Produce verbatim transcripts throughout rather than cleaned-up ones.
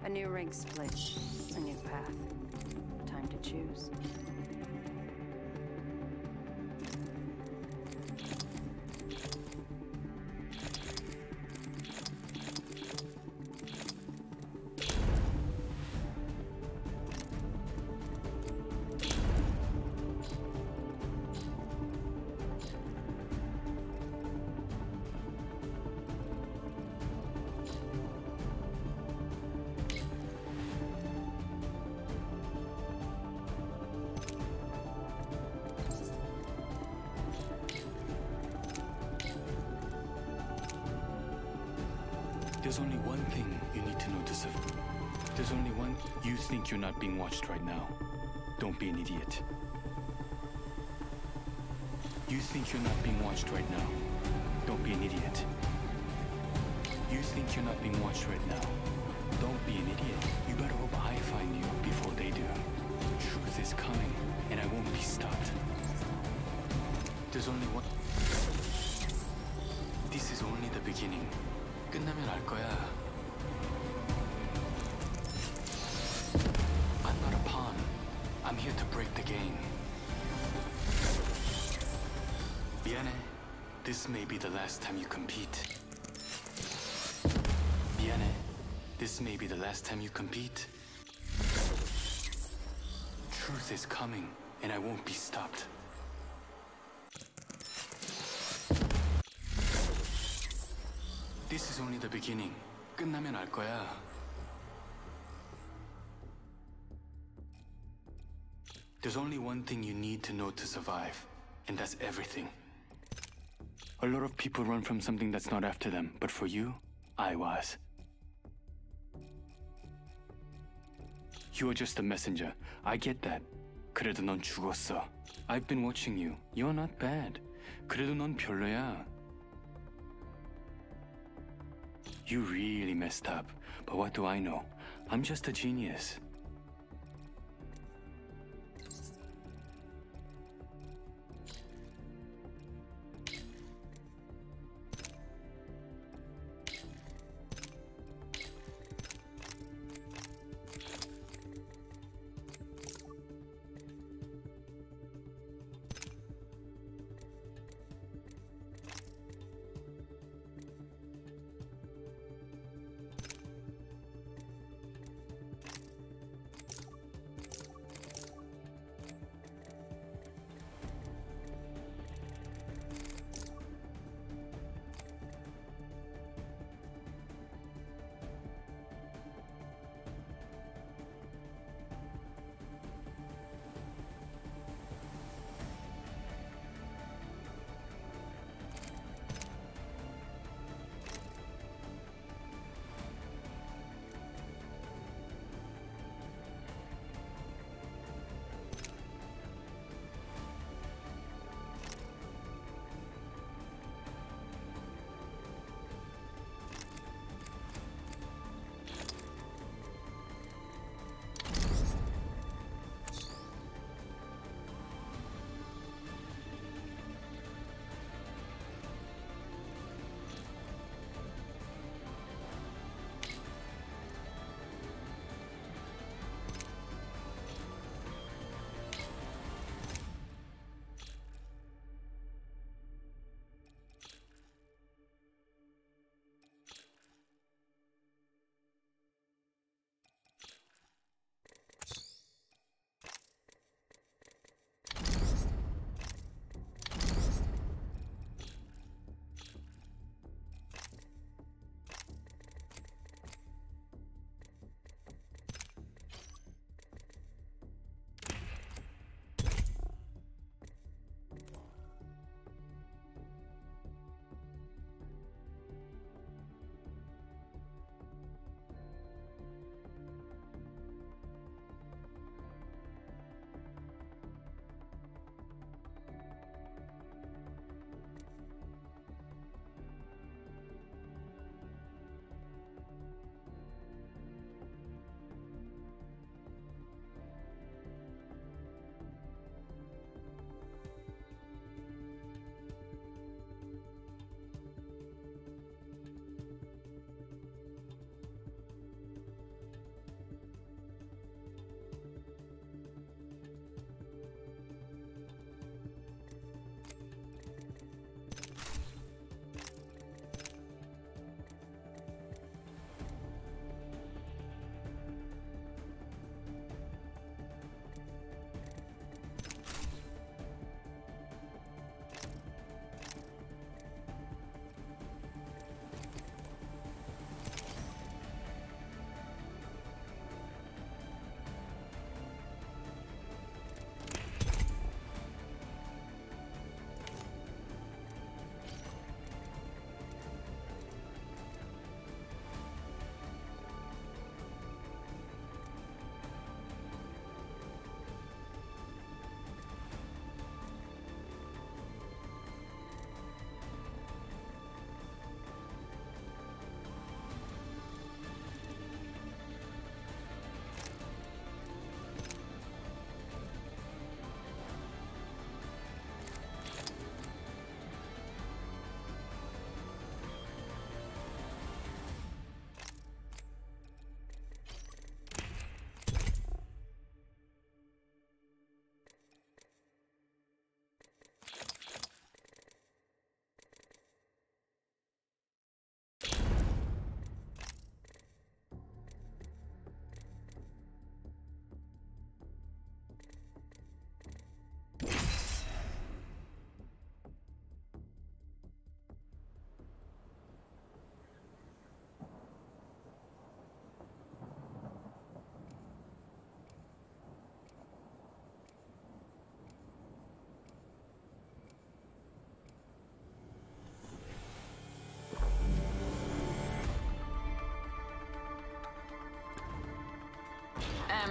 A new ring split. A new path. Time to choose. There's only one thing you need to know to survive. There's only one... You think you're not being watched right now. Don't be an idiot. You think you're not being watched right now. Don't be an idiot. You think you're not being watched right now. Don't be an idiot. You better hope I find you before they do. Truth is coming, and I won't be stopped. There's only one... This is only the beginning. 끝나면 알 거야. I'm not a pawn. I'm here to break the game. 미안해. This may be the last time you compete. 미안해. This may be the last time you compete. Truth is coming, and I won't be stopped. This is only the beginning. 끝나면 알 거야. There's only one thing you need to know to survive, and that's everything. A lot of people run from something that's not after them, but for you, I was. You are just a messenger. I get that. 그래도 넌 죽었어. I've been watching you. You're not bad. 그래도 넌 별로야. You really messed up, but what do I know? I'm just a genius.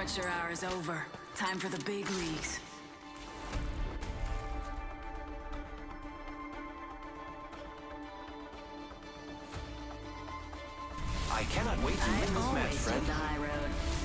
amateur hour is over. Time for the big leagues. I cannot wait to win this match, always friend. take the high road.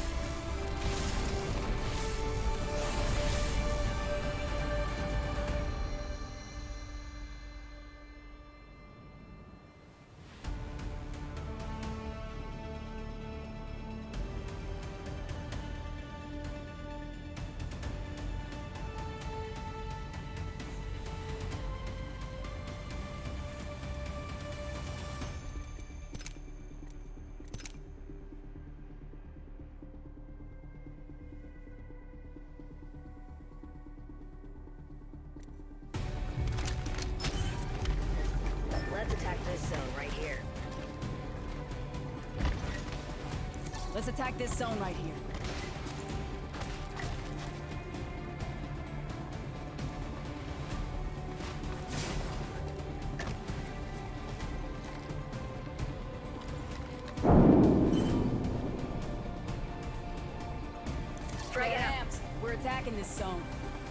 Let's attack this zone right here. Let's attack this zone right here. Frag it out. We're attacking this zone.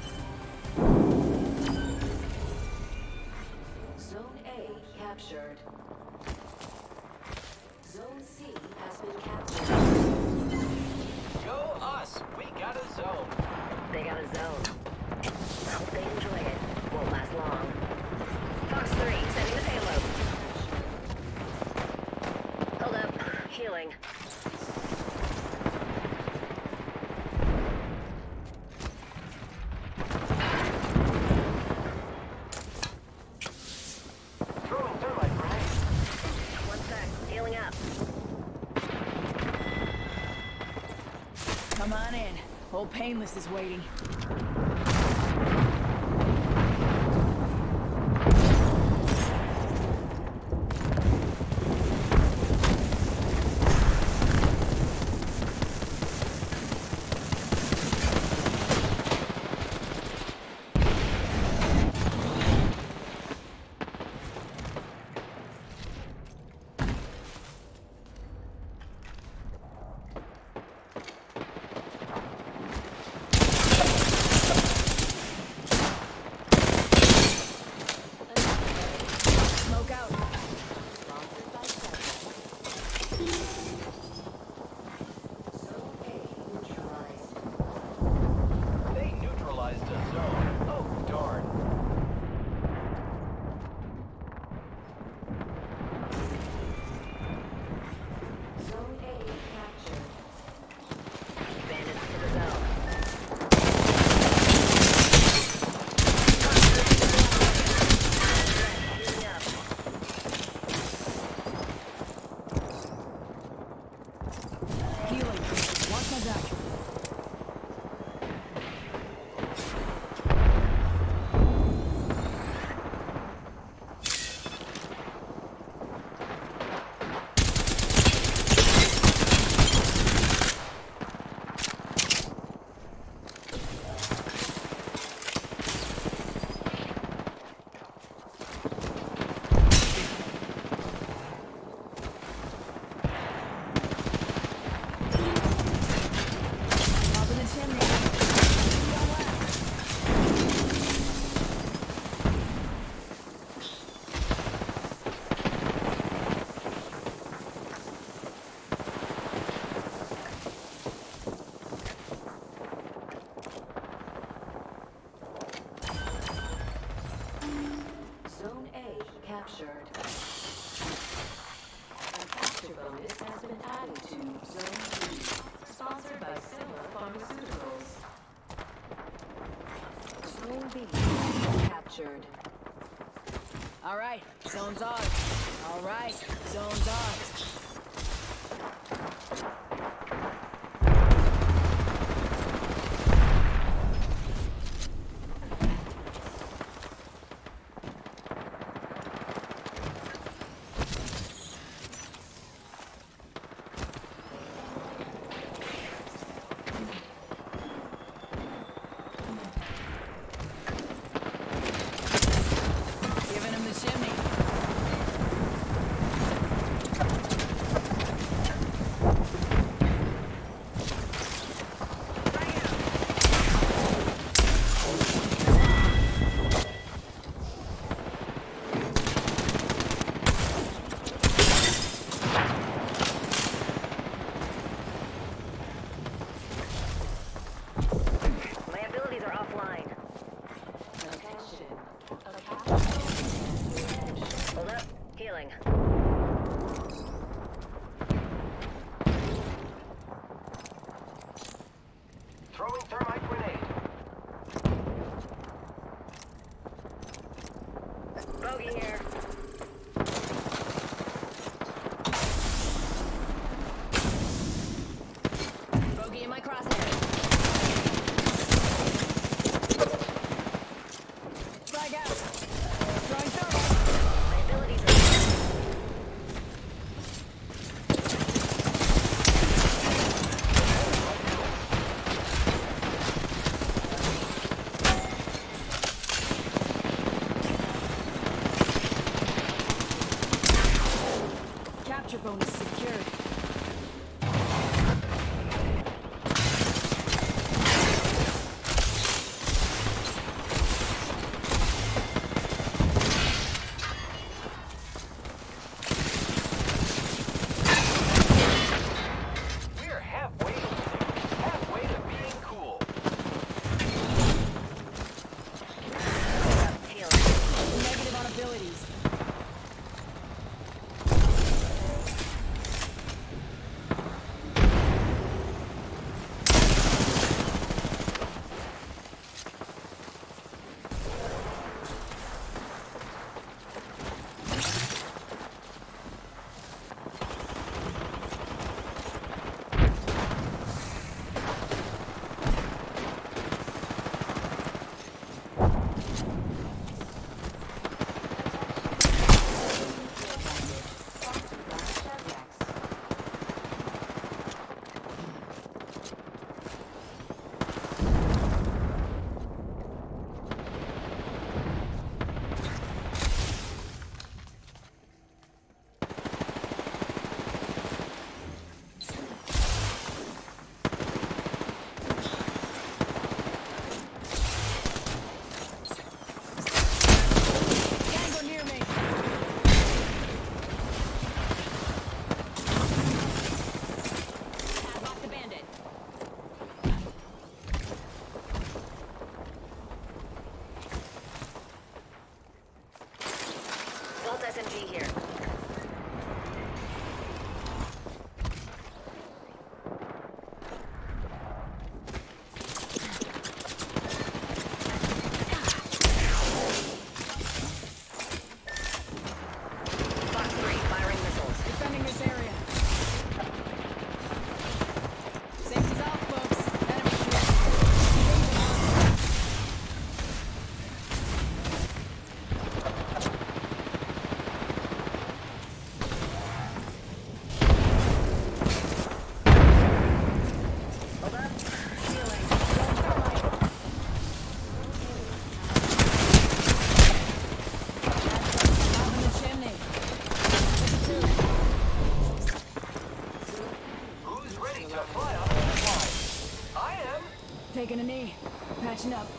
Zone A captured. Zone C has been captured. Go us! We got a zone. They got a zone. Hope they enjoy it. Won't last long. Fox three, sending the payload. Hold up. Healing. Throwing thermite grenade. One sec. Healing up. Come on in. Old Painless is waiting. Smoke out. Zone A neutralized. They neutralized a zone. Oh, darn. Zone A captured. Bandits to the zone. Healing up. Healing. Watch my back. Top of the chimney. Don't laugh. Zone A captured. An capture bonus has been added to Zone B, sponsored by Similar Pharmaceuticals. Zone B captured. All right, zone's ours. All right, zone's ours. Giving him the chimney. Extra bonus secured. We're halfway, halfway to being cool. Negative on abilities. S M G here. Fox three, firing missiles. Defending this area. Safety's off, folks. Enemy Hold up. Healing. Up in the chimney. Who's ready to fly on the fly? I am. Taking a knee. Patching up.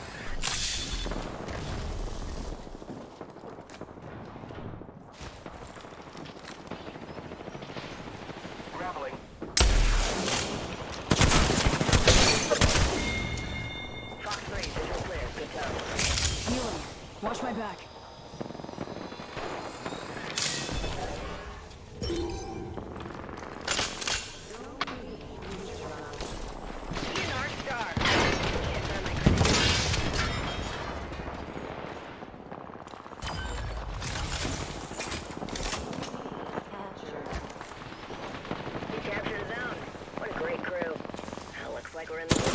Grappling. Fox three, visual clear. Good go. Healing. Watch my back. Be an arc star. Can't burn my credit. We captured the zone. What a great crew. Hell, looks like we're in the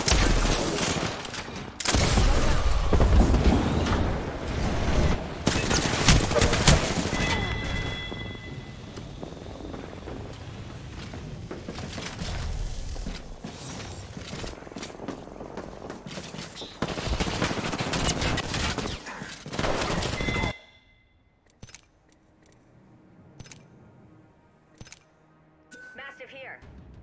mastiff here.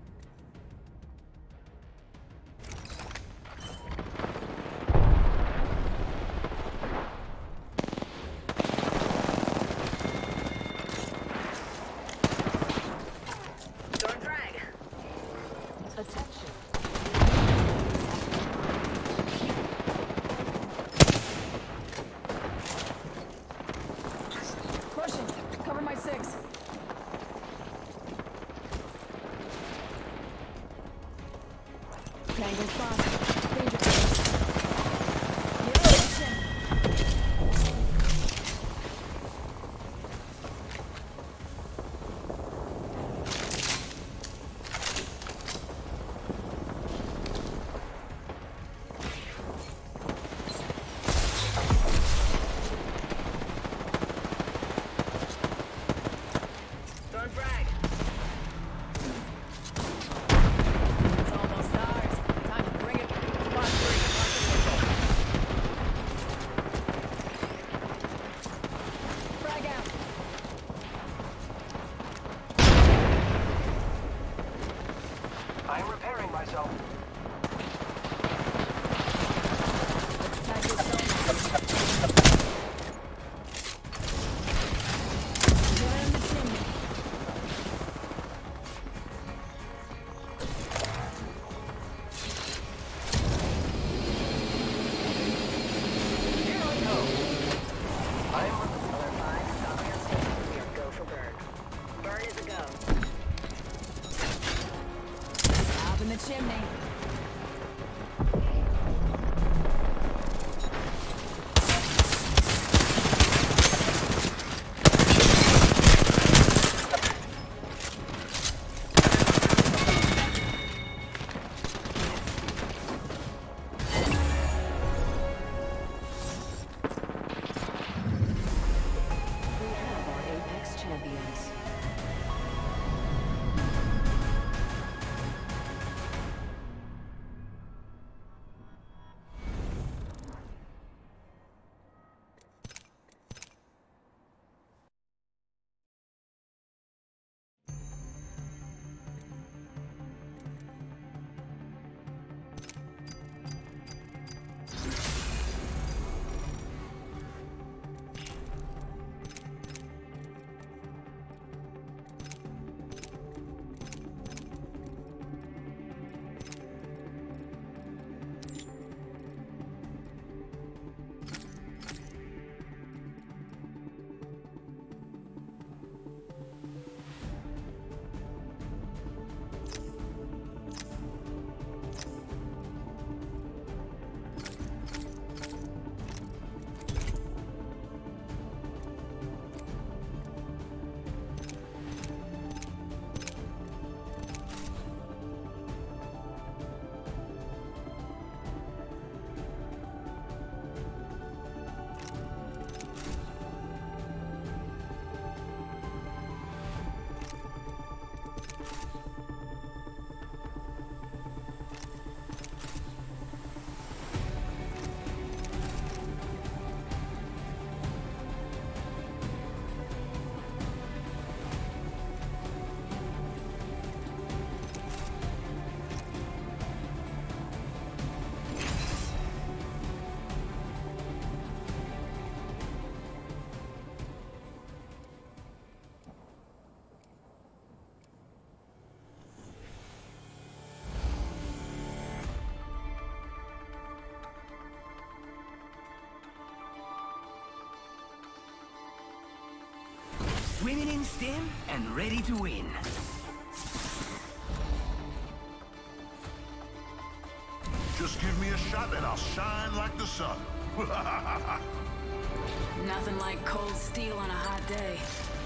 Throwing frag. Attention. Pushing. Cover my six. Tango spot. Danger. Yo, action. Throwing frag. It's almost ours. Time to bring it. Recalling myself. Let's tag this zone. Get in the chimney. Here I go. I'm Alert five, stop on station clear. Go for burn. Burn is a go. Up in the chimney. We have our Apex champions. Swimming in stim and ready to win. Just give me a shot and I'll shine like the sun. Nothing like cold steel on a hot day.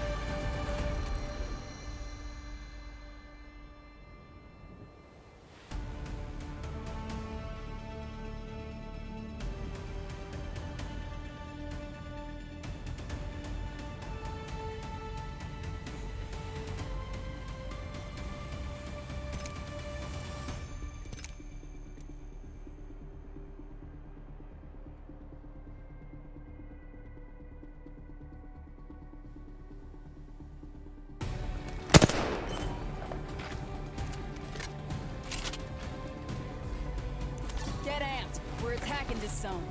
Get amped. We're attacking this zone.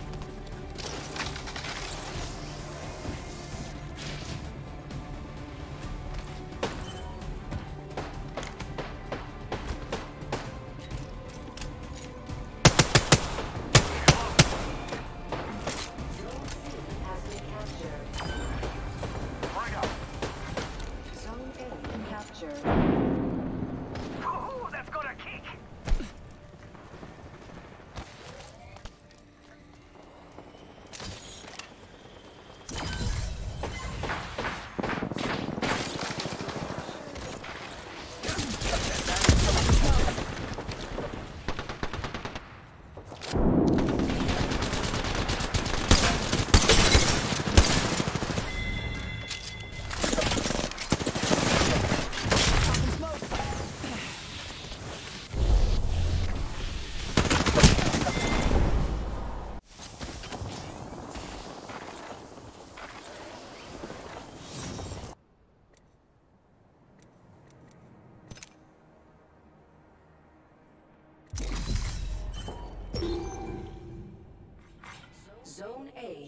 bring up. Zone A captured. Ooh, that's gonna kick.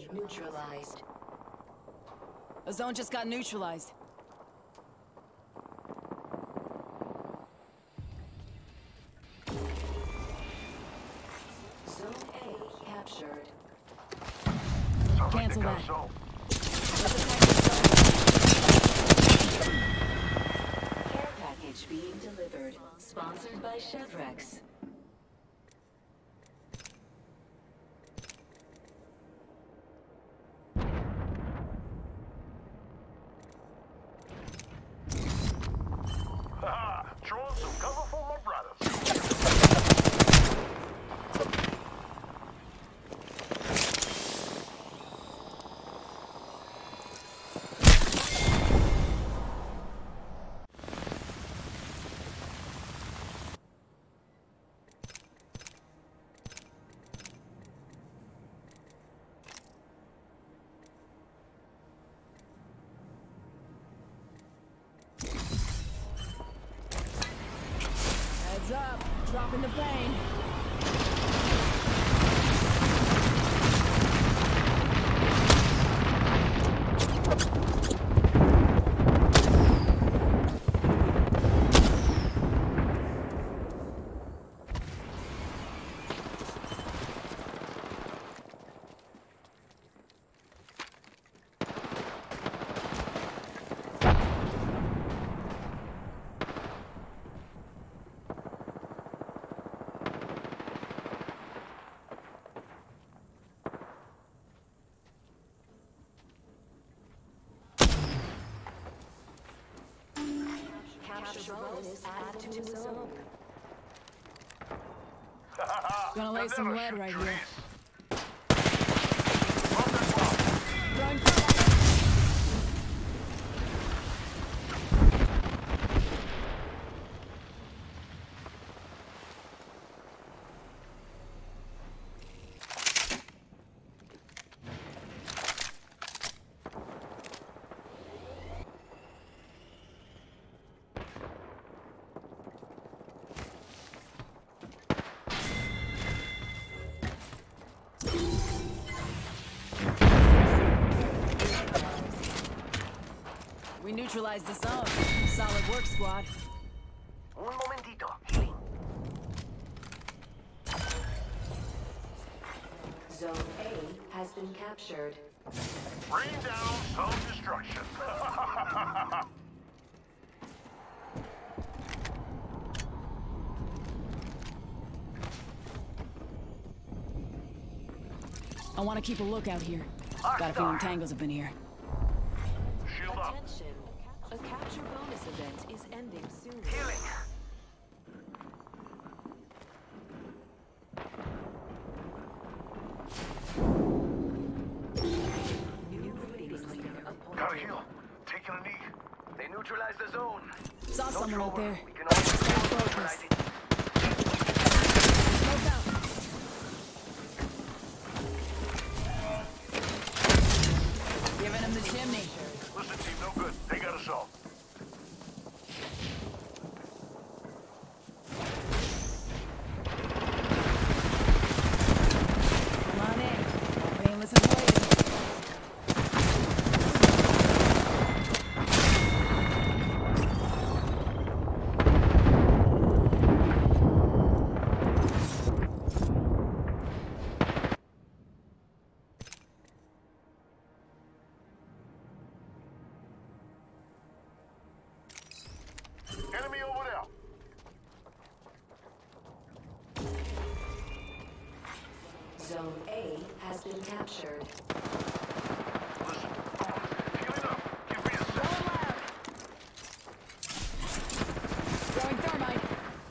neutralized. A zone just got neutralized. Zone A captured. Sounds like they Cancel got that. a zone. Care package being delivered. Sponsored by Chevrex. Haha, throwing some cover for my brothers. Heads up, dropping the plane. Capture bonus added to the zone. Gonna lay They'll some never lead shoot right trees. here. Rocket bomb. Throwing fire. We neutralized the zone. Solid work, squad. Un momentito. Healing. Zone A has been captured. Rain down some destruction. I want to keep a lookout here. Got a feeling tangles have been here. Shield up. Attention. A capture bonus event is ending soon. Healing. New ratings leader appointed. Gotta heal. Taking a knee. They neutralized the zone. Saw No someone out trouble. there. We can only Stay neutralize focused. it. Smoke out. Giving him the chimney. Listen, team, no good. They got us all. Come on in. Painless and waiting. Enemy over there. Zone A has been captured. Listen. Healing up. Give me a sec. Going loud. Throwing thermite.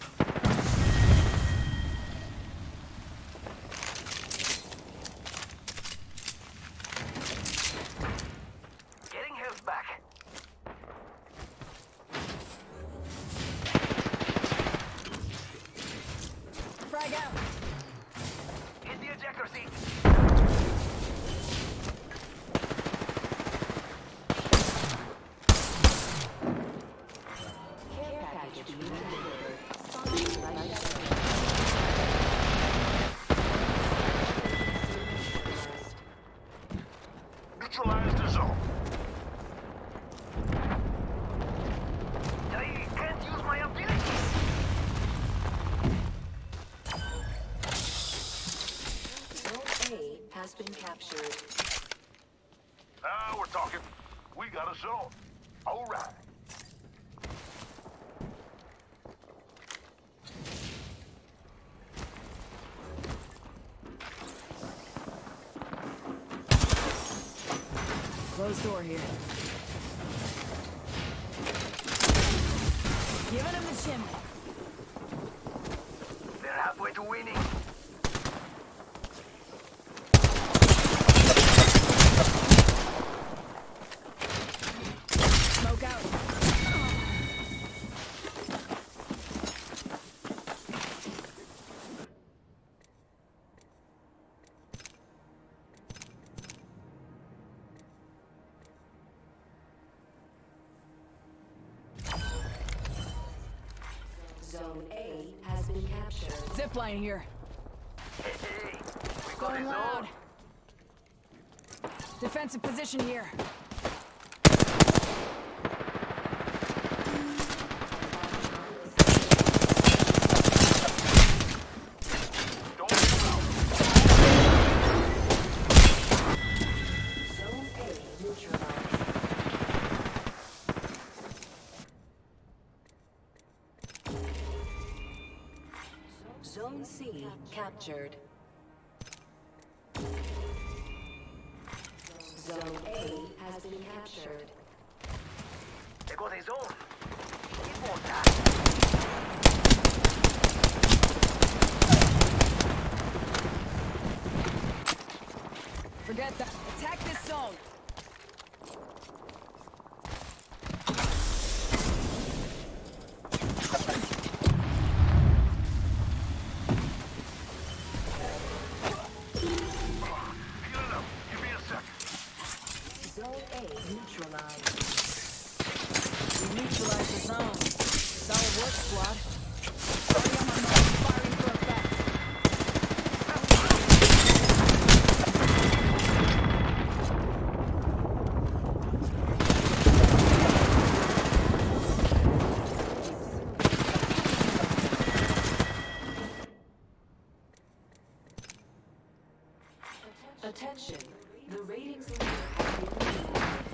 Getting health back. Frag out. Hit the ejector seat. has been captured. Now we're talking. We got a zone. All right. Closed door here. Giving him the chimney. They're halfway to winning. Smoke out. Zone A has been captured. Zipline here. Hey, hey, we got Going a loud. zone. Defensive position here. Don't move out. Zone A neutralized. Zone C captured. Zone A has been captured. They got a zone. Keep on that. Forget that. Attack this zone. Healing up. Give me a second. Zone A neutralized. We neutralize the zone. Solid work, squad. Already on my mark. Firing for effect. Attention. The ratings leader has been removed.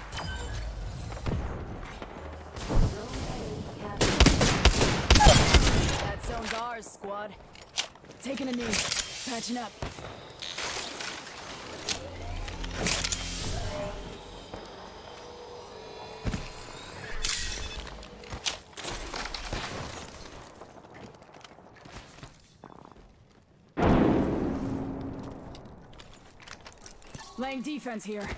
Zone A captured. That zone's ours, squad. Taking a knee. Patching up. Laying defense here.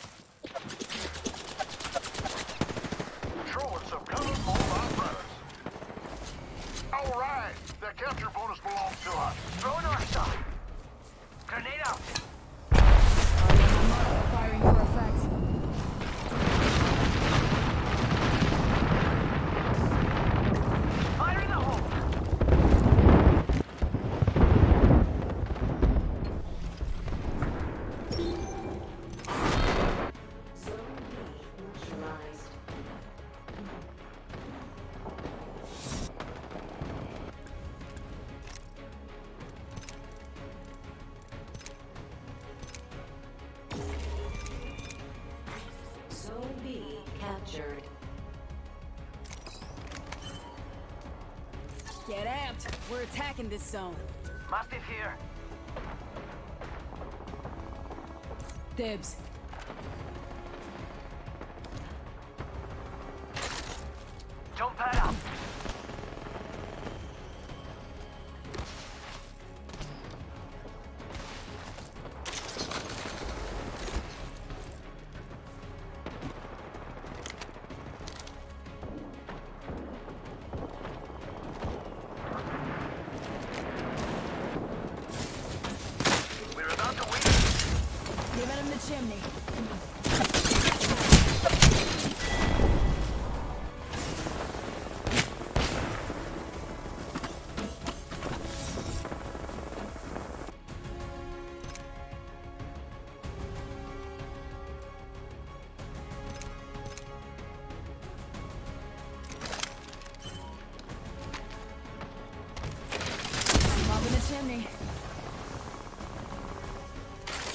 Throwing some cover on my brothers. All right. That capture bonus belongs to us. Throwing our side. Grenade out. Already on my mark. Firing for effect. Fire in the hole. Zone B neutralized. Zone B captured. Get amped. We're attacking this zone. Mastiff here. Dibs. Jump pad up. We're about to win. Giving him the chimney. Mobbing the chimney.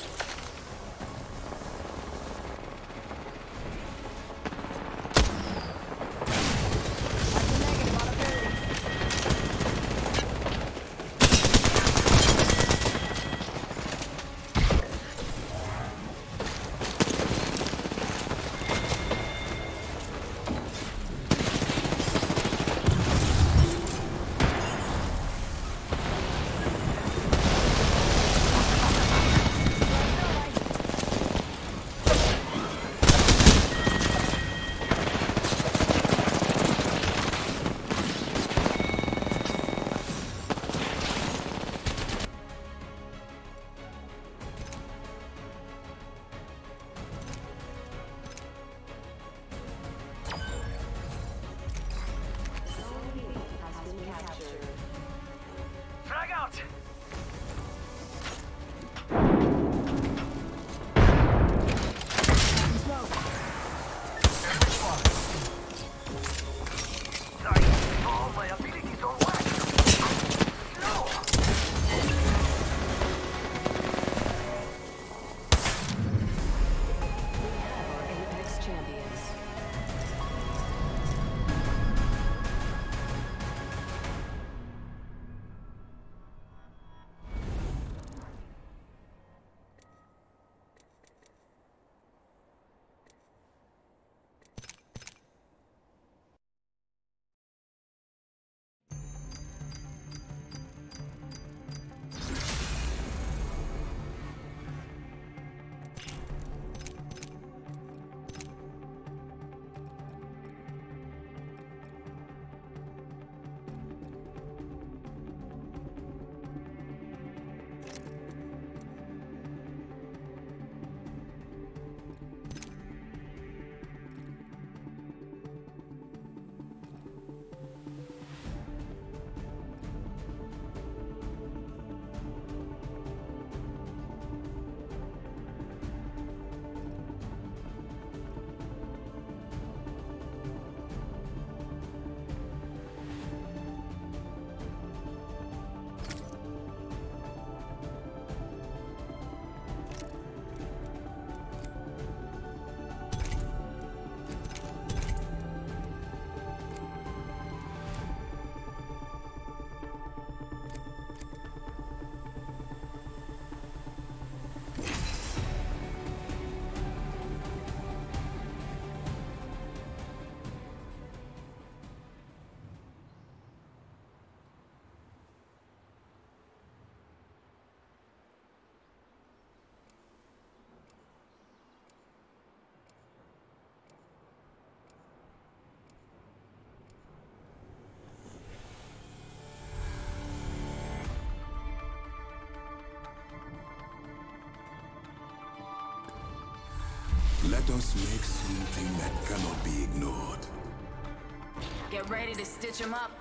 Let us make something that cannot be ignored. Get ready to stitch them up.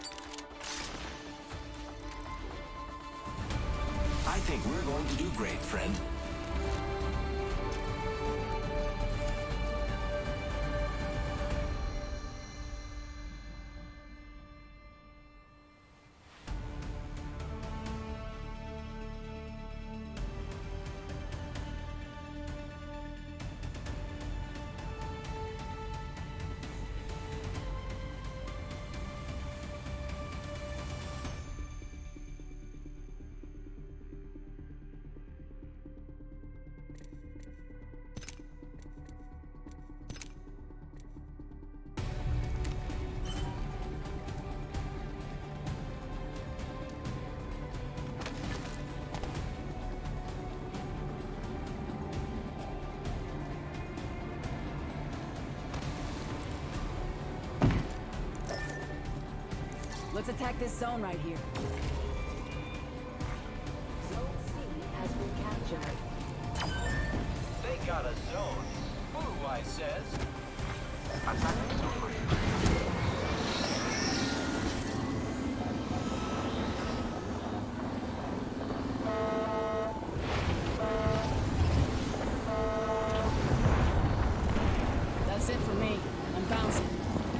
I think we're going to do great, friend. Let's attack this zone right here. Zone C has been captured. They got a zone. Blue Eye says. That's it for me. I'm bouncing.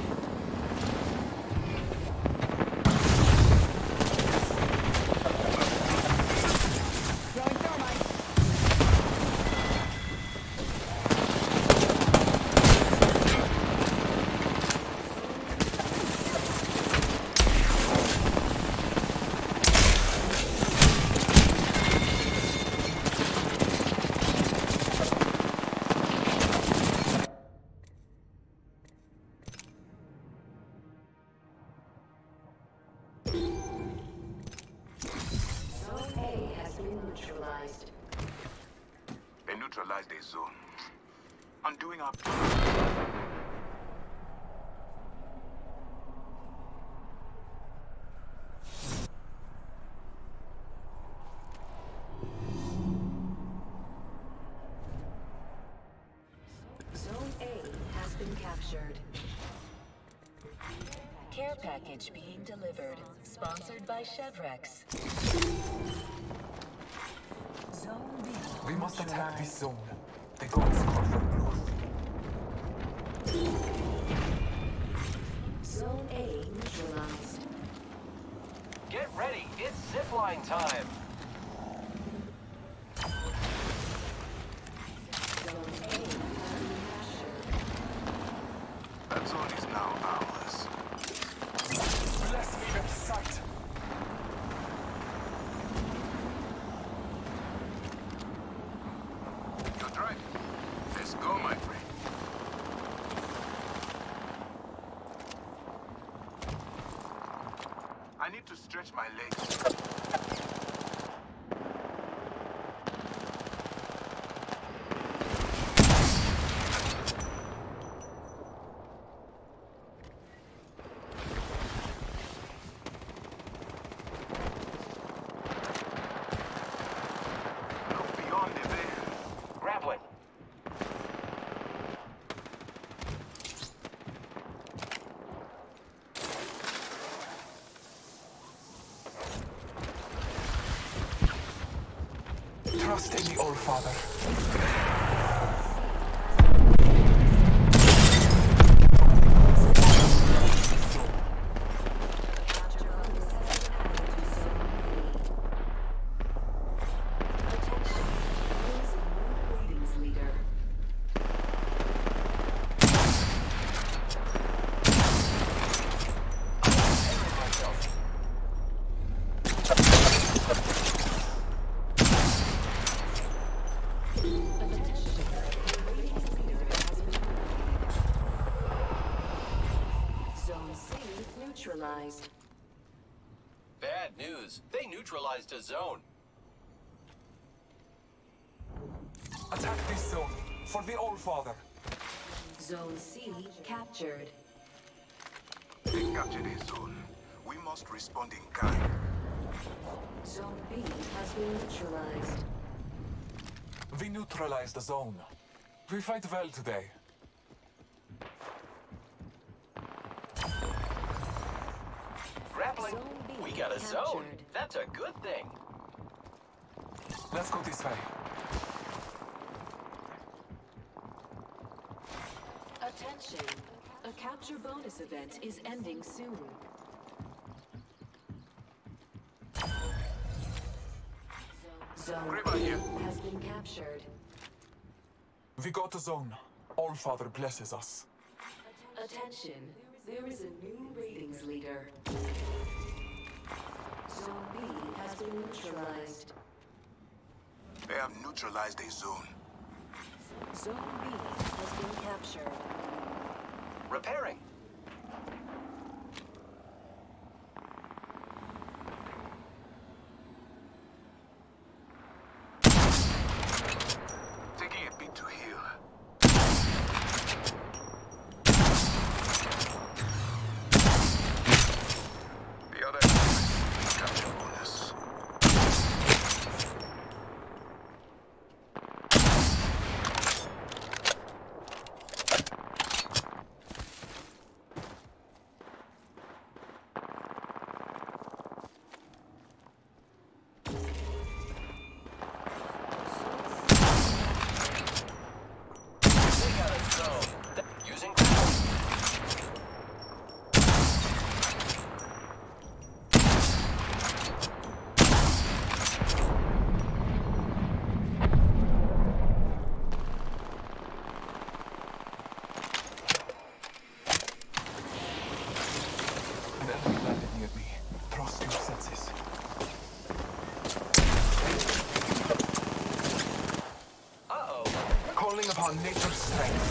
They neutralized a zone. Undoing our Zone A has been captured. Care package being delivered. Sponsored by Chevrex. Zone B. We must attack this zone. The gods call for growth. Zone A neutralized. Get ready, it's zipline time. Zone A has been captured. That zone is now ours. Bless me with sight. You're right. Let's go, my friend. I need to stretch my legs. Look beyond the veil. Grappling. Trust in the Old Father. Zone C neutralized. Bad news. They neutralized a zone. Attack this zone for the Old Father. Zone C captured. They captured a zone. We must respond in kind. Zone B has been neutralized. We neutralized the zone. We fight well today. Grappling. Zone B We got a zone. captured. That's a good thing. Let's go this way. Attention. A capture bonus event is ending soon. Zone Kraber here. B has been captured. We got a zone. All Father blesses us. Attention. There is a new ratings leader. Zone B has been neutralized. They have neutralized a zone. Zone B has been captured. Repairing. Taking a bit to heal. The other capture bonus. They got a zone. Th- Using grappling. An enemy landed near me. Trust your senses. Uh-oh. Calling upon nature's strength.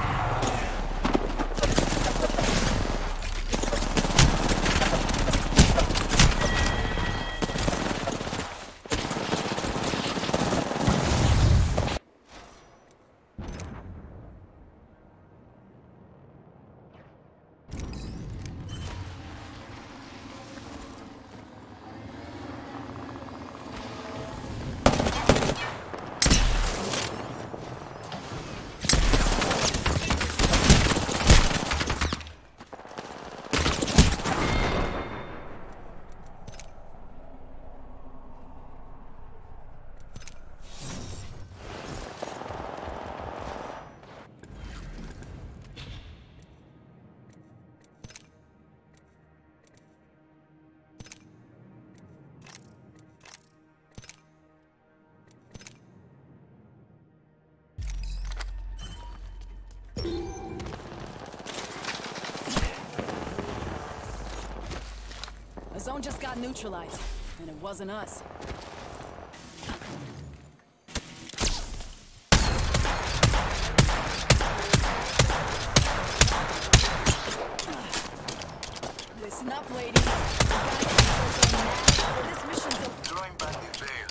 The zone just got neutralized, and it wasn't us. Listen up, ladies. We gotta get this zone now, or this mission's a Throwing back the veil.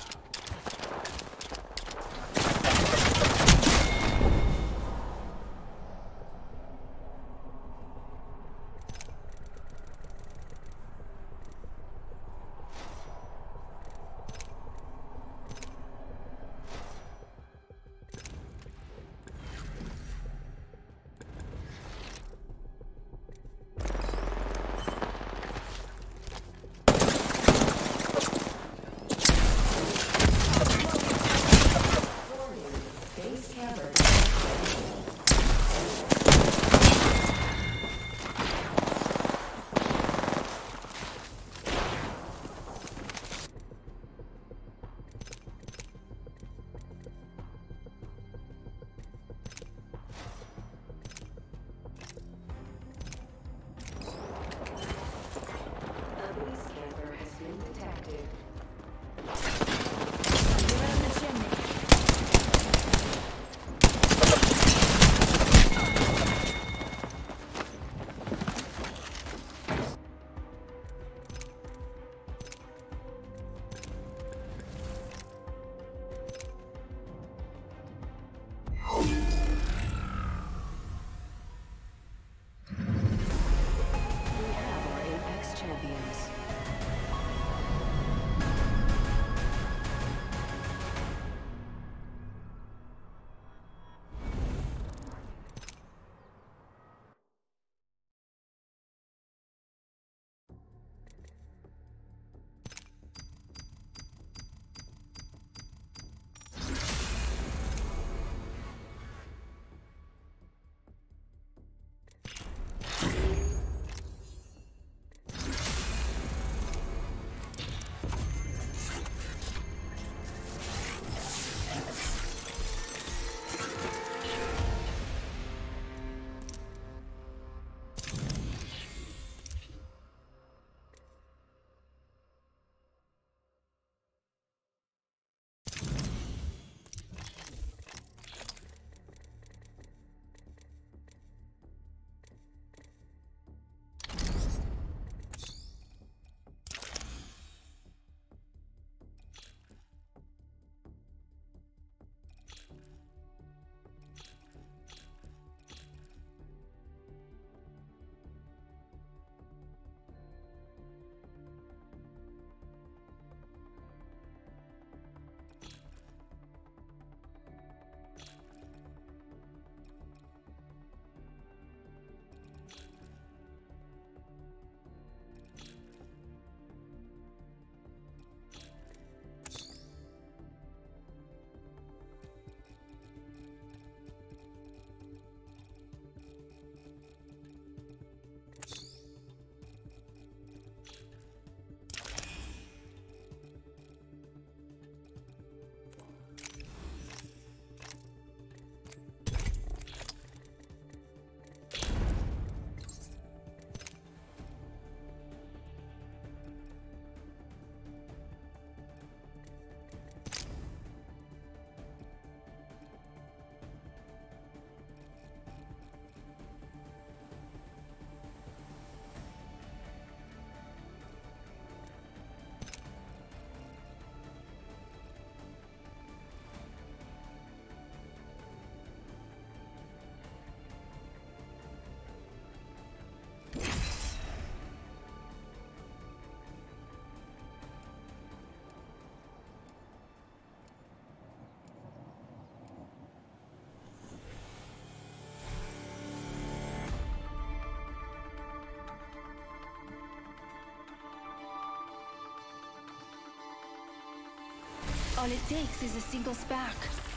All it takes is a single spark.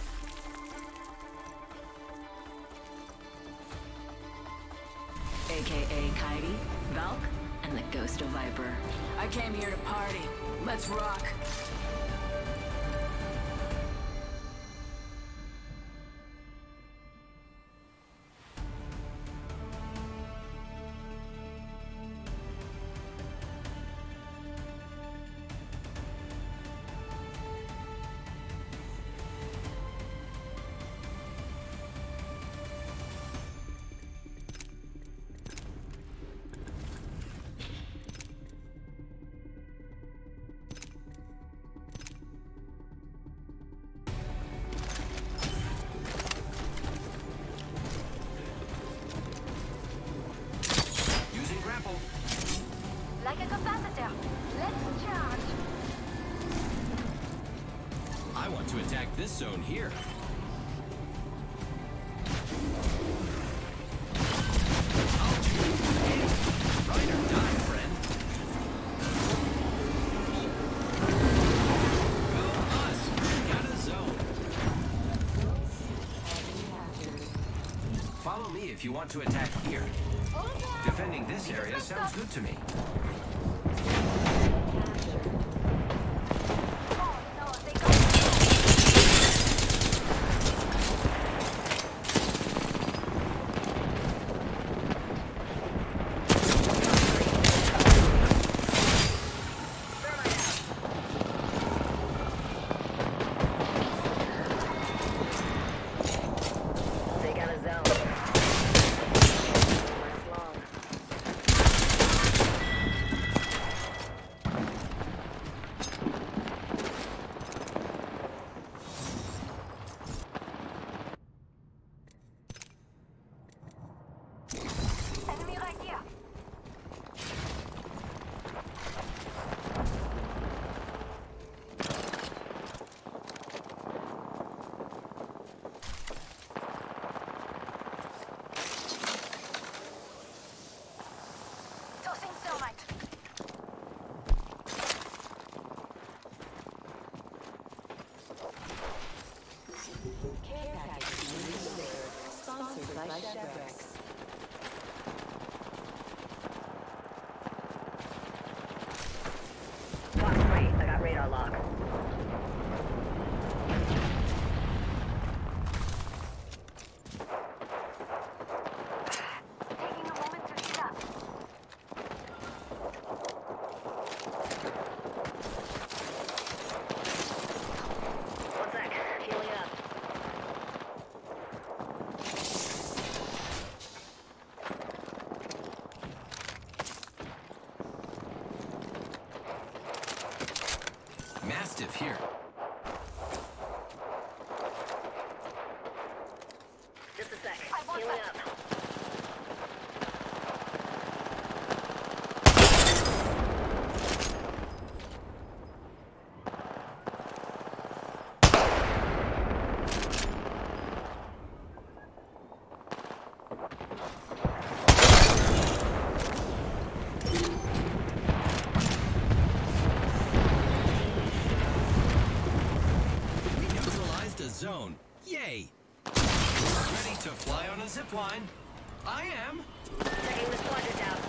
A K A Coyote, Valk, and the Ghost of Viper. I came here to party. Let's rock. Like a capacitor. Let's charge. I want to attack this zone here. I'll shoot you. Ride or die, friend. Go us. We got a zone. Follow me if you want to attack here. Defending this area sounds good to me. Sponsored by Chevrex. Box three, I got radar lock. Taking a moment to heat up. One sec, healing up. Mastiff here. Just a sec, healing up. Zone. Yay! Ready to fly on a zipline? I am. Taking this quadrant out.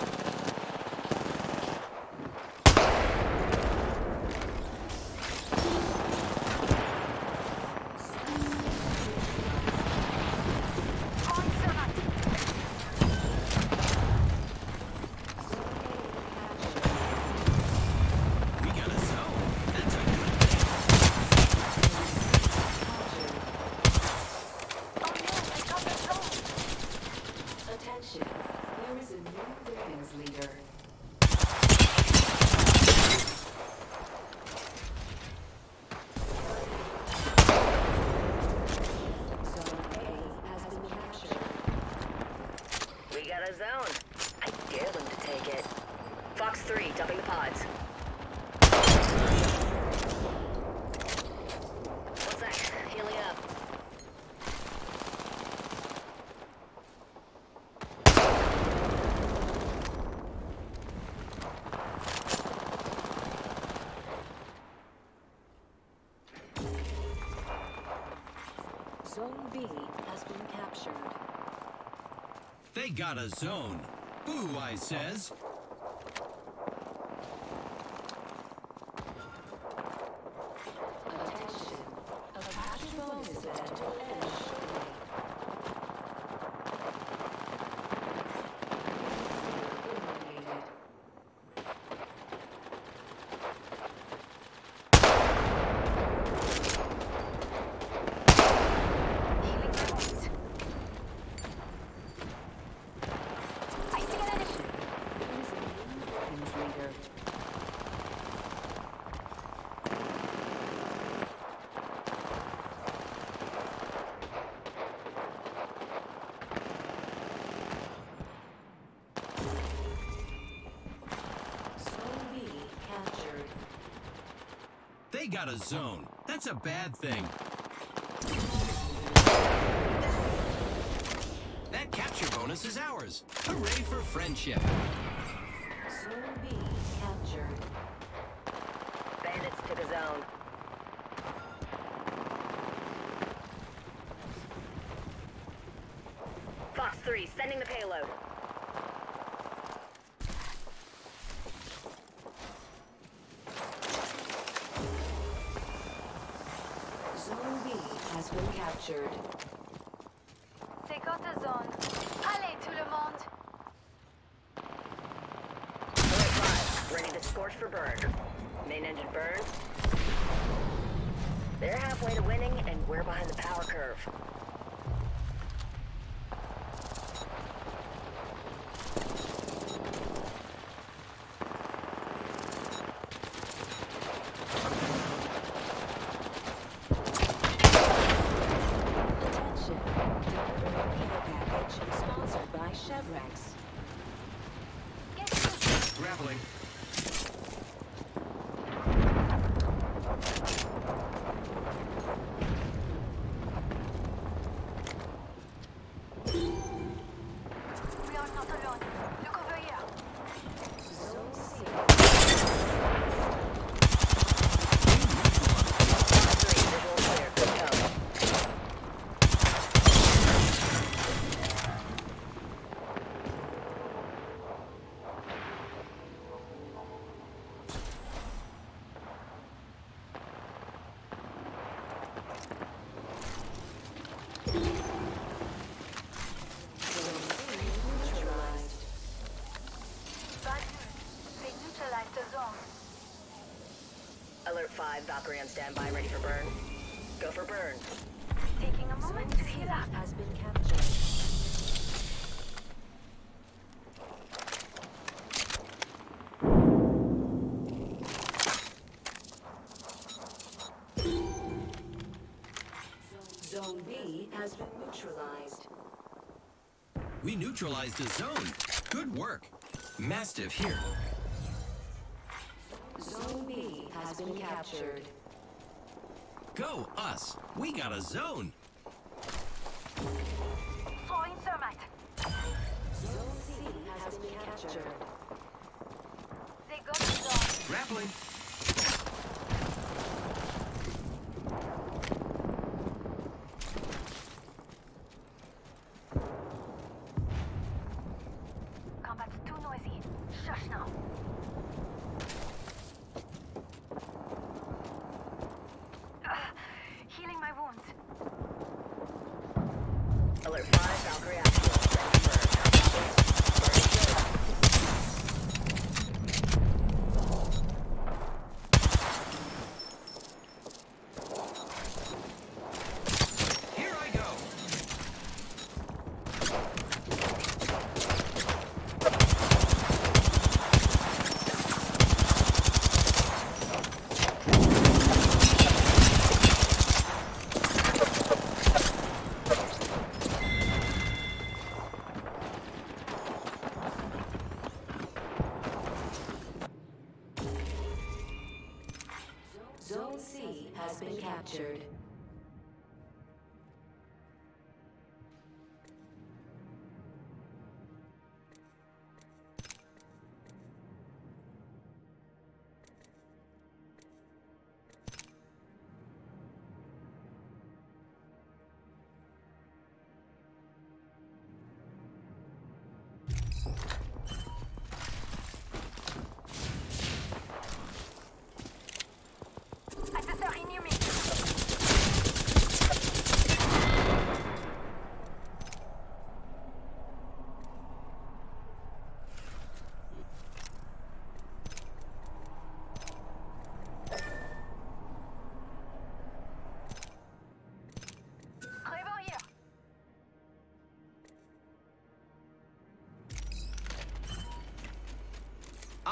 We got a zone. That's a good Attention, there is a new weapons leader. Zone A has been captured. We got a zone. I dare them to take it. Fox three, dumping the pods. One sec, healing up. Zone B has been captured. They got a zone. Boo, I says. Attention. A capture bonus event will end shortly. Eliminated. They got a zone. That's a bad thing. That capture bonus is ours. Hooray for friendship. Zone B captured. Bandits took a zone. Fox three, sending the payload. Zone B has been captured. They got a zone. Allez, tout le monde. Alert five, ready to scorch for burn. Main engine burned. They're halfway to winning, and we're behind the power curve. Attention. Delivery care package sponsored by Chevrex. Grappling. We are not alone. Look over here. Zone C. Three, visual clear. Good go. Zone C neutralized. Bad news. They neutralized the zone. Alert five, Valkyrie on standby, ready for burn. Go for burn. Taking a Zone moment to C heal up. has been captured. Zone B has been neutralized. We neutralized a zone. Good work. Mastiff here. Zone B has been captured. Go us. We got a zone. Throwing thermite. Zone C has been captured. They got a zone. Grappling. Combat's too noisy. Shush now. Ugh, healing my wounds. Alert five, Valkyrie actual. Ready for burn. Burn is good. Here I go. Zone C has been captured.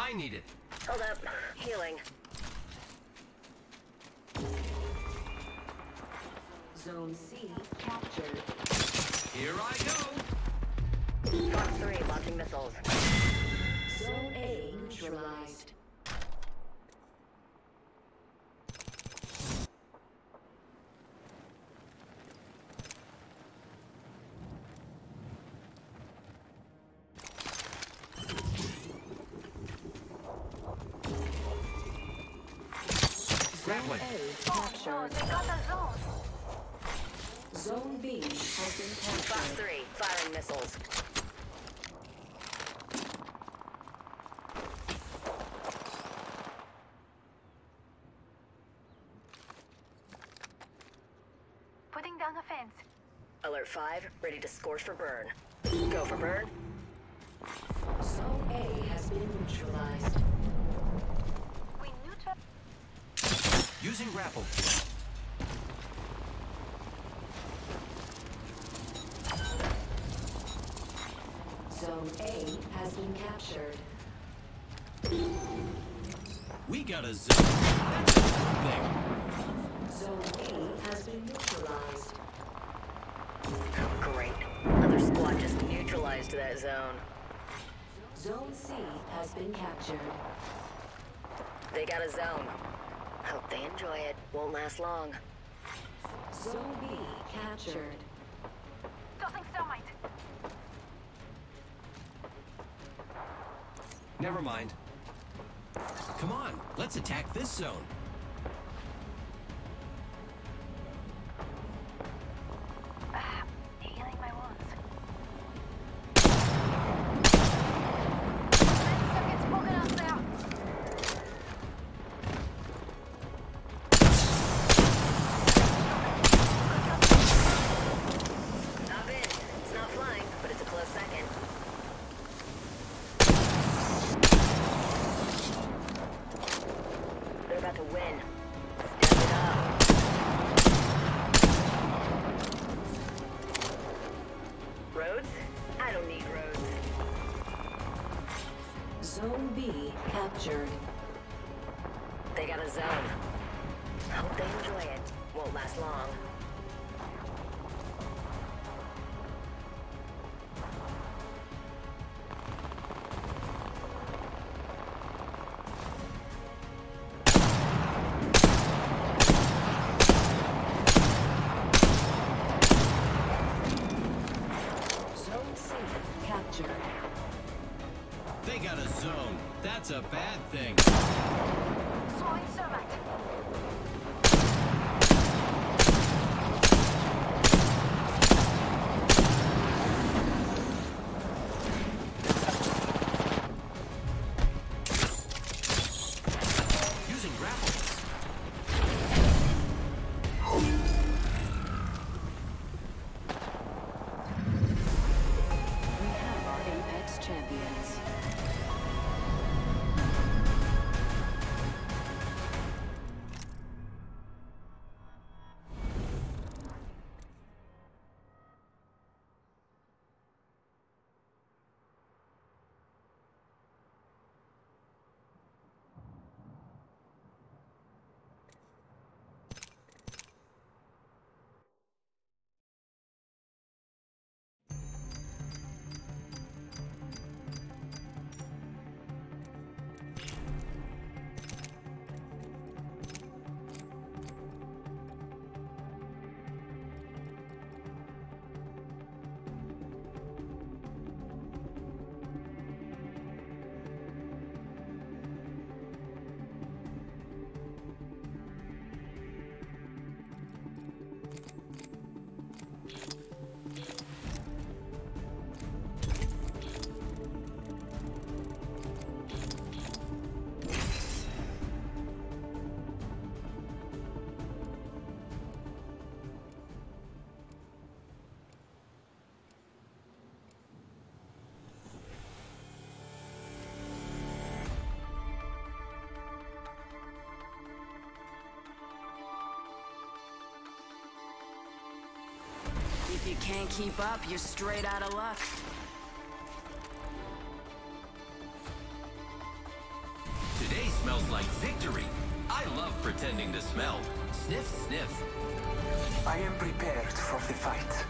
I need it. Hold up. Healing. Zone C captured. Here I go. Fox three launching missiles. Zone A neutralized. Grab one. A captured. They got a zone. Zone B has been Fox captured. three firing missiles. Putting down a fence. Alert five, ready to scorch for burn. Go for burn. Zone A has been neutralized. We neutral. Using grapple. Zone A has been captured. We got a zone. That's a good thing. Zone B has been neutralized. Oh, great. Another squad just neutralized that zone. Zone C has been captured. They got a zone. Hope they enjoy it. Won't last long. Zone B captured. Tossing thermite. Never mind. Come on, let's attack this zone. Ah, healing my wounds. Ten seconds broken out there. Not in. It's not flying, but it's a close second. They're about to win. Step it up. Roads? I don't need roads. Zone B captured. They got a zone. Hope they enjoy it. Won't last long. Zone C captured. They got a zone. That's a bad thing. Throwing thermite. Using grapple. We have our Apex champions. If you can't keep up, you're straight out of luck. smells like victory. I love pretending to smell. Sniff, sniff. I am prepared for the fight.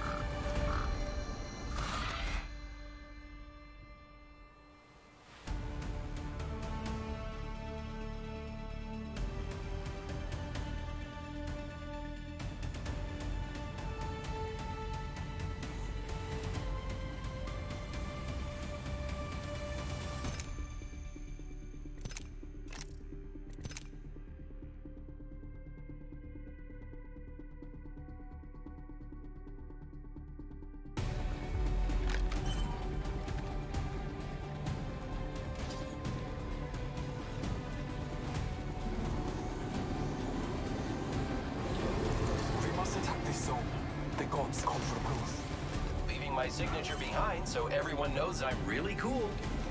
Call for proof. Leaving my signature behind so everyone knows I'm really cool.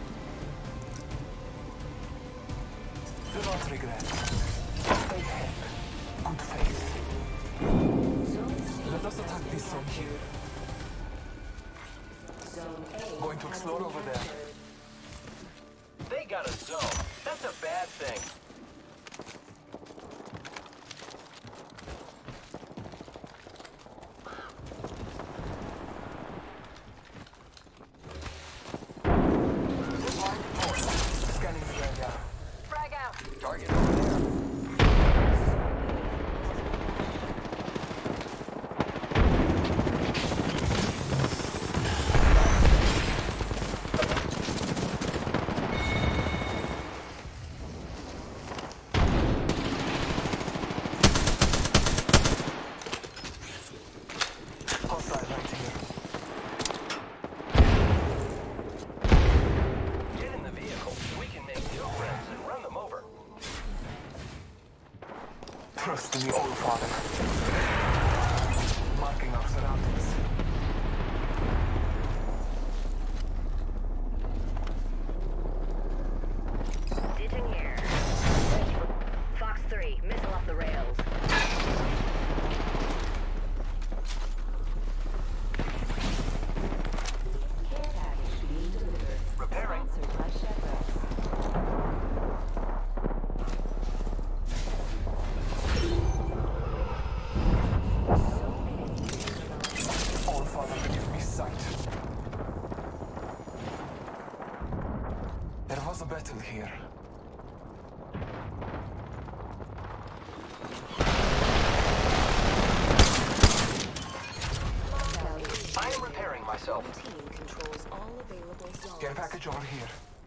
Do not regret. Stay ahead. Good faith. Let us attack this zone here. Going to explore over there. They got a zone. That's a bad thing. Target over there. Hostile right here. Get in the vehicle. We can make new friends and run them over. Trust in the old father. Marking our surroundings. Ditching here. Fox three, missile off the rails. Care package being delivered. Repairing. Sponsored by Chevrolet. All father, give me sight. There was a battle here. I am repairing myself. Team controls all available zones. Care package over here.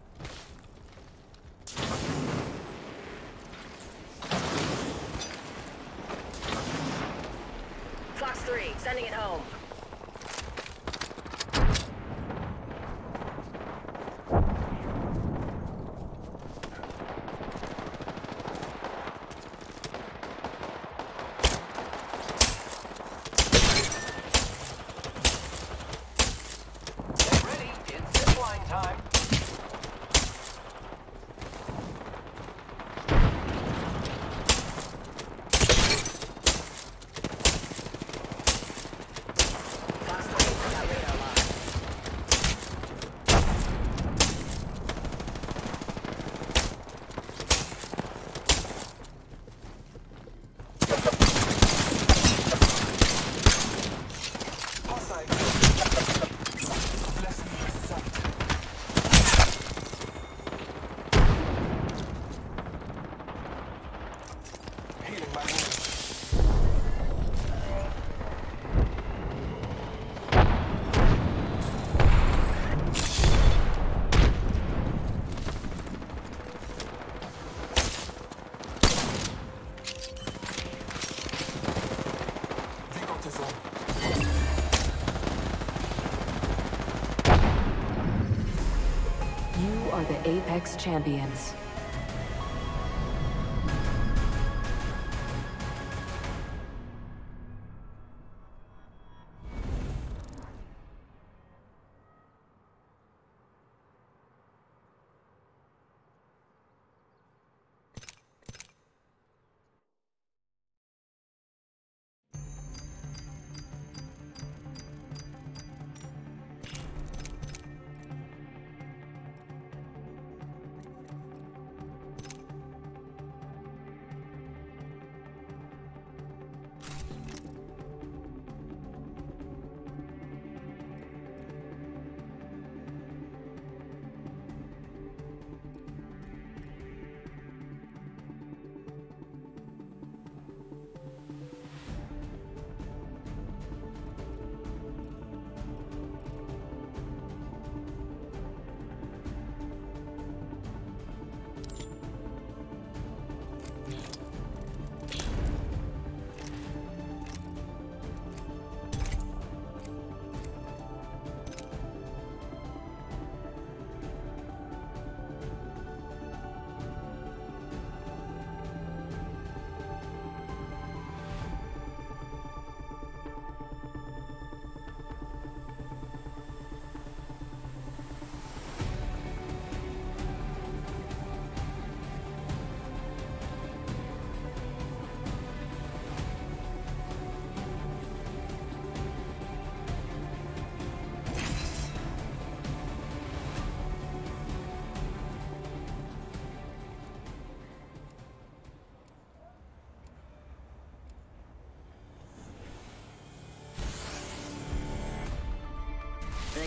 Fox three, sending it home. Get ready. It's zipline time. Fox three, got radar locked. Hostile. Bless me with sight. Healing my wounds. We got the zone. You are the Apex champions.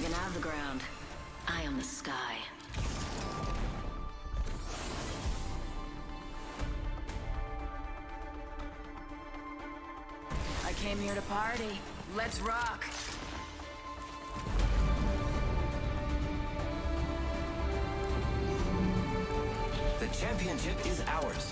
can have the ground. Eye on the sky. I came here to party. Let's rock. The championship is ours.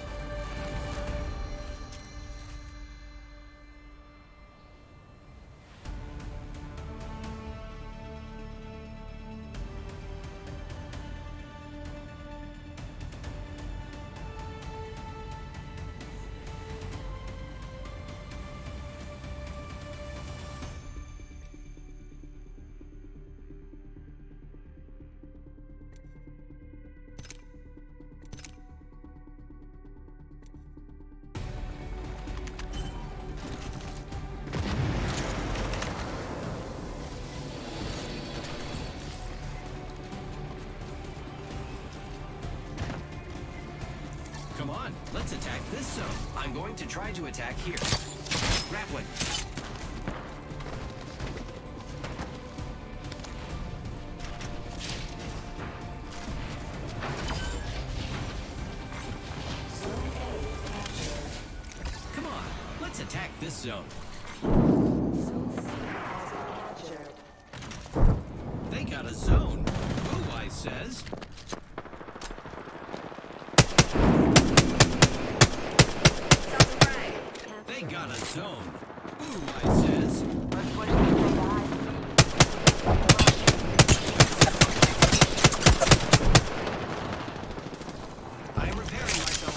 Come on, let's attack this zone. I'm going to try to attack here. Grappling. Come on, let's attack this zone. They got a zone. Who I says. They got a zone. Ooh, I says. I'm repairing myself.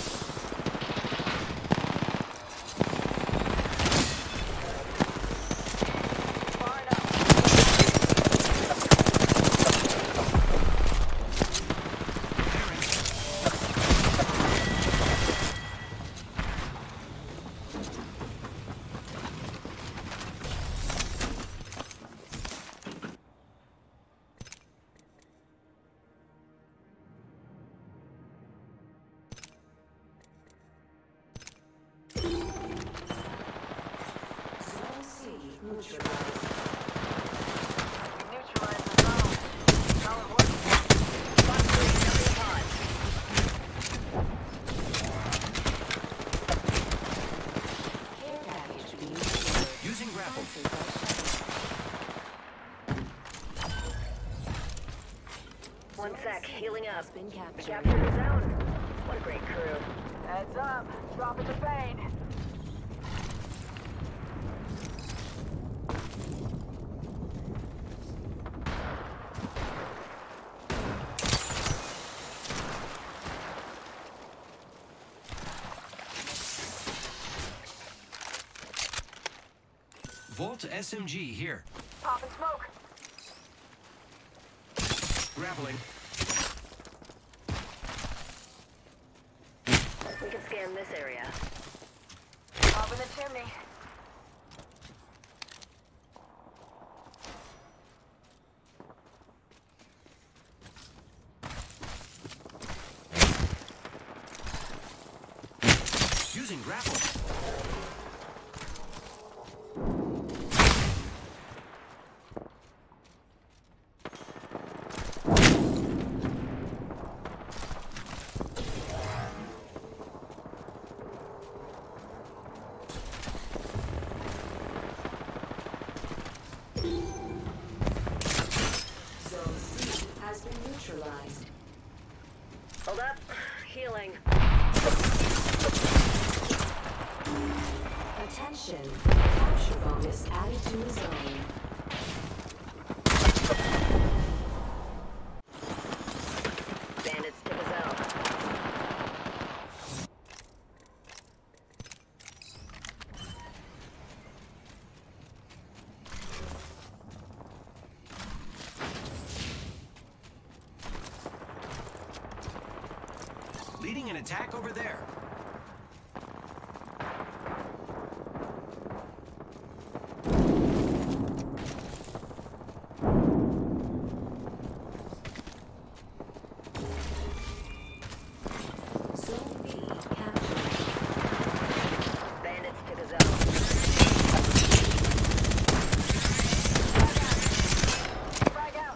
Using grapple. One sec, healing up. Been captured. Captured the zone. What a great crew. Heads up. Dropping the fade. Volt S M G here. Popping smoke. Grappling. We can scan this area. Popping the chimney. Using grapple. Hold up. Healing. Attention. Capture bonus added to the zone. Bandits to the zone. Leading an attack over there. Zone B captured. Bandits to the zone. Frag out.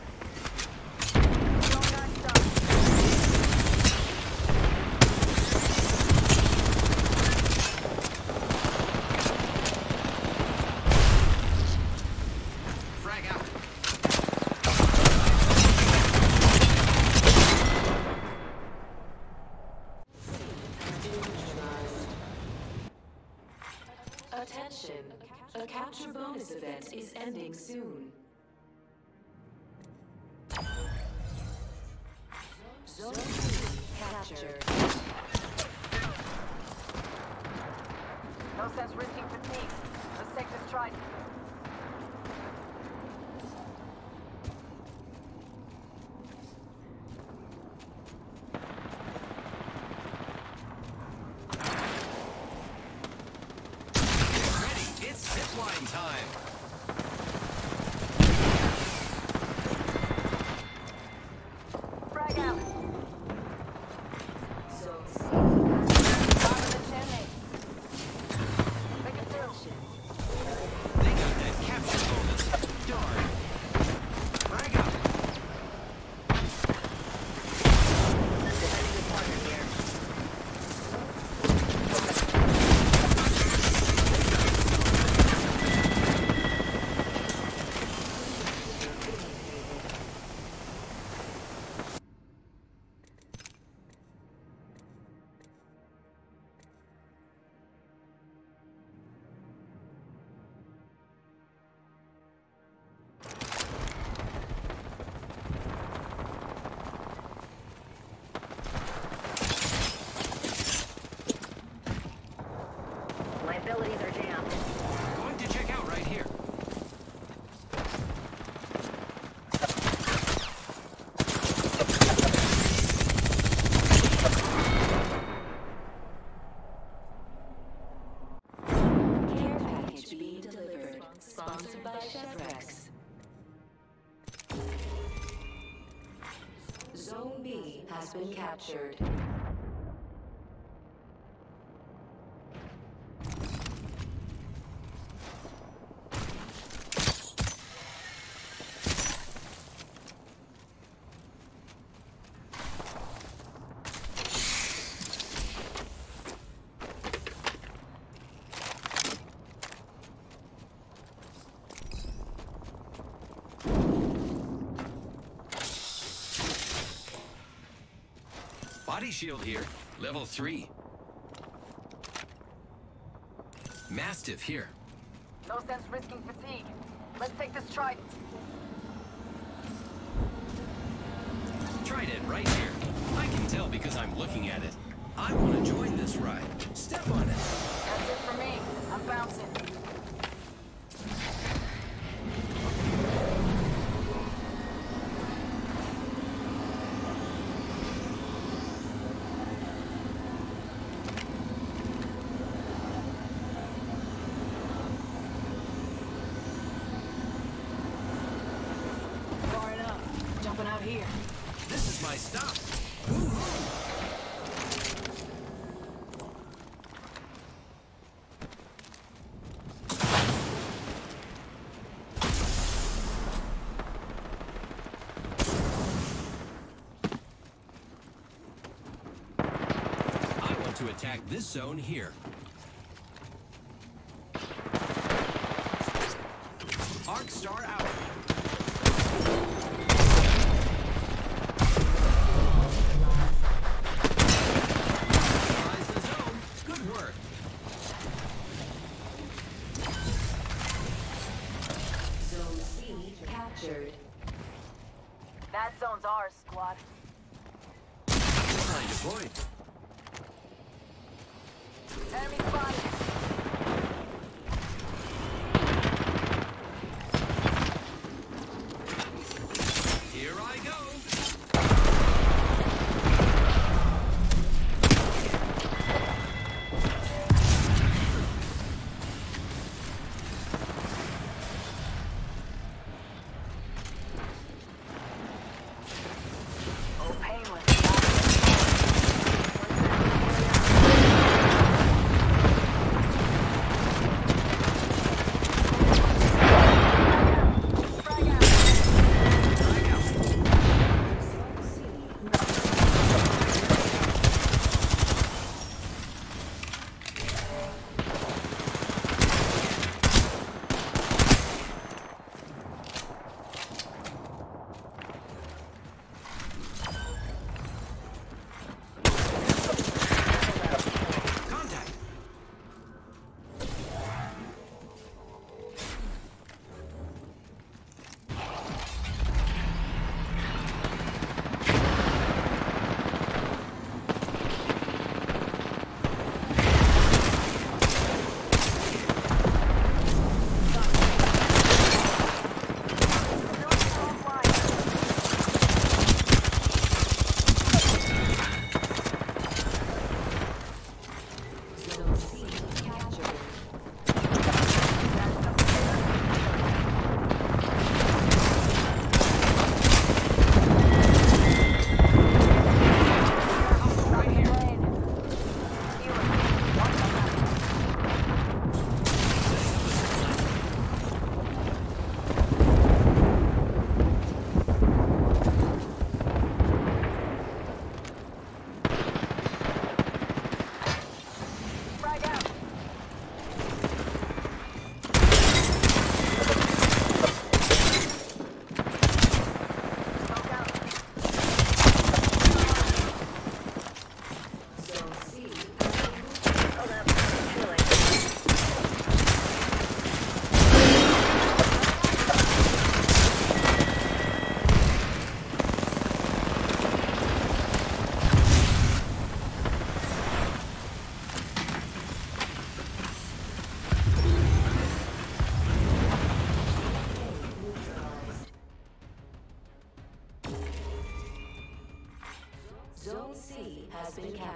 Attention, a capture bonus event is ending soon. Zone two captured. No sense risking fatigue. Let's take this trident. Zipline time. Frag out. Zone C. Bottom of the chimney. Make it through. They got that capture bonus. Darn. Frag out. Defending the partner here. Liabilities are jammed. Going to check out right here. Care package being delivered. Sponsored by Chevrex. Zone B has been captured. Body shield here. Level three. Mastiff here. No sense risking fatigue. Let's take this trident. Trident right here. I can tell because I'm looking at it. I want to join this ride. Step on it. That's it for me. I'm bouncing. Firing up. Jumping out here. This is my stop. I want to attack this zone here. Arc star out. That zone's ours, squad. Line deployed. Enemy spotted. Here I go. Oh, painless.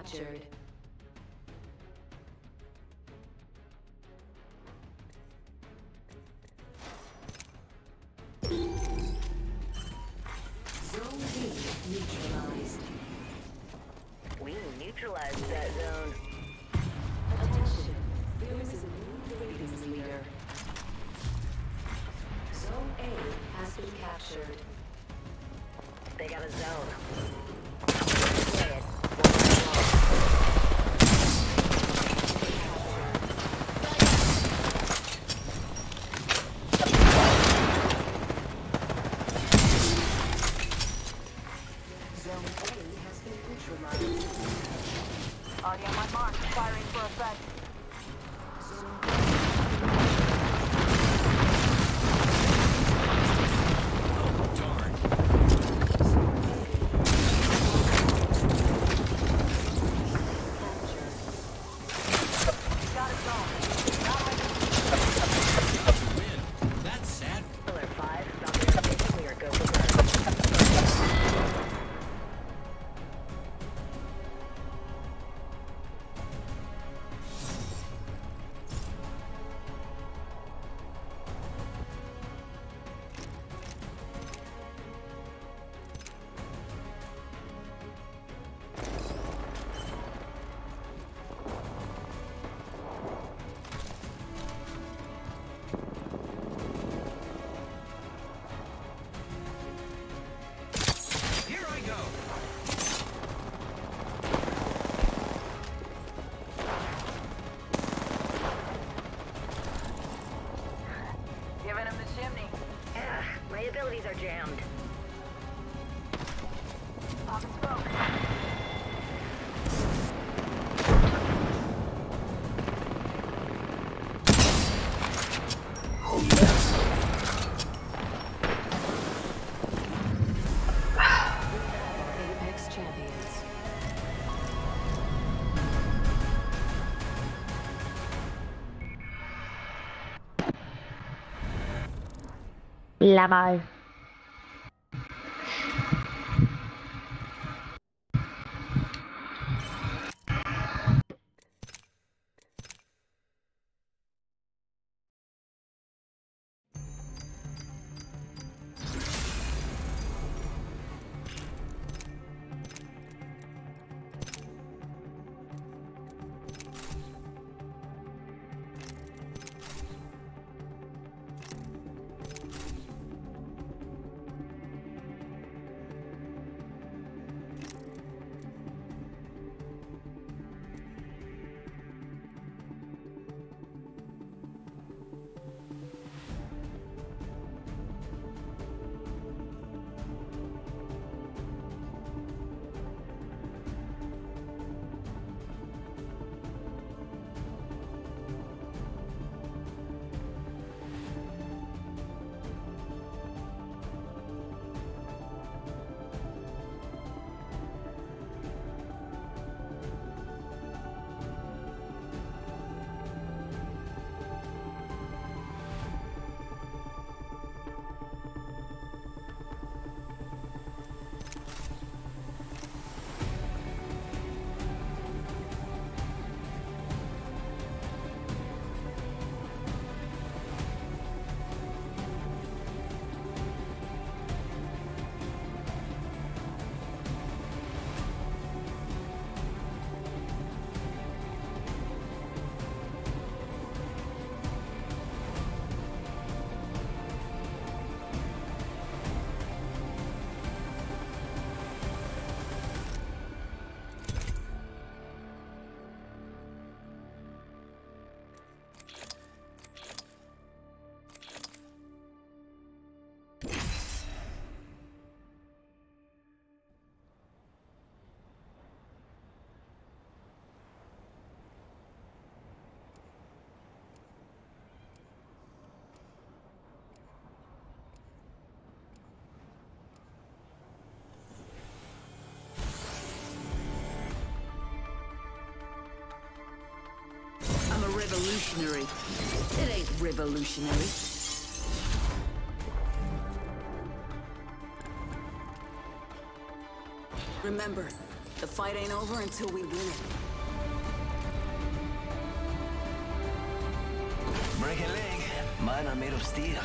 captured. Zone B neutralized. We neutralized that zone. Attention, there is a new ratings leader. Zone A has been captured. They got a zone. Zone A has been neutralized. Already on my mark, firing for effect. Zone Oh, darn. Got a zone. Not ready. To win. That's sad. Pillar five, stop your station. We are go for burn. Here I go. Giving him the chimney. Ugh, my abilities are jammed. Popping smoke. Apex champions. La madre. Revolutionary. It ain't revolutionary. Remember, The fight ain't over until we win it. Break a leg. Mine are made of steel.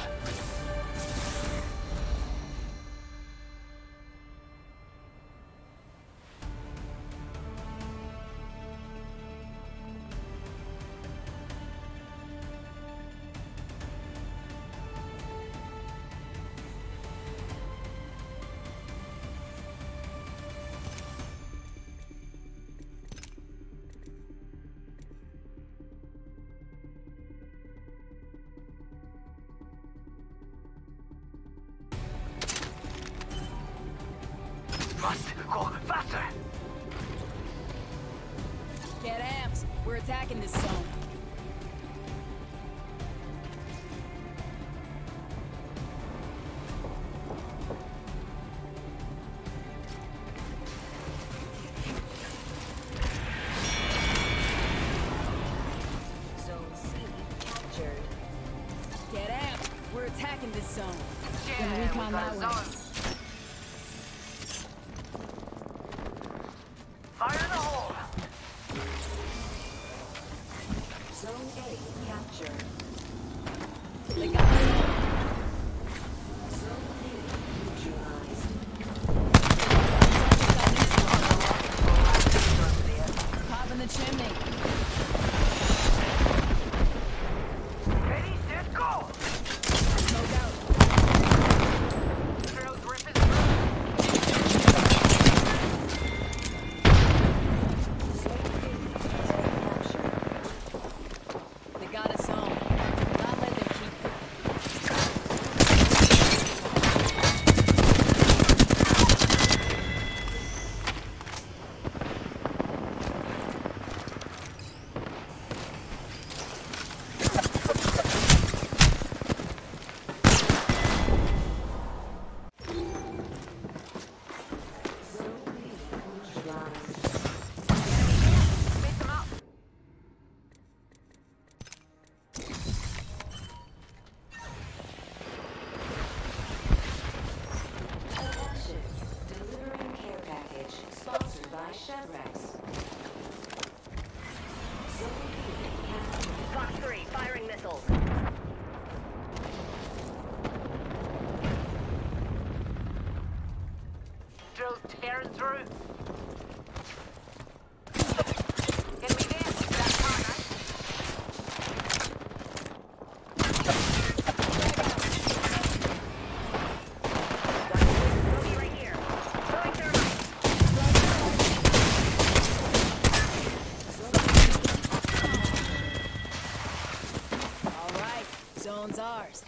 Must go faster! Get amped. We're attacking this zone. Zone C captured. Get amped. We're attacking this zone. Yeah, Gonna recon we got that a way. zone. Fire in the hole! Zone A captured. They got us. Zone B neutralized. Pop in the chimney. Ready, set, go! No doubt. Trail grip is They got us zone. Not let them keep it. Zone B neutralized. Pick them up. Attention. Delivering care package sponsored by Chevrex. Zone B captured. Fox three, firing missiles. Drills tearing through. Enemy there. That corner. Bogey right here. Throwing thermite. All right. Zone's ours.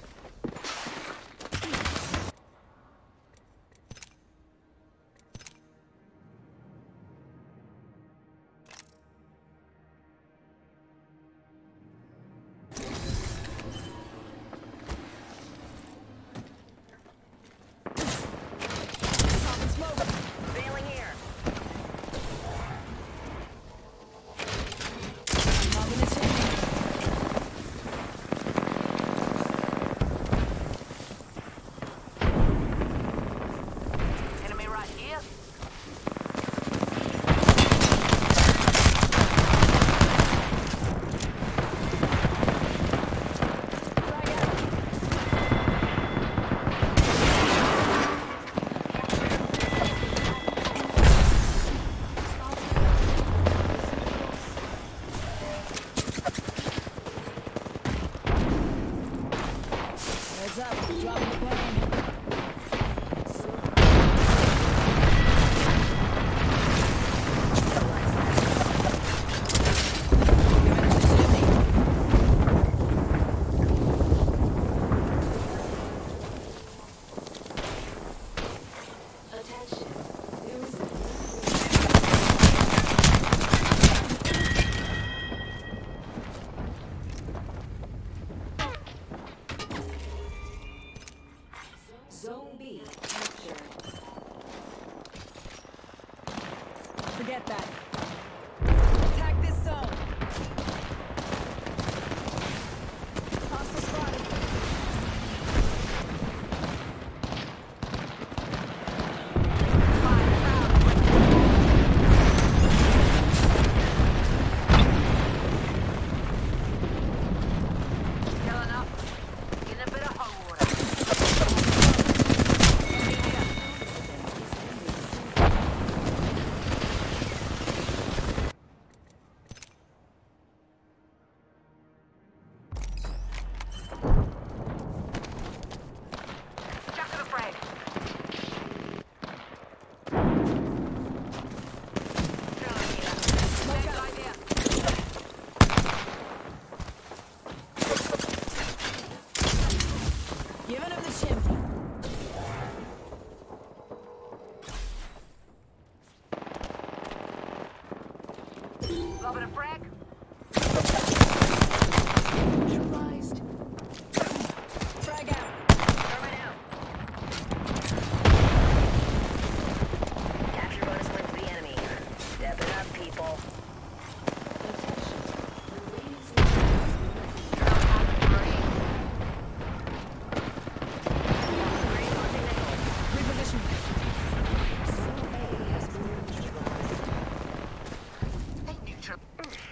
Popping smoke. Bailing here. Popping the chimney.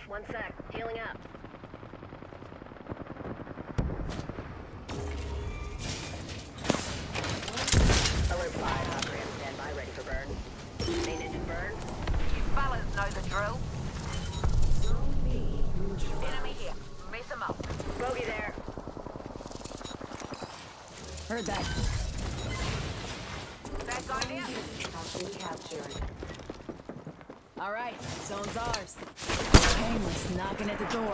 One sec. Healing up. Alert five. Valkyrie on standby, ready for burn. Main engine burn. You fellas know the drill. Enemy here. Mess them up. Bogey there. Heard that. That guy there? Has been captured. All right, zone's ours. Painless knocking at the door.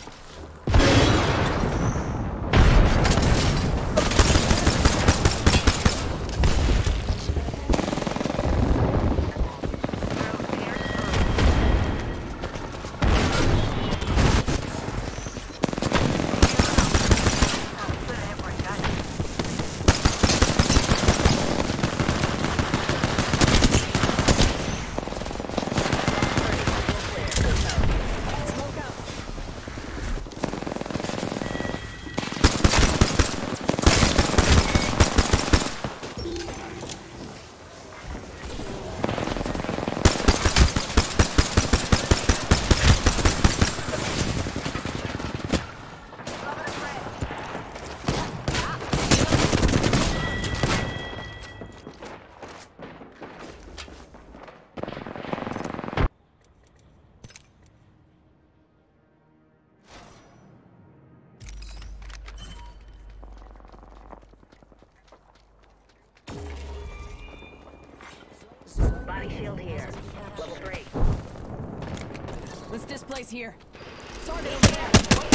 Body shield here. Level three. Let's displace here. Target over there.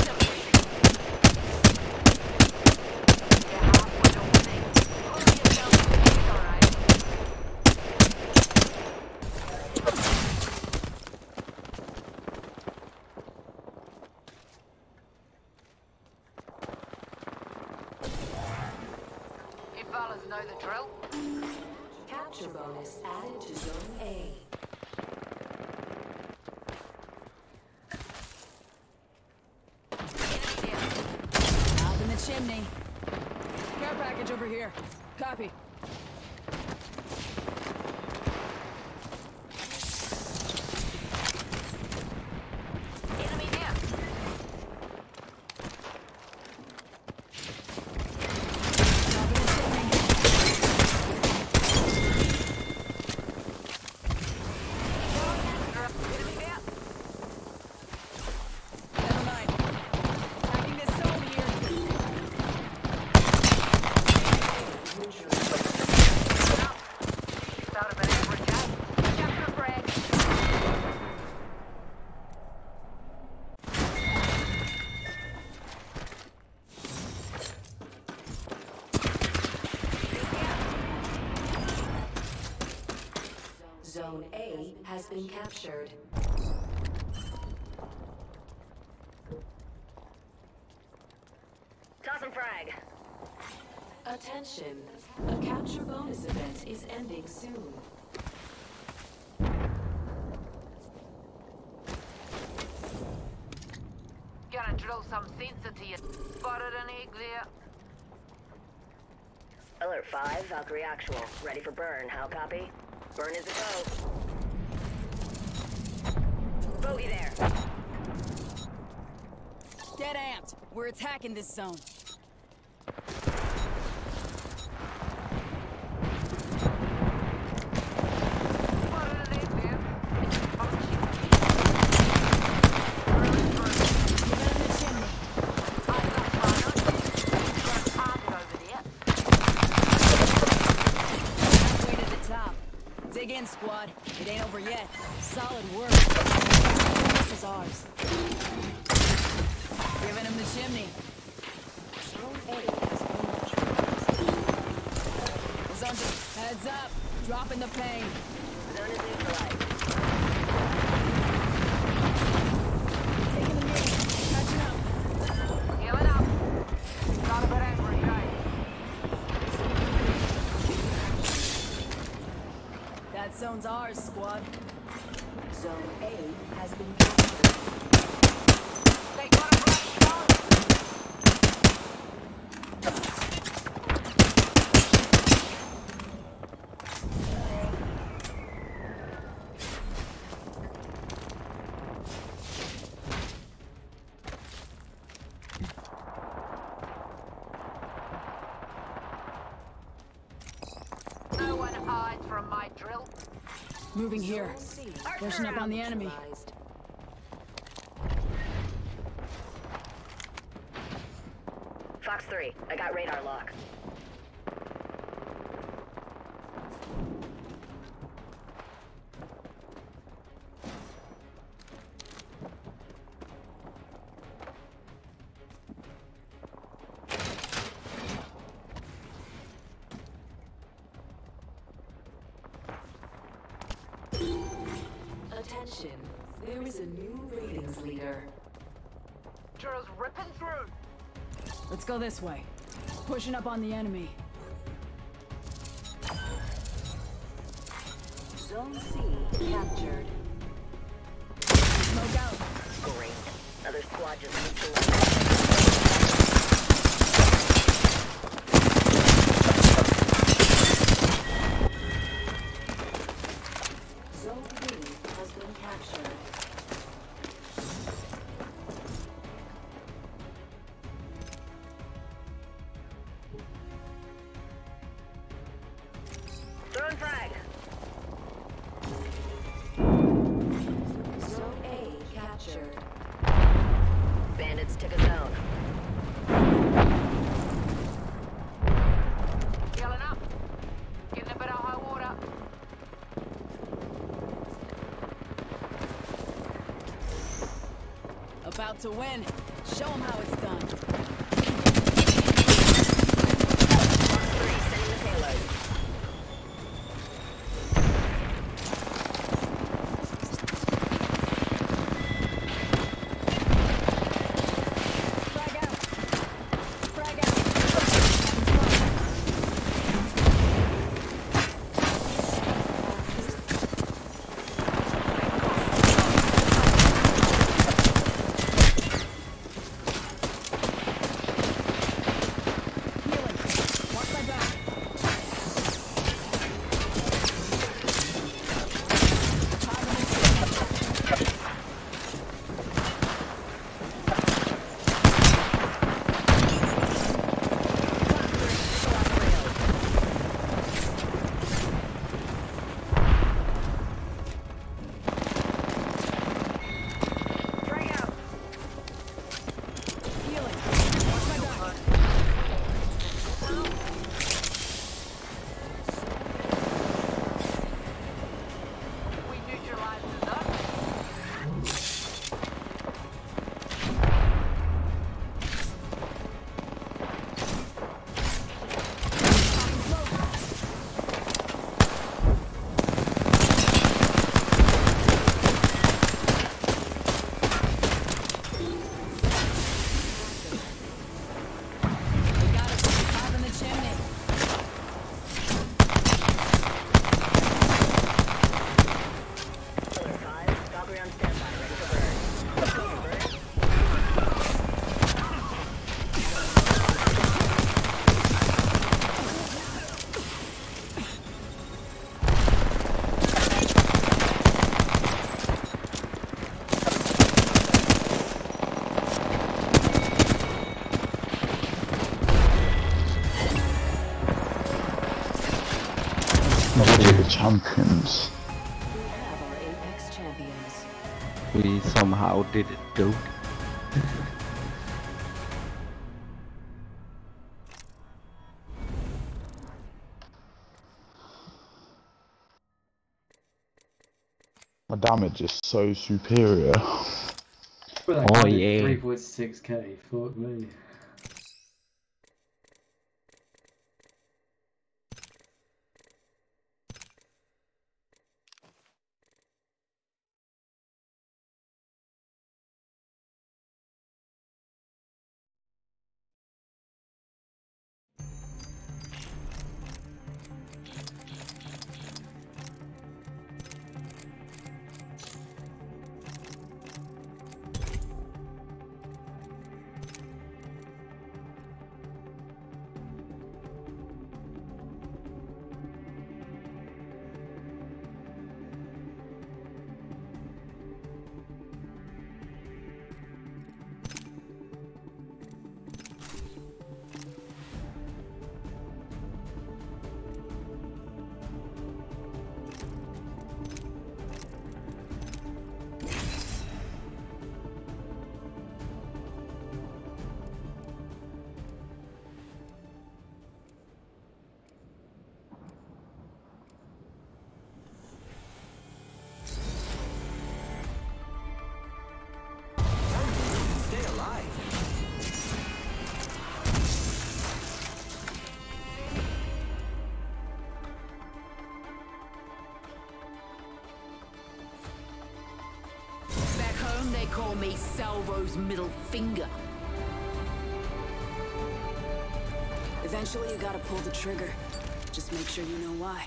You fellas know the drill. Capture bonus added to Zone A. Out in the chimney. Care package over here. Copy. Enemy there. Out in the chimney. Enemy there. Never mind. Attacking this zone here. Start of an average day. Capture frag. Zone A has been captured. Toss and frag. Attention. A capture bonus event is ending soon. Gonna drill some sense into you. Spotted an egg there. Alert five. Valkyrie actual. Ready for burn. How copy? Burn is a go. Bogey there. Get amped. We're attacking this zone. Spotted an egg there. Oh, shit. Get in the chimney. I've got fire. Got a target over there. Halfway to the top. Dig in, squad. It ain't over yet. Solid work. This is ours. Giving him the chimney. Zone A has been neutralized. Zone two. Heads up. Dropping the pain. Zone is neutralized. Taking the knee. Catching up. Healing up. Got a bit angry, guy. That zone's ours, squad. Zone A has been captured. They got a right shot. Moving here. Pushing up on the enemy. Fox three, I got radar lock. Attention, there is a new ratings leader. Just ripping through. Let's go this way. Pushing up on the enemy. Zone C captured. Smoke out. Great. Other squad just moved to left. Zone B has been captured. Throwing frag. Zone A captured. Bandits took a zone. Yelling up. Getting a bit of high water. About to win. Show them how it's done. Fox three, sending the payload. Frag out. Frag out. Healing. Watch my back. Frag out. Healing. Watch my back. We neutralized the zone. We got us. Five in the chimney. Pillar five, Valkyrie on standby, ready for burn. Go for burn. Not really the champions. We have our Apex champions. We somehow did it though. My damage is so superior. Oh yeah. three point six K, fuck me. Bob's middle finger. Eventually, you gotta pull the trigger. Just make sure you know why.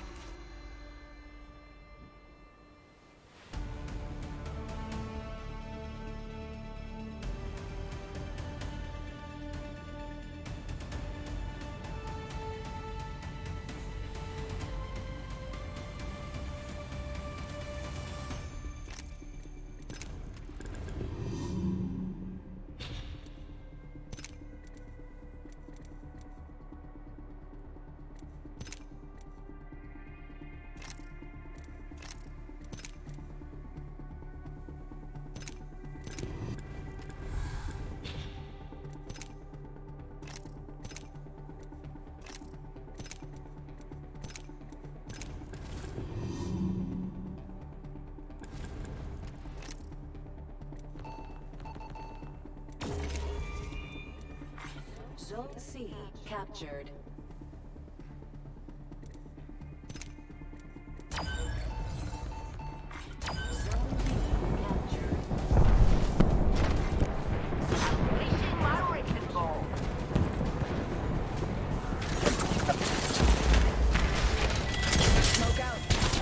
Zone C captured. Zone B captured. Unleashing my wrecking ball. Smoke out.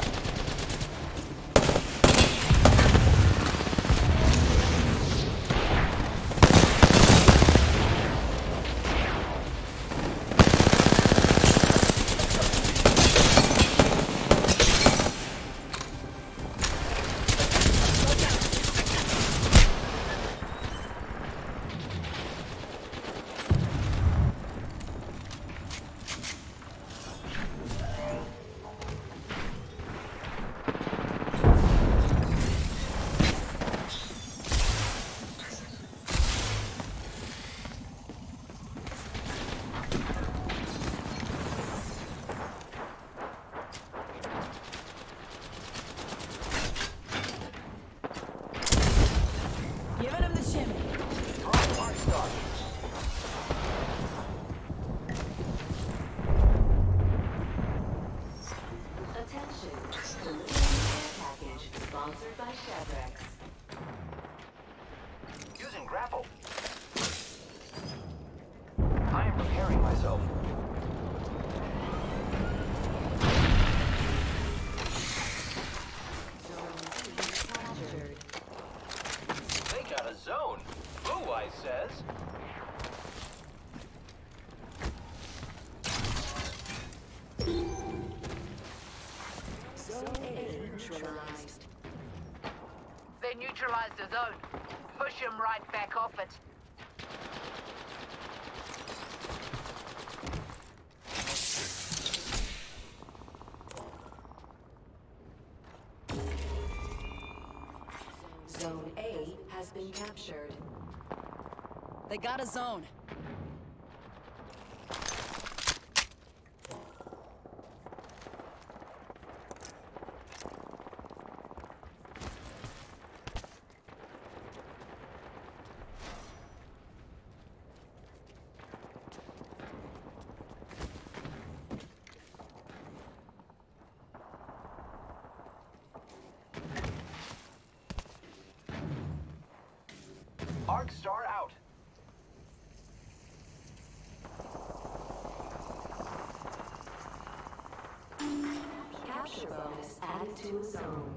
Giving him the chimney. Attention, delivery care package sponsored by Shadrax. Using grapple. I am preparing myself. They got a zone. Blue Eyes says. Zone A neutralized. They neutralized the zone. Push him right back off it. Zone A has been captured. They got a zone. Arc Star out. Capture bonus added to a zone.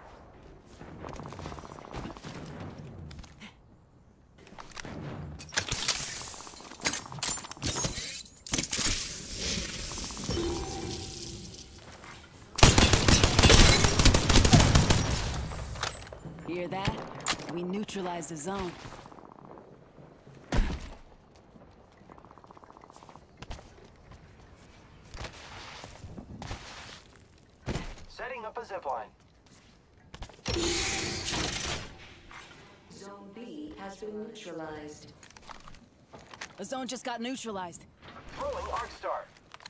Hear that? We neutralized the zone. Setting up a zipline. Zone B has been neutralized. The zone just got neutralized. Throwing Arc Star.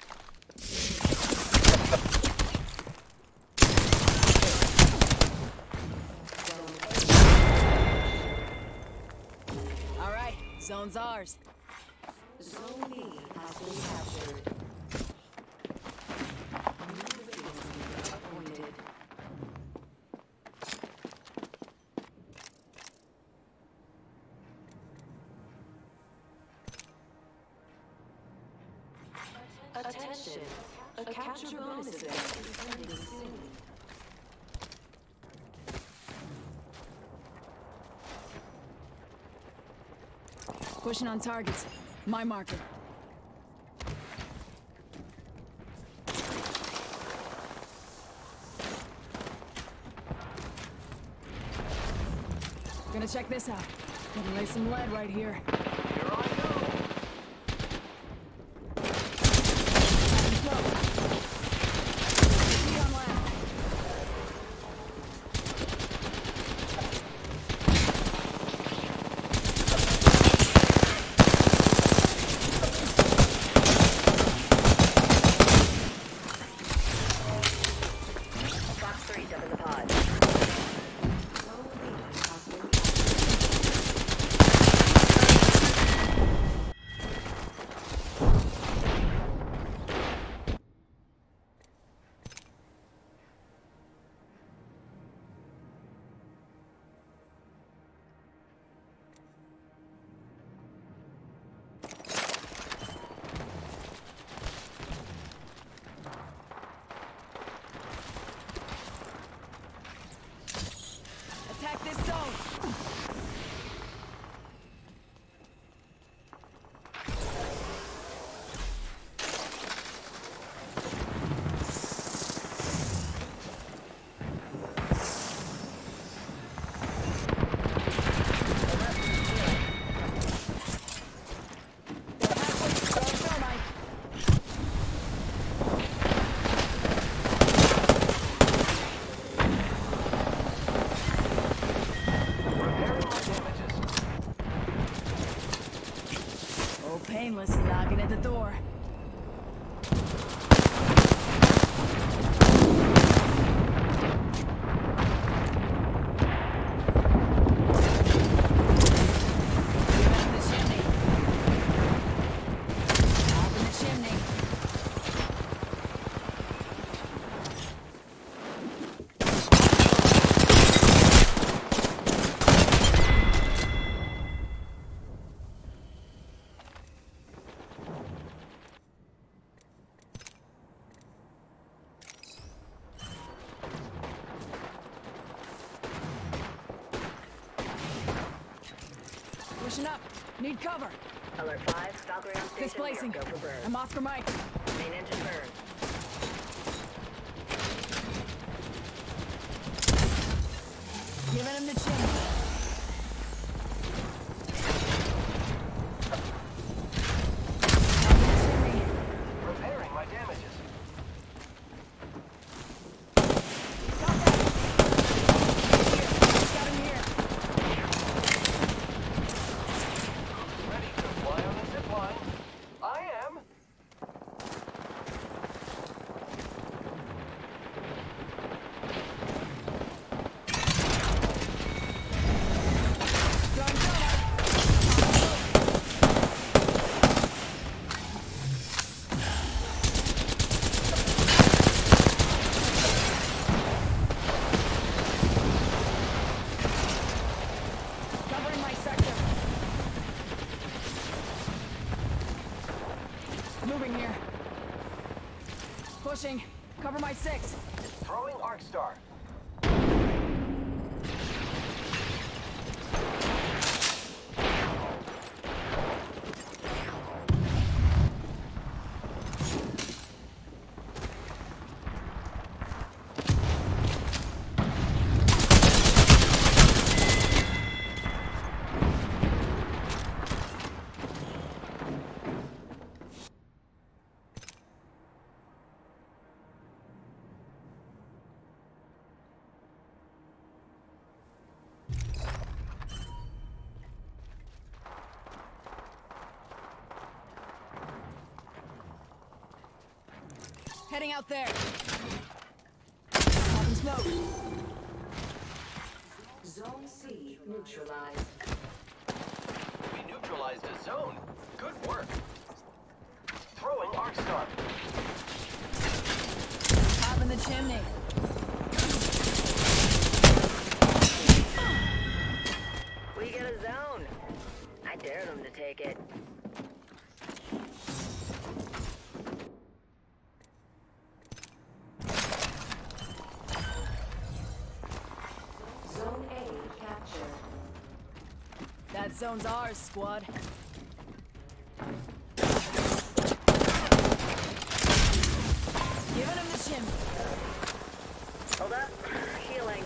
All right, zone's ours. Zone B has been captured. New leader appointed. Attention. A capture bonus event is ending soon. Pushing on targets. My marker. Gonna check this out. Gonna lay some lead right here. Here I go. Attack this zone! Painless knocking at the door. Pushing up. Need cover. Alert five, Valkyrie on station. Displacing. Go for burn. I'm Oscar Mike. Main engine burn. Giving him the chin. Repairing my damages. Moving here. Pushing. Cover my six. Throwing Arc Star. Heading out there. Popping smoke. Zone C neutralized. We neutralized a zone. Good work. Throwing Arc Star. Popping the chimney. We get a zone. I dare them to take it. That zone's ours, squad. Giving him the shim. Hold up. Healing.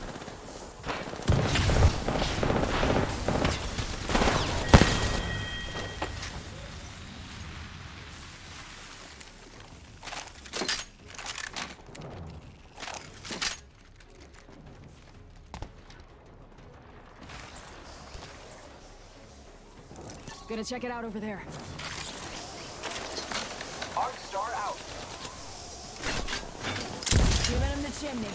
Gonna check it out over there. Arc Star out. Giving him the chimney.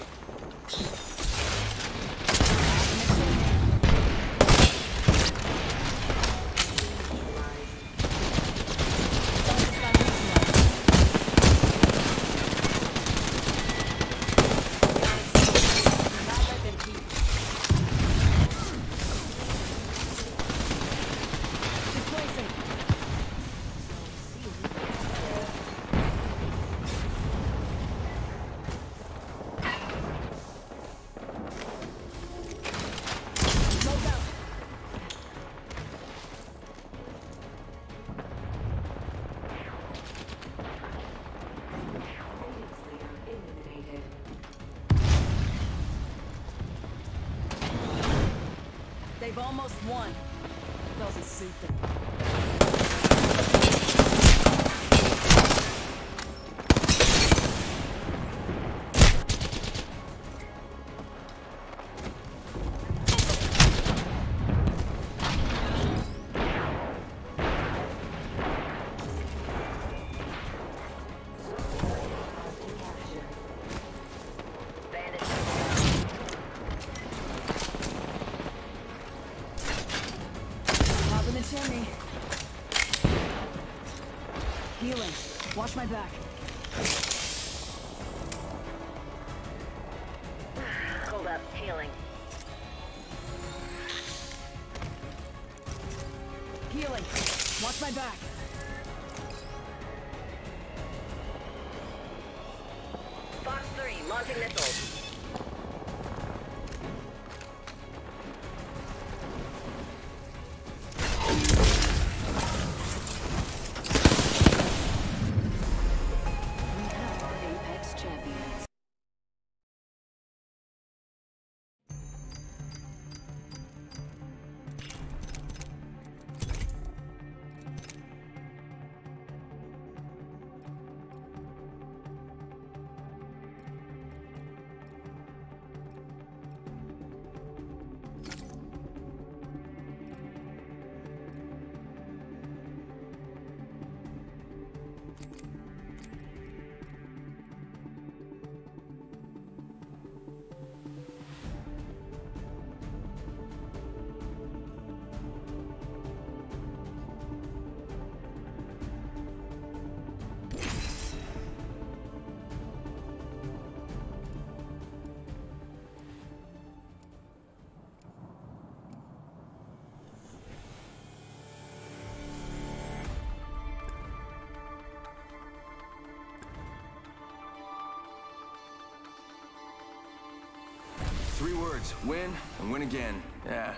They've almost won. Doesn't suit them. Chimney. Healing. Watch my back. Hold up. Healing. Healing. Watch my back. Fox three, launching missiles. Three words, win and win again. Yeah.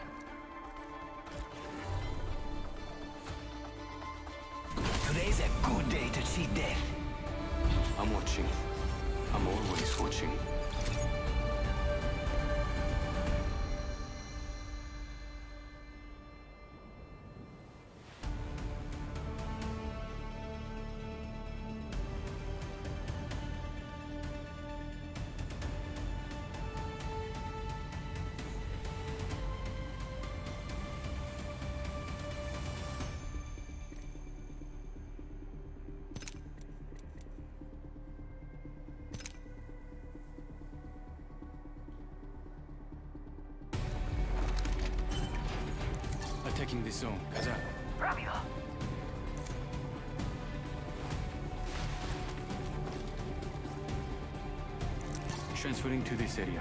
Today's a good day to cheat death. I'm watching. I'm always watching. Attacking this zone. 가자. Transferring to this area.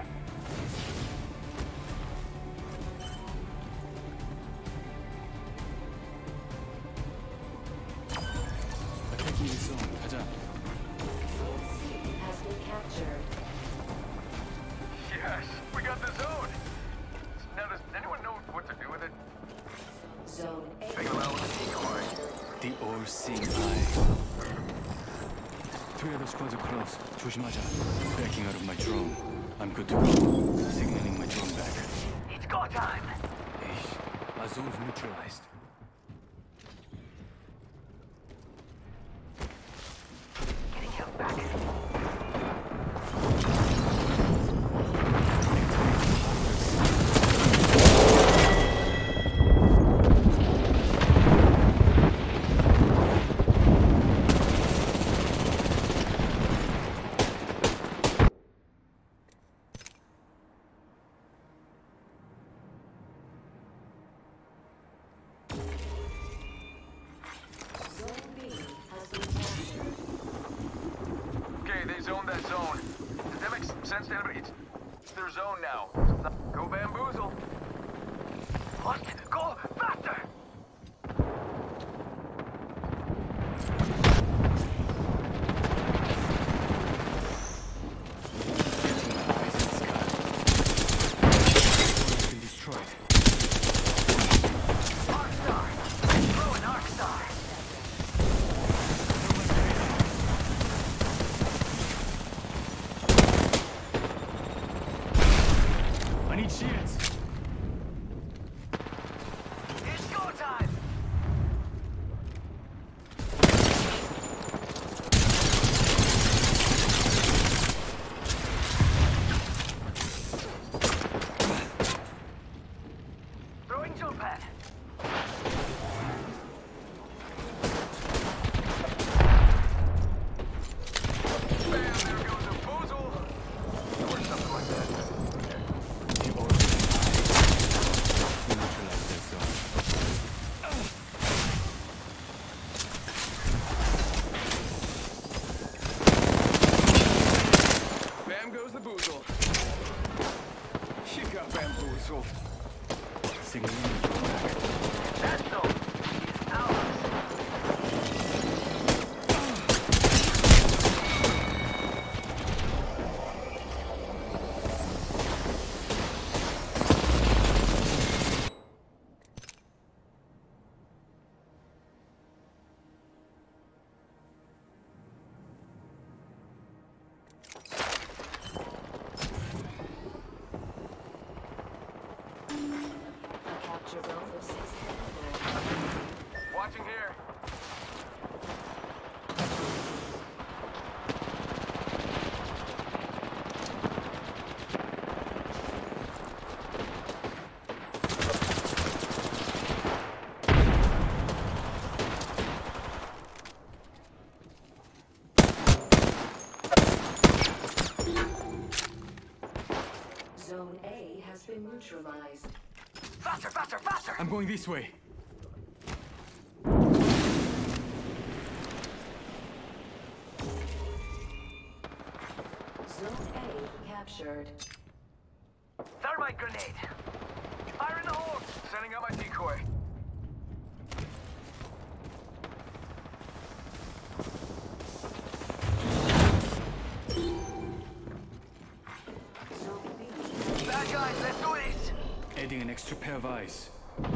Attacking this zone. 가자. Has been captured. Yes, we got the zone. Now, does anyone know what to do with it? The all-seeing eye. Three other squads are close. 조심하자. Backing out of my drone. I'm good to go. Signaling my drone back. It's go time! Ish. Our zone's neutralized. Getting held back. Zone that zone. Systemics, sense to enemy. It's their zone now. Go bamboozle. What? Go faster! Been destroyed. Arc star! Throw an arc star! I need shields. It's go time! Throwing jump pad. Bam, there goes a boozle. Or something like that. Neutralize that zone. Bam goes the boozle. She got bamboozled. Signaling my drone back. That zone is ours. Capture bonus is Watching here. Zone A has been neutralized. Faster, faster, faster! I'm going this way. Zone A captured. Thermite grenade! Fire in the hole! Sending out my decoy. Zone B. Bad guys, let's do this! Adding an extra pair of eyes.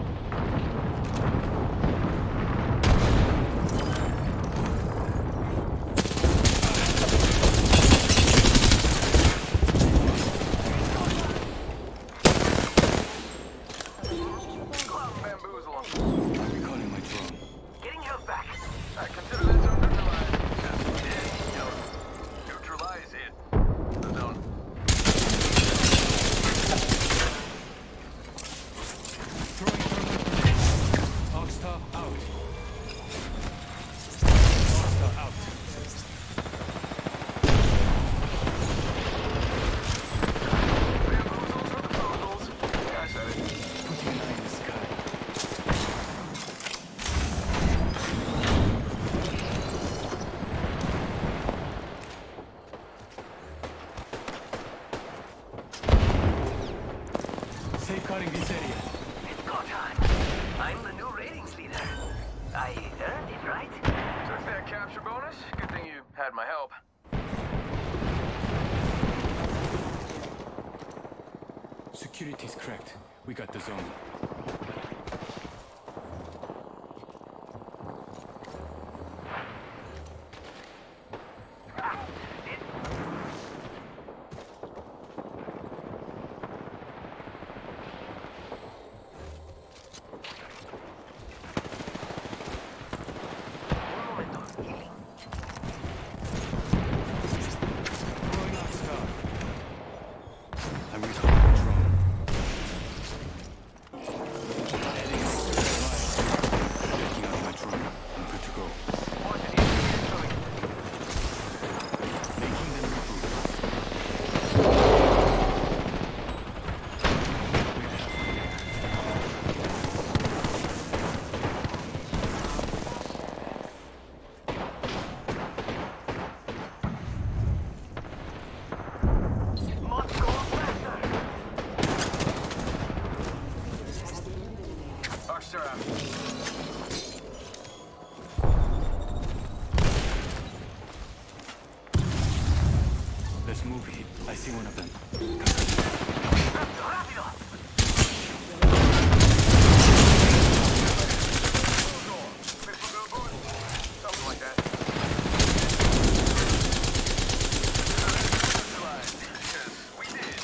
Bamboozle. I'm recalling my drone. Getting held back. I consider that zone neutralized. Yeah, you know, neutralize it. The zone. Throwing thermal grenades. Arcstar out. Arcstar out. Bamboozles for the boozles. Yeah, I said it. Putting an eye in the sky. Safeguarding this area. It's go time. I'm the new ratings leader. I earned it, right? Took that capture bonus. Good thing you had my help. Security's cracked. We got the zone. Thanks, sir. Let's move it. I see one of them. Something like that. We did.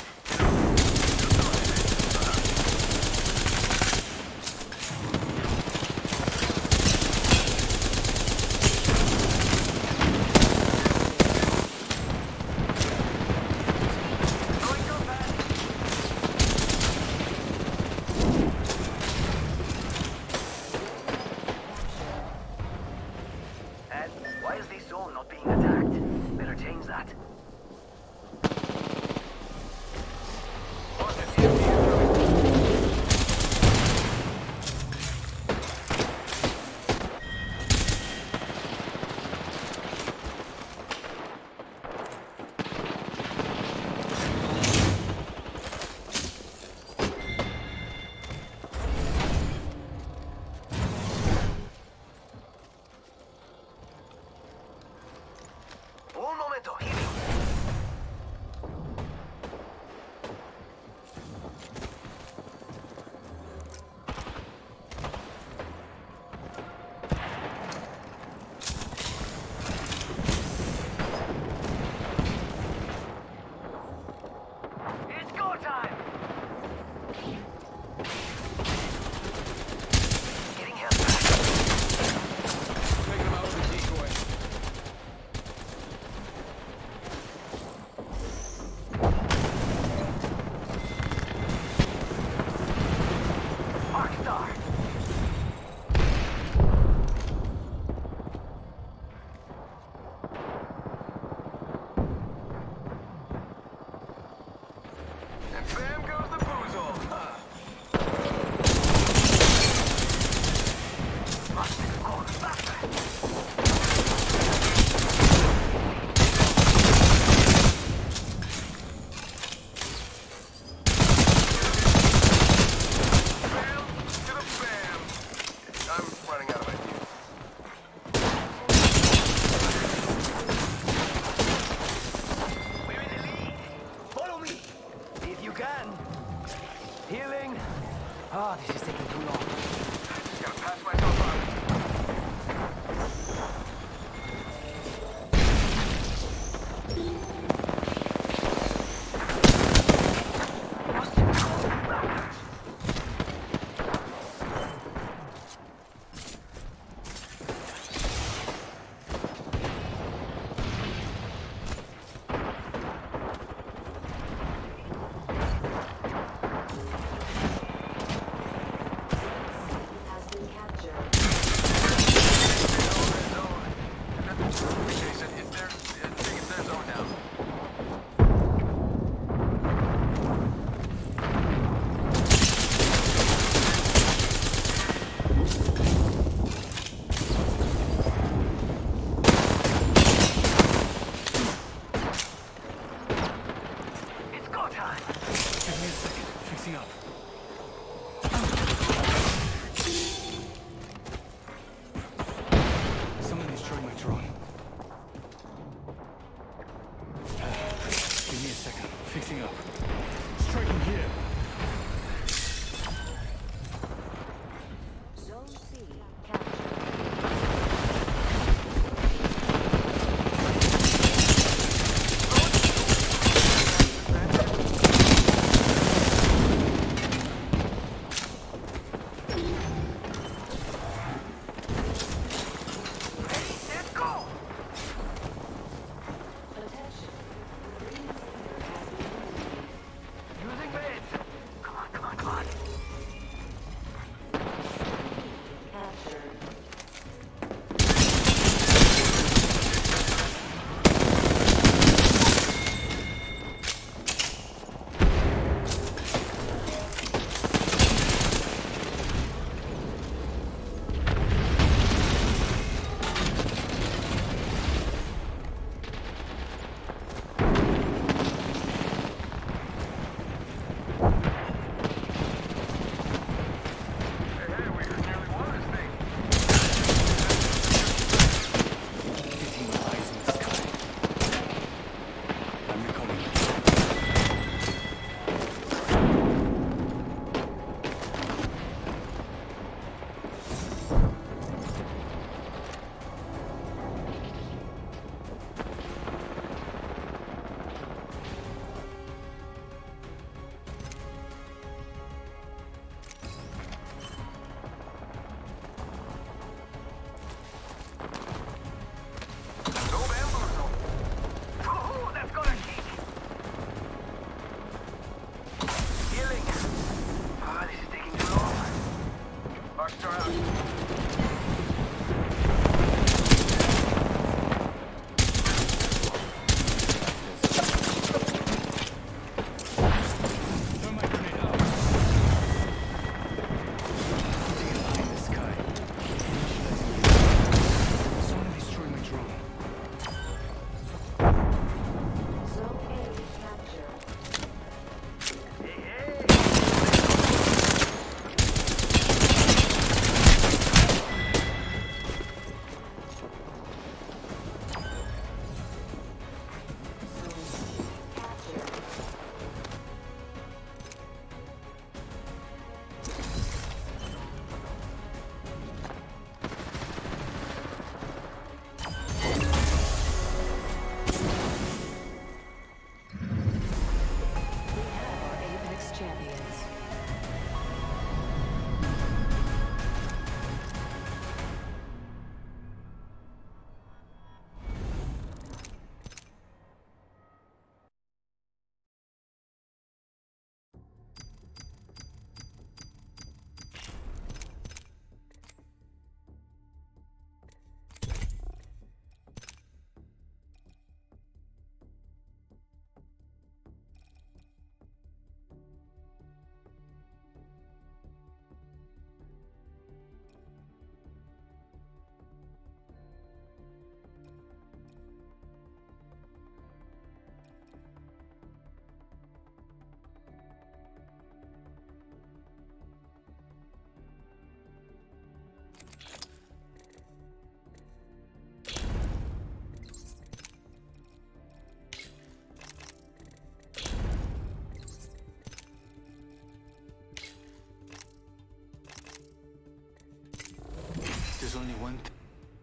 There's only one thing.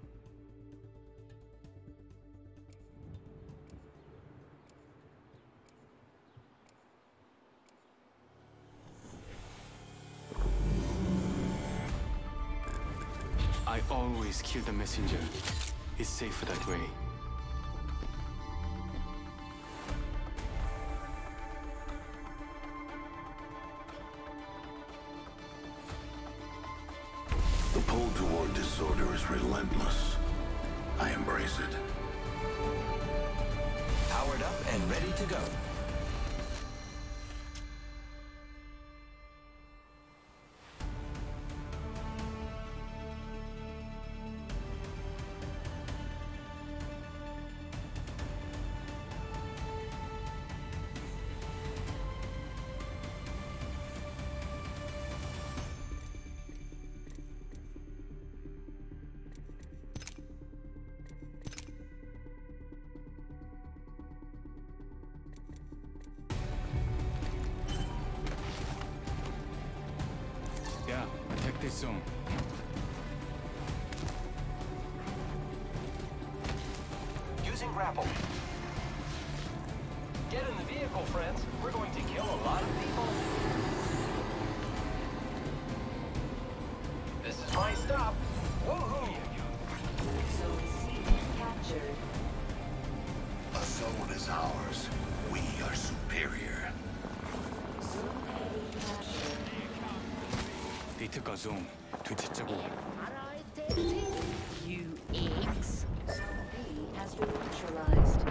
I always kill the messenger. It's safer that way. The pull toward disorder is relentless. I embrace it. Powered up and ready to go. Yeah, attack this zone. Using grapple. Get in the vehicle, friends. We're going to kill a lot of people. This is my stop. Woohoo! Zone C captured. A zone is ours. We are superior. Zone A captured. They took our zone to Chichago. You eggs. Zone B has been neutralized.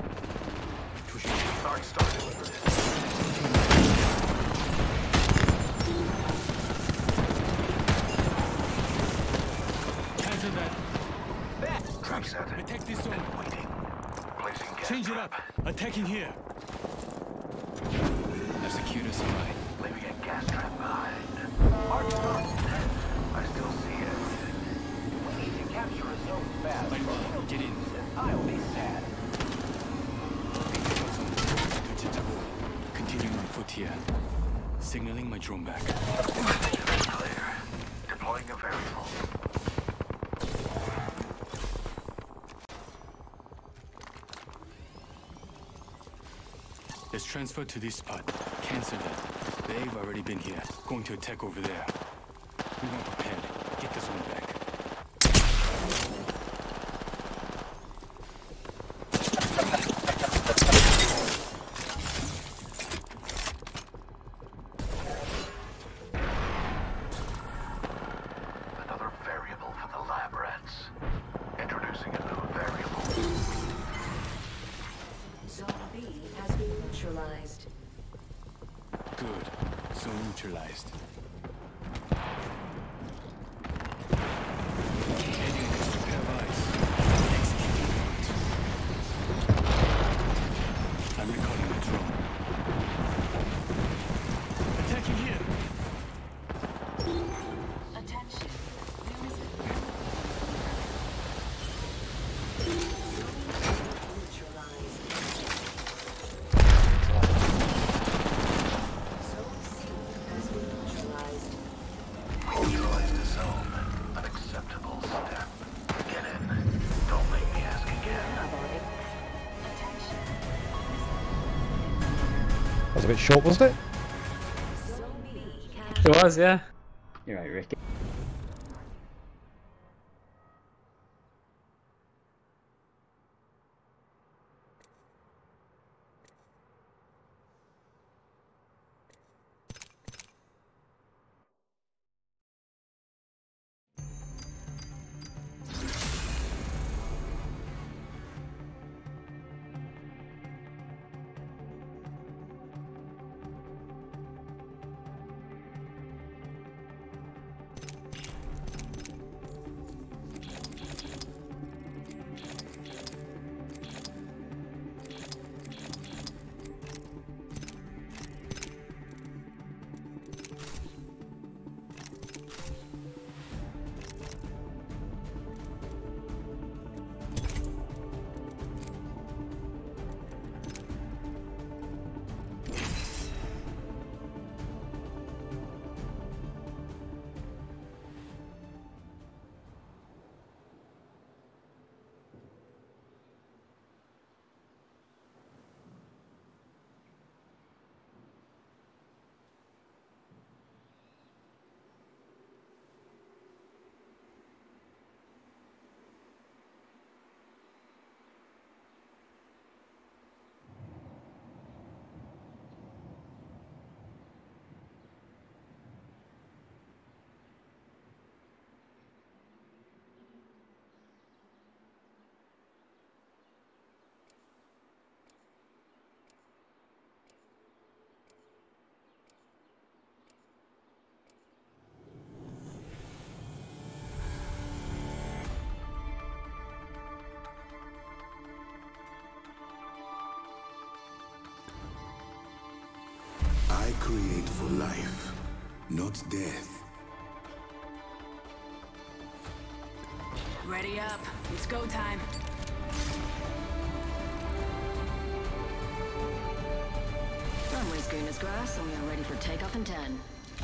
Start, start. Cancel that. Back. Trap set. Attack this zone. Waiting. Placing gas Change it trap. up. Attacking here. I've secured a supply. Leaving a gas trap behind. Hard start. I still see it. We need to capture a zone fast. Fight well. Get in. And I'll be sad. They took our zone to Chichago. Continuing on foot here. Signaling my drone back. Clear. Deploying a variable. Let's transfer to this spot. Cancel that. They've already been here. Going to attack over there. We want prepared. Get the zone back. Another variable for the lab rats. Introducing a new variable. Zone B has been neutralized. Good. Zone neutralized. Heading next to pair of eyes. Executing point. I'm recalling the drone. Attacking here. Attention. There is a neutralized. Zone C has been neutralized. Neutralize the zone. Unacceptable step. Get in. Don't make me ask again. That was a bit short, wasn't it? It was, yeah. You're right, Ricky. not death. Ready up. It's go time. Runway's green as grass, and we are ready for takeoff in ten.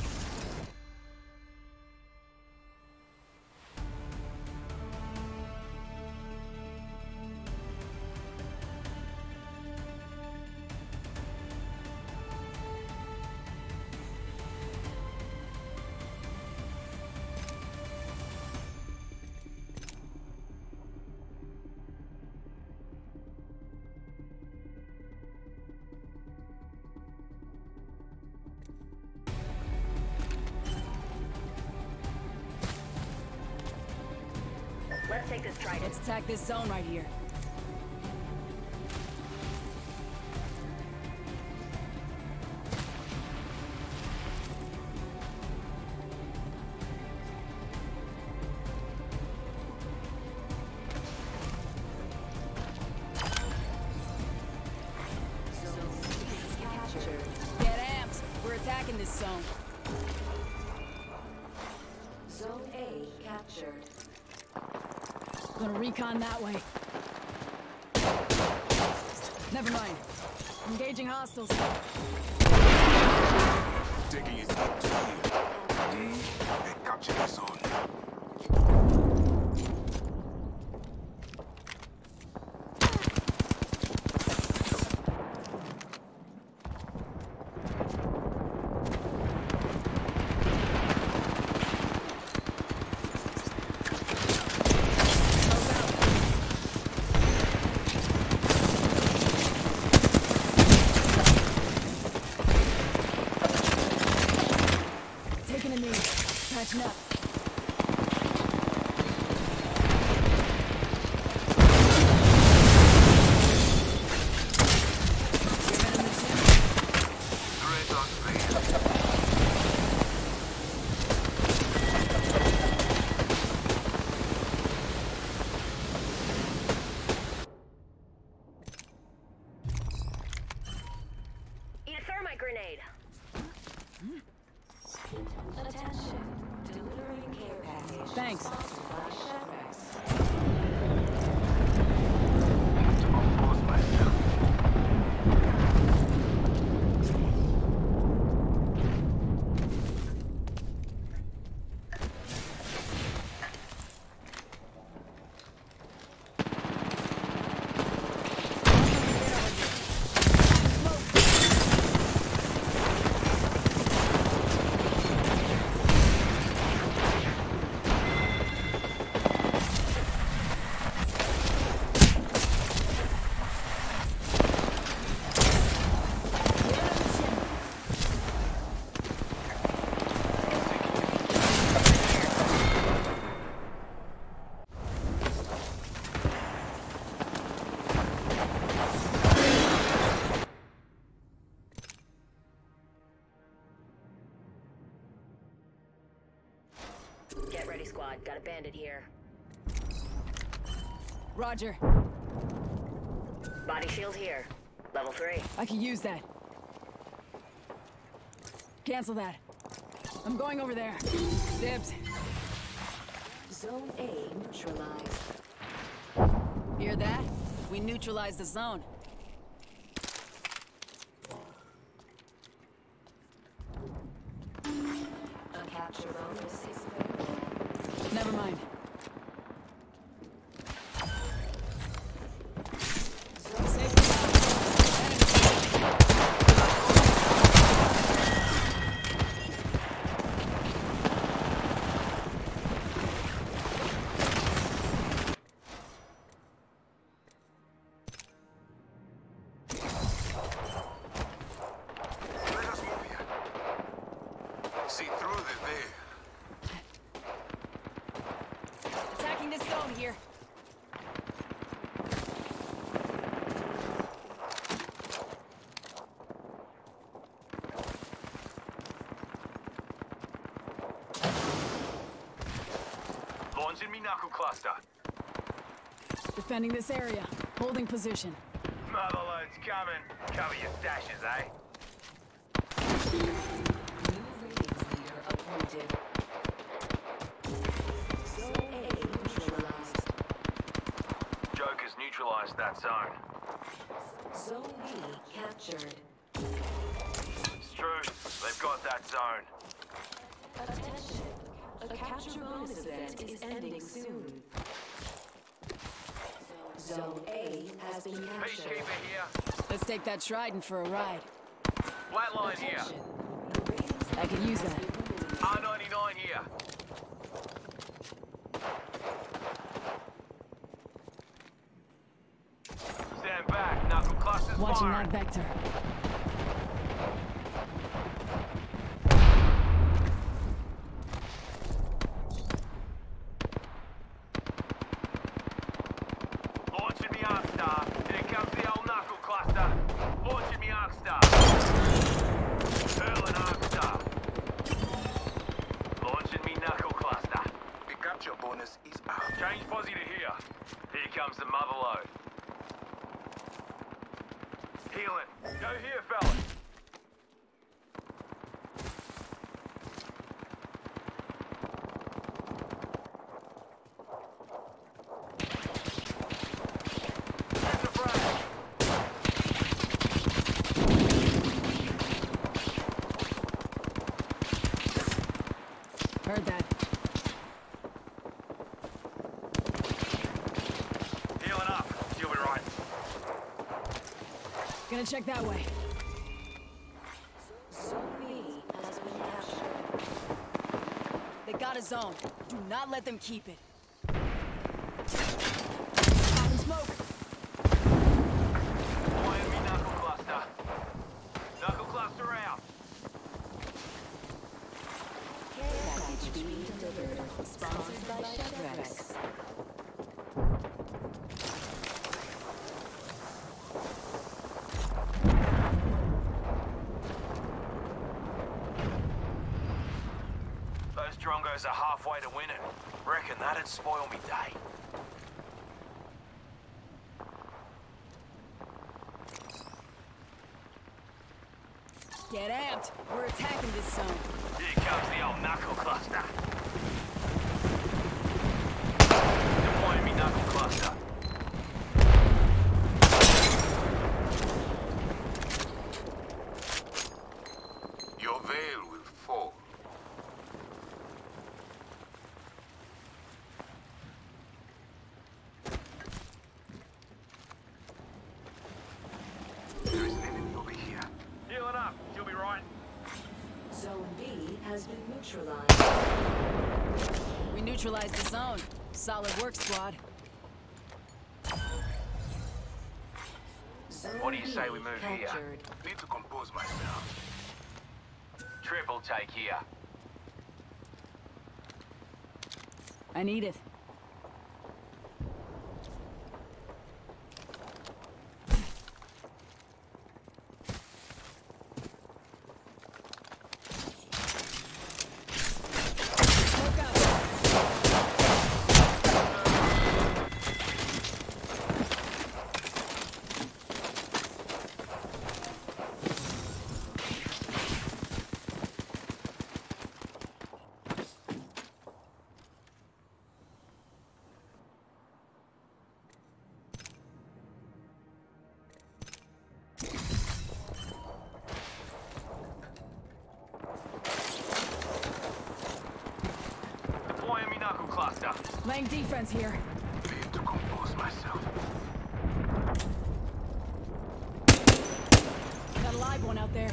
Let's take this trident. Let's attack this zone right here. Get amped. We're attacking this zone. Zone A captured. Gonna recon that way. Never mind. Engaging hostiles. Taking it up to here. They capture the zone. Catching up. Eat a thermite grenade. Attention. Delivering care package. Thanks. Sponsored by Shadrax. Compose myself. Get ready, squad. Got a bandit here. Roger. Body shield here. Level three. I can use that. Cancel that. I'm going over there. Dibs. Zone A neutralized. Hear that? We neutralized the zone. A capture bonus is available. Never mind. Attacking this zone here. Launching me knuckle cluster. Defending this area. Holding position. Motherload's coming. Cover your stashes, eh? New ratings leader active. Zone A neutralized. Joker's neutralized that zone. Zone B captured. It's true. They've got that zone. Attention. A capture bonus event is ending soon. Zone A has been captured. Peacekeeper here. Let's take that Trident for a ride. Flatline here. I can use that. R ninety-nine here. Stand back. Knuckle clusters Watching firing. that vector. Launching me arc star. Here comes the old knuckle cluster. Launching me arc star. Hurling arc star. Launching me knuckle cluster. The capture bonus is out. Change posse to here. Here comes the mother load. Healing. Go here, fellas. Hit the frag. Heard that. Healing up. You'll be right. Gonna check that way. Zone B has been captured. They got a zone. Do not let them keep it. Smoke. Flying me knuckle cluster. Knuckle cluster out. Care package being delivered. Sponsored by Chevrex. Those drongos are halfway to winning. Reckon that'd spoil me day. Get amped. We're attacking this zone. Here comes the old knuckle cluster. Deploying me knuckle cluster. Your veil will fall. There is an enemy over here. Healing up. You'll be right. Zone B has been neutralized. We neutralized the zone. Solid work, squad. Zone What do you B say we move here? captured. Need to compose myself. Triple take here. I need it. Smoke out. Deploying me knuckle cluster. Laying defense here. Need to compose myself. Got a live one out there.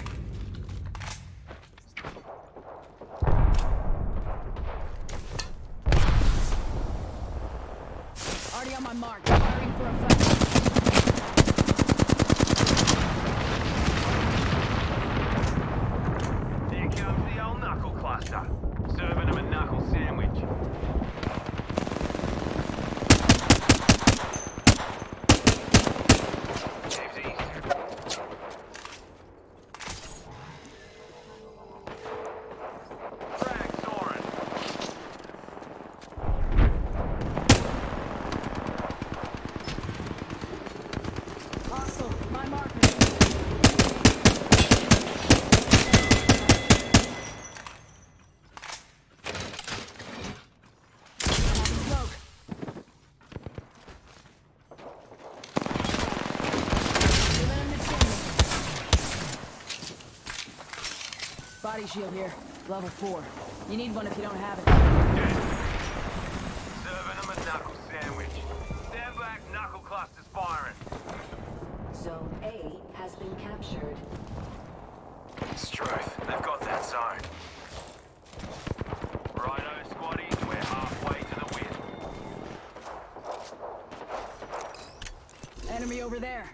Already on my mark. Firing for effect. Here comes the old knuckle cluster. Serving him a knuckle sandwich. Easy. Frag soaring. Body shield here. Level four. You need one if you don't have it. Serving them a knuckle sandwich. Stand back, knuckle clusters firing. Zone A has been captured. Struth, they've got that zone. Righto, squaddies, we're halfway to the win. Enemy over there.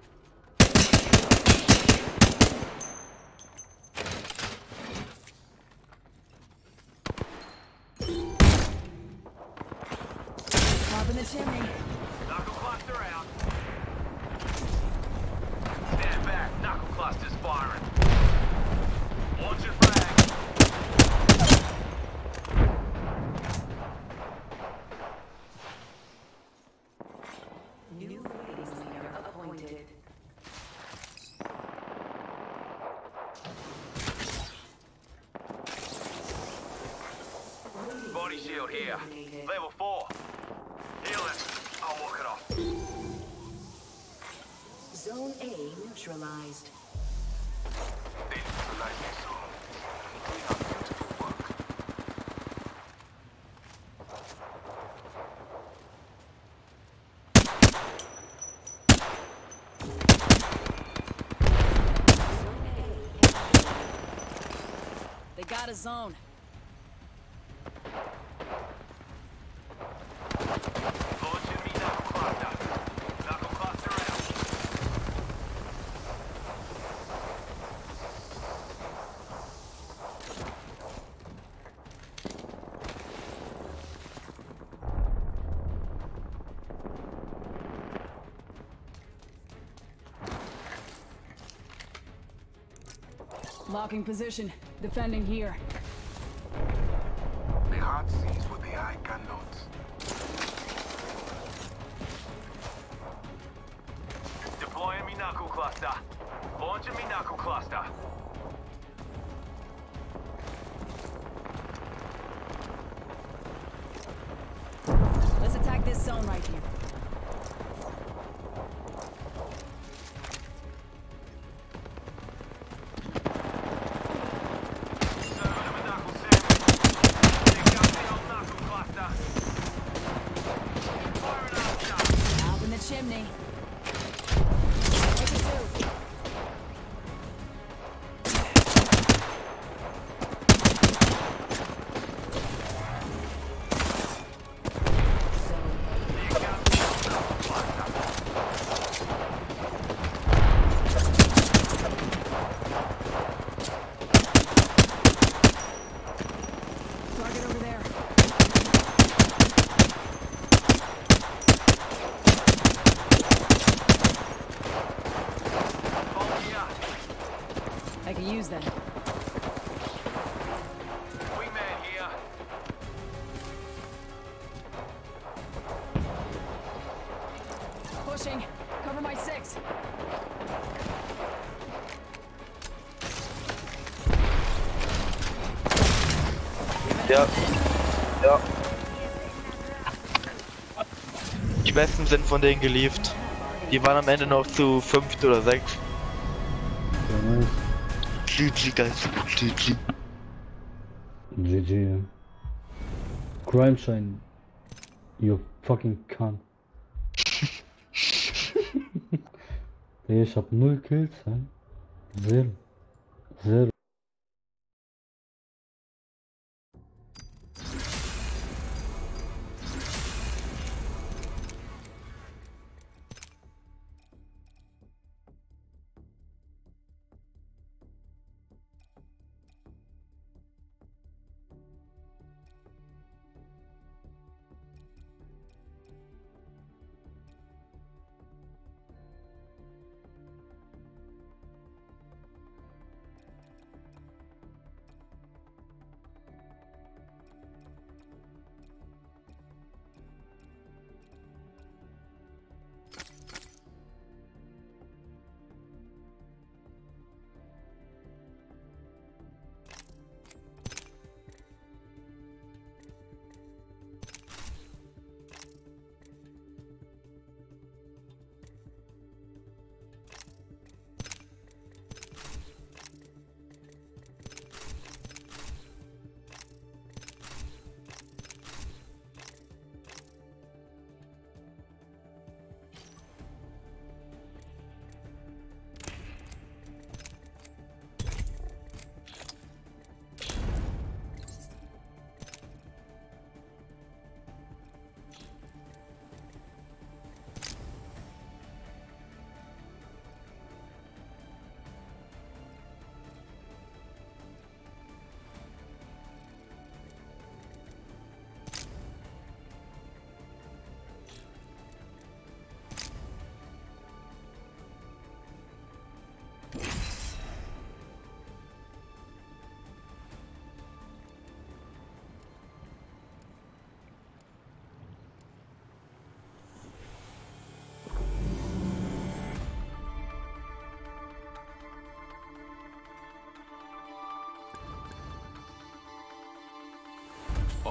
Top in the chimney. Knuckle cluster out. Stand back, knuckle clusters firing. Launch your frag. New ratings leader appointed. Body shield here. Level four. Healing. I'll walk it off. Zone A neutralized. Neutralize the zone. We have beautiful work. They got a zone. Launching me knuckle cluster. Knuckle cluster out. Locking position. Defending here. The heart sees what the eye cannot. Deploying me knuckle cluster. Launching me knuckle cluster. Let's attack this zone right here. Serving them a knuckle sandwich. They got the old knuckle cluster. Firing after. Out in the chimney. Take it two. Target over there. Oh yeah. I can use that. Wingman here. Pushing. Cover my six. Ja. Ja. Die besten sind von denen gelieft. Die waren am Ende noch zu fünft oder sechs. G G, guys. G G. G G, ja. Crime Shine. You fucking cunt. Digga, ich hab null Kills, hä? Zero. Zero.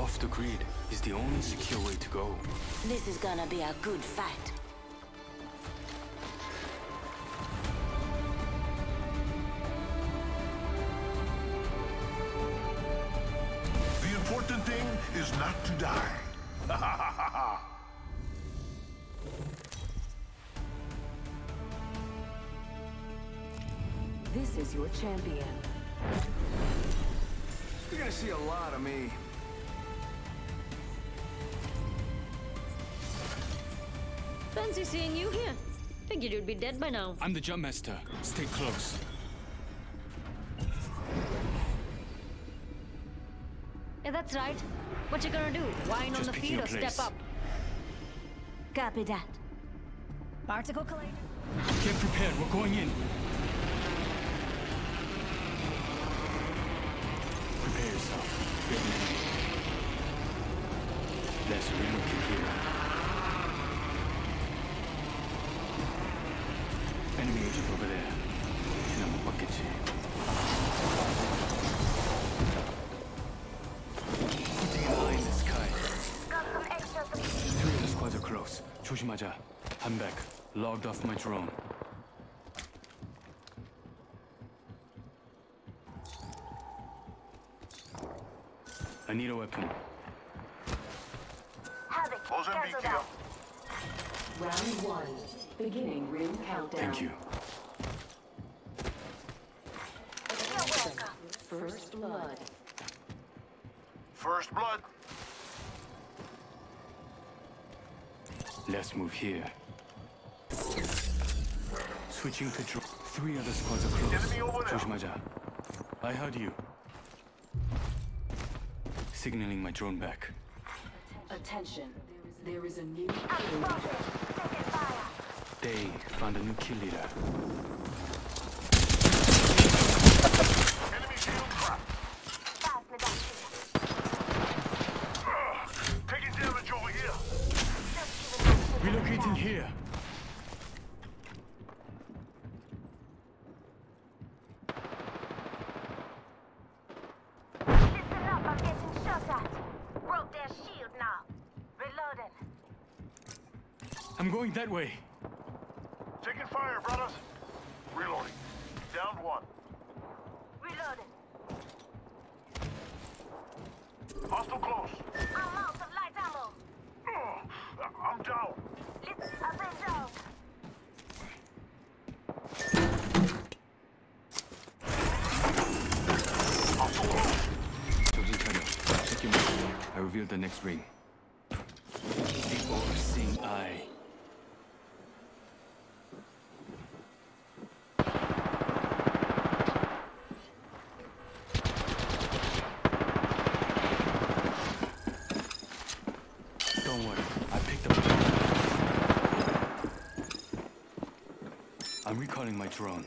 Off the grid is the only secure way to go. This is gonna be a good fight. The important thing is not to die. Ha ha ha ha ha. This is your champion. You're gonna see a lot of me. Fancy seeing you here. Figured you'd be dead by now. I'm the jump master. Stay close. Yeah, that's right. What you gonna do? Whine on the feet or step up? Copy that. Particle collider. Get prepared. We're going in. Prepare yourself. Get ready. Let's relook here. Enemy agent over there. I'm a bucket ship. Putting an eye in the sky. Three of the squads are close. 조심하자. I'm back. Logged off my drone. I need a weapon. Round one. Beginning ring countdown. Thank you. First blood. First blood. Let's move here. Switching to drone. Three other squads are close. 조심하자. I heard you. Signaling my drone back. Attention. There is a new They found a new kill leader. Enemy shield cracked. Taking damage over here. Relocating here. Listen up, I'm getting shot at. Broke their shield now. Reloading. I'm going that way. Taking fire, brothers. Reloading. Down one. Reloading. Hostile close. I'm out of light ammo. Ugh, I'm down. Let's avenge out. Hostile close. Chosen Colonel, check your mark. I revealed the next ring. The overseeing eye. Don't worry, I picked up a drone. I'm recalling my drone.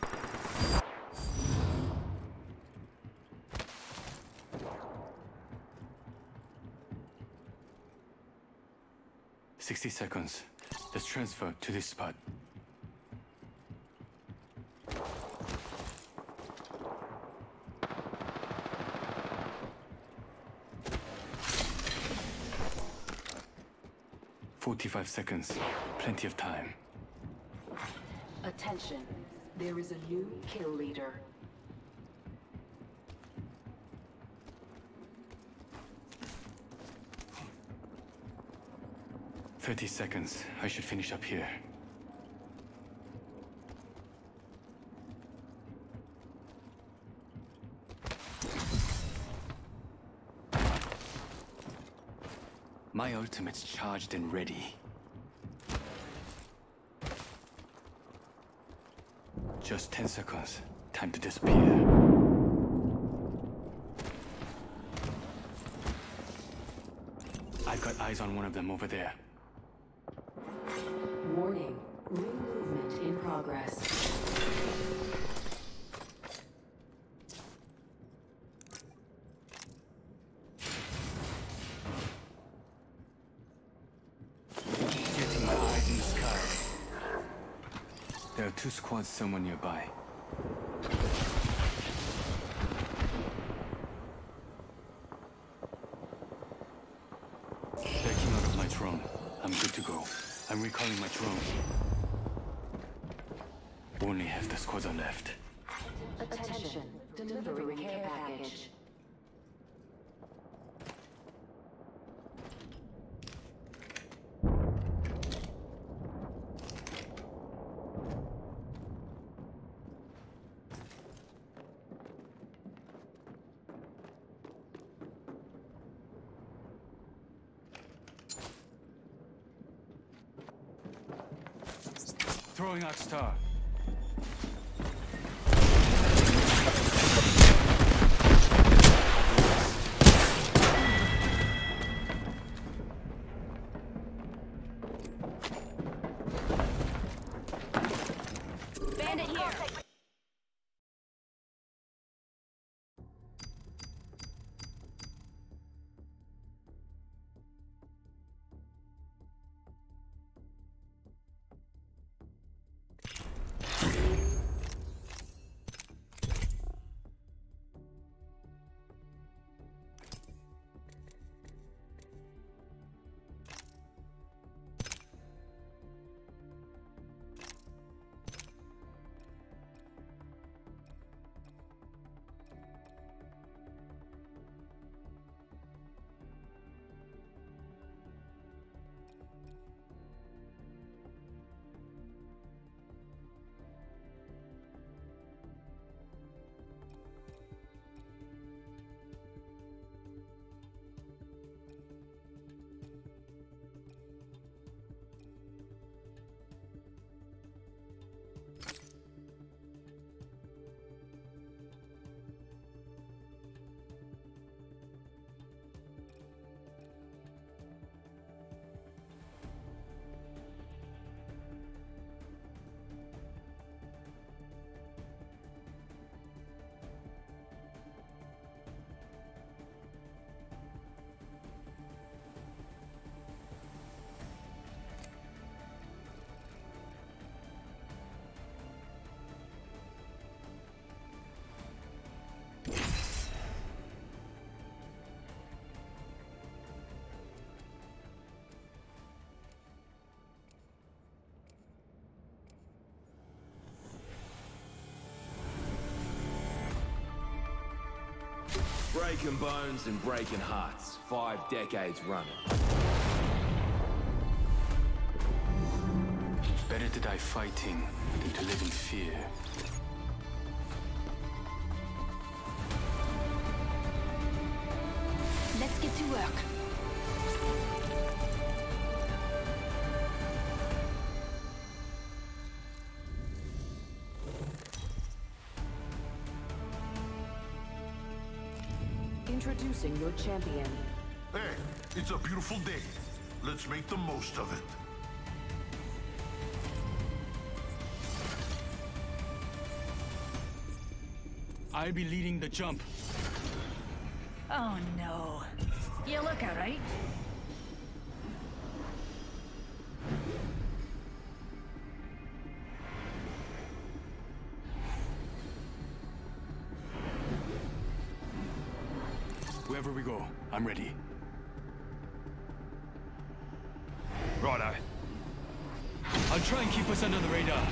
Sixty seconds. Let's transfer to this spot. Forty-five seconds. Plenty of time. Attention. There is a new kill leader. Thirty seconds. I should finish up here. My ultimate's charged and ready. Just ten seconds. Time to disappear. I've got eyes on one of them over there. Warning. Ring movement in progress. Getting my eyes in the sky. There are two squads somewhere nearby. I'm good to go. I'm recalling my drone. Only half the squads are left. Attention, delivering care package. Throwing out star. Bandit here. Breaking bones and breaking hearts. Five decades running. Better to die fighting than to live in fear. Let's get to work. Introducing your champion. Hey, it's a beautiful day. Let's make the most of it. I'll be leading the jump. Oh no. You look alright. Wherever we go, I'm ready. Righto. I'll try and keep us under the radar.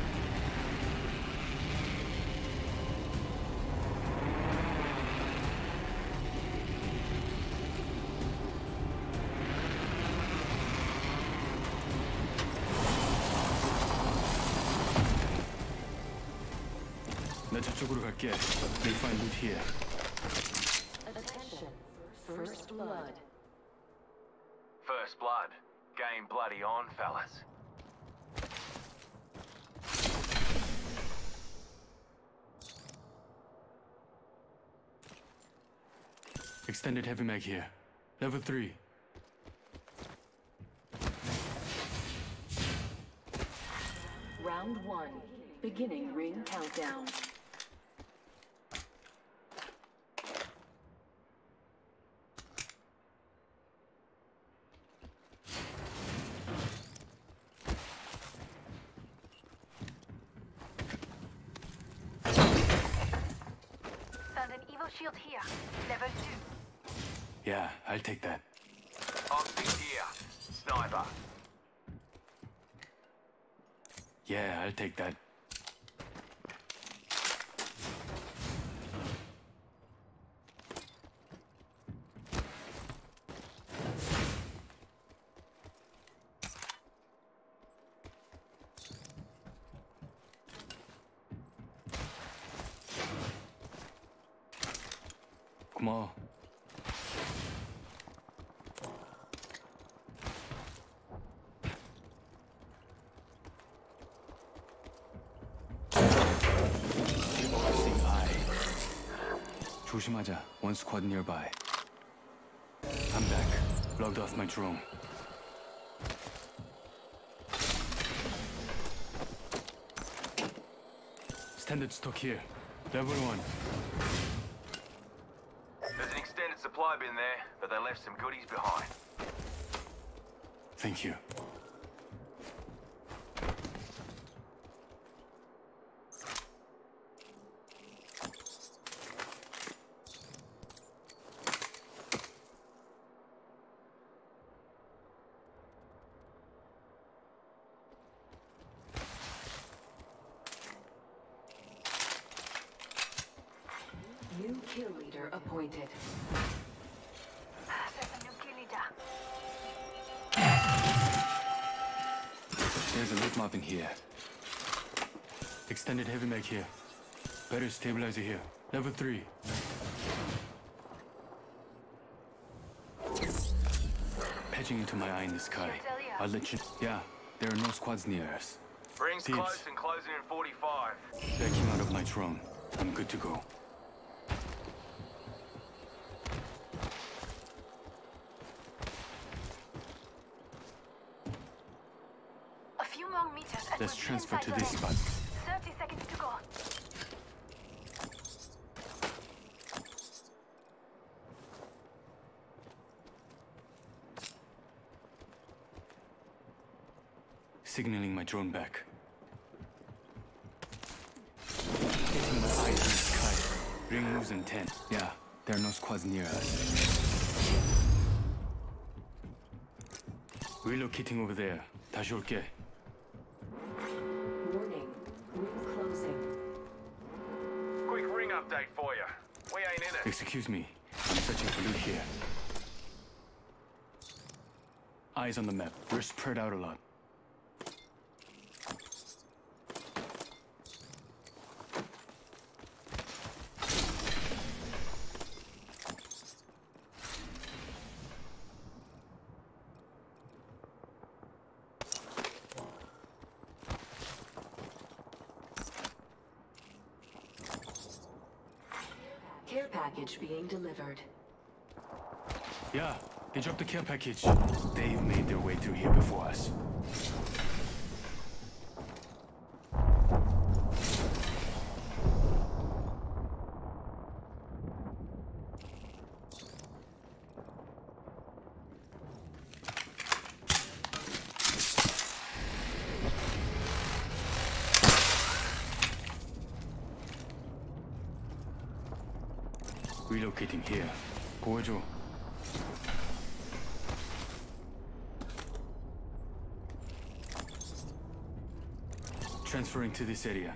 나 저쪽으로 갈게. You'll find loot here. Attention, first blood. First blood. Game bloody on, fellas. Extended heavy mag here. Level three. Round one. Beginning ring countdown. Found an evil shield here. Level two. Yeah, I'll take that. Optics here. Sniper over. Yeah, I'll take that. 고마워. 조심하자. One squad nearby. I'm back. Logged off my drone. Standard stock here. Level one. There's an extended supply bin there, but they left some goodies behind. Thank you. New kill leader appointed. There's a new kill leader. There's a loot mob in here. Extended heavy mag here. Better stabilizer here. Level three. Patching into my eye in the sky. I'll let you. Yeah, there are no squads near us. Rings Thieves. close and closing in forty-five. Backing out of my drone. I'm good to go. A few more meters and Let's we'll be transfer inside to the this ring. spot. thirty seconds to go. Signaling my drone back. Getting my eyes in the sky. Ring moves in ten. Yeah, there are no squads near us. Relocating over there. 다시 올게. Warning. Ring closing. Quick ring update for you. We ain't in it. Excuse me. I'm searching for loot here. Eyes on the map. We're spread out a lot. Care package being delivered. Yeah, they dropped the care package. They've made their way through here before us. Relocating here. 보여줘. Transferring to this area.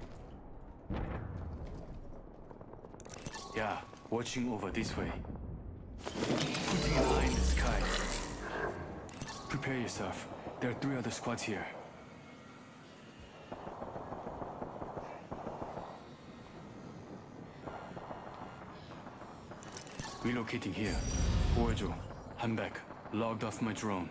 Yeah, watching over this way. Putting an eye in the sky. Prepare yourself. There are three other squads here. Relocating here. 보여줘. I'm back. Logged off my drone.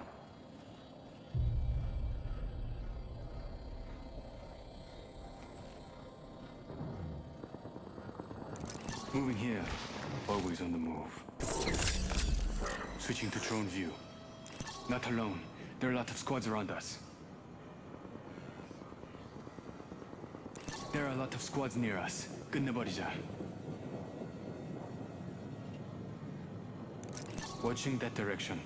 Moving here. Always on the move. Switching to drone view. Not alone. There are a lot of squads around us. There are a lot of squads near us. 끝내버리자. Watching that direction.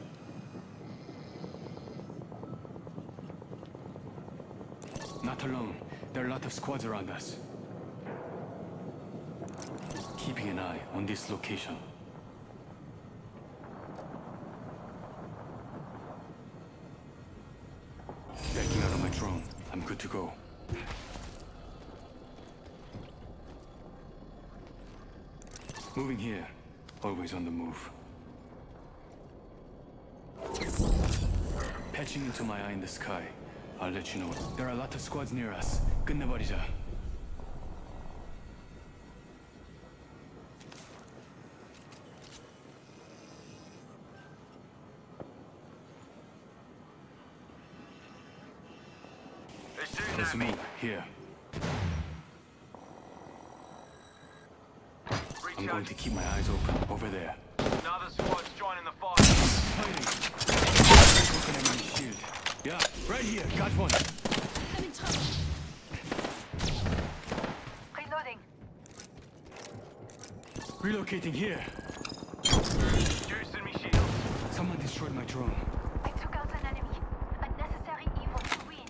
Not alone. There are a lot of squads around us. Keeping an eye on this location. I'm good to go. Moving here. Always on the move. Patching into my eye in the sky. I'll let you know. There are a lot of squads near us. 끝내버리자. It's me, here. I'm going to keep my eyes open, over there. Another squad's joining the fight. Fighting! Looking at my shield. Yeah, right here, got one. I'm in trouble. Reloading. Relocating here. Juicing me shield. Someone destroyed my drone. I took out an enemy. A necessary evil to win.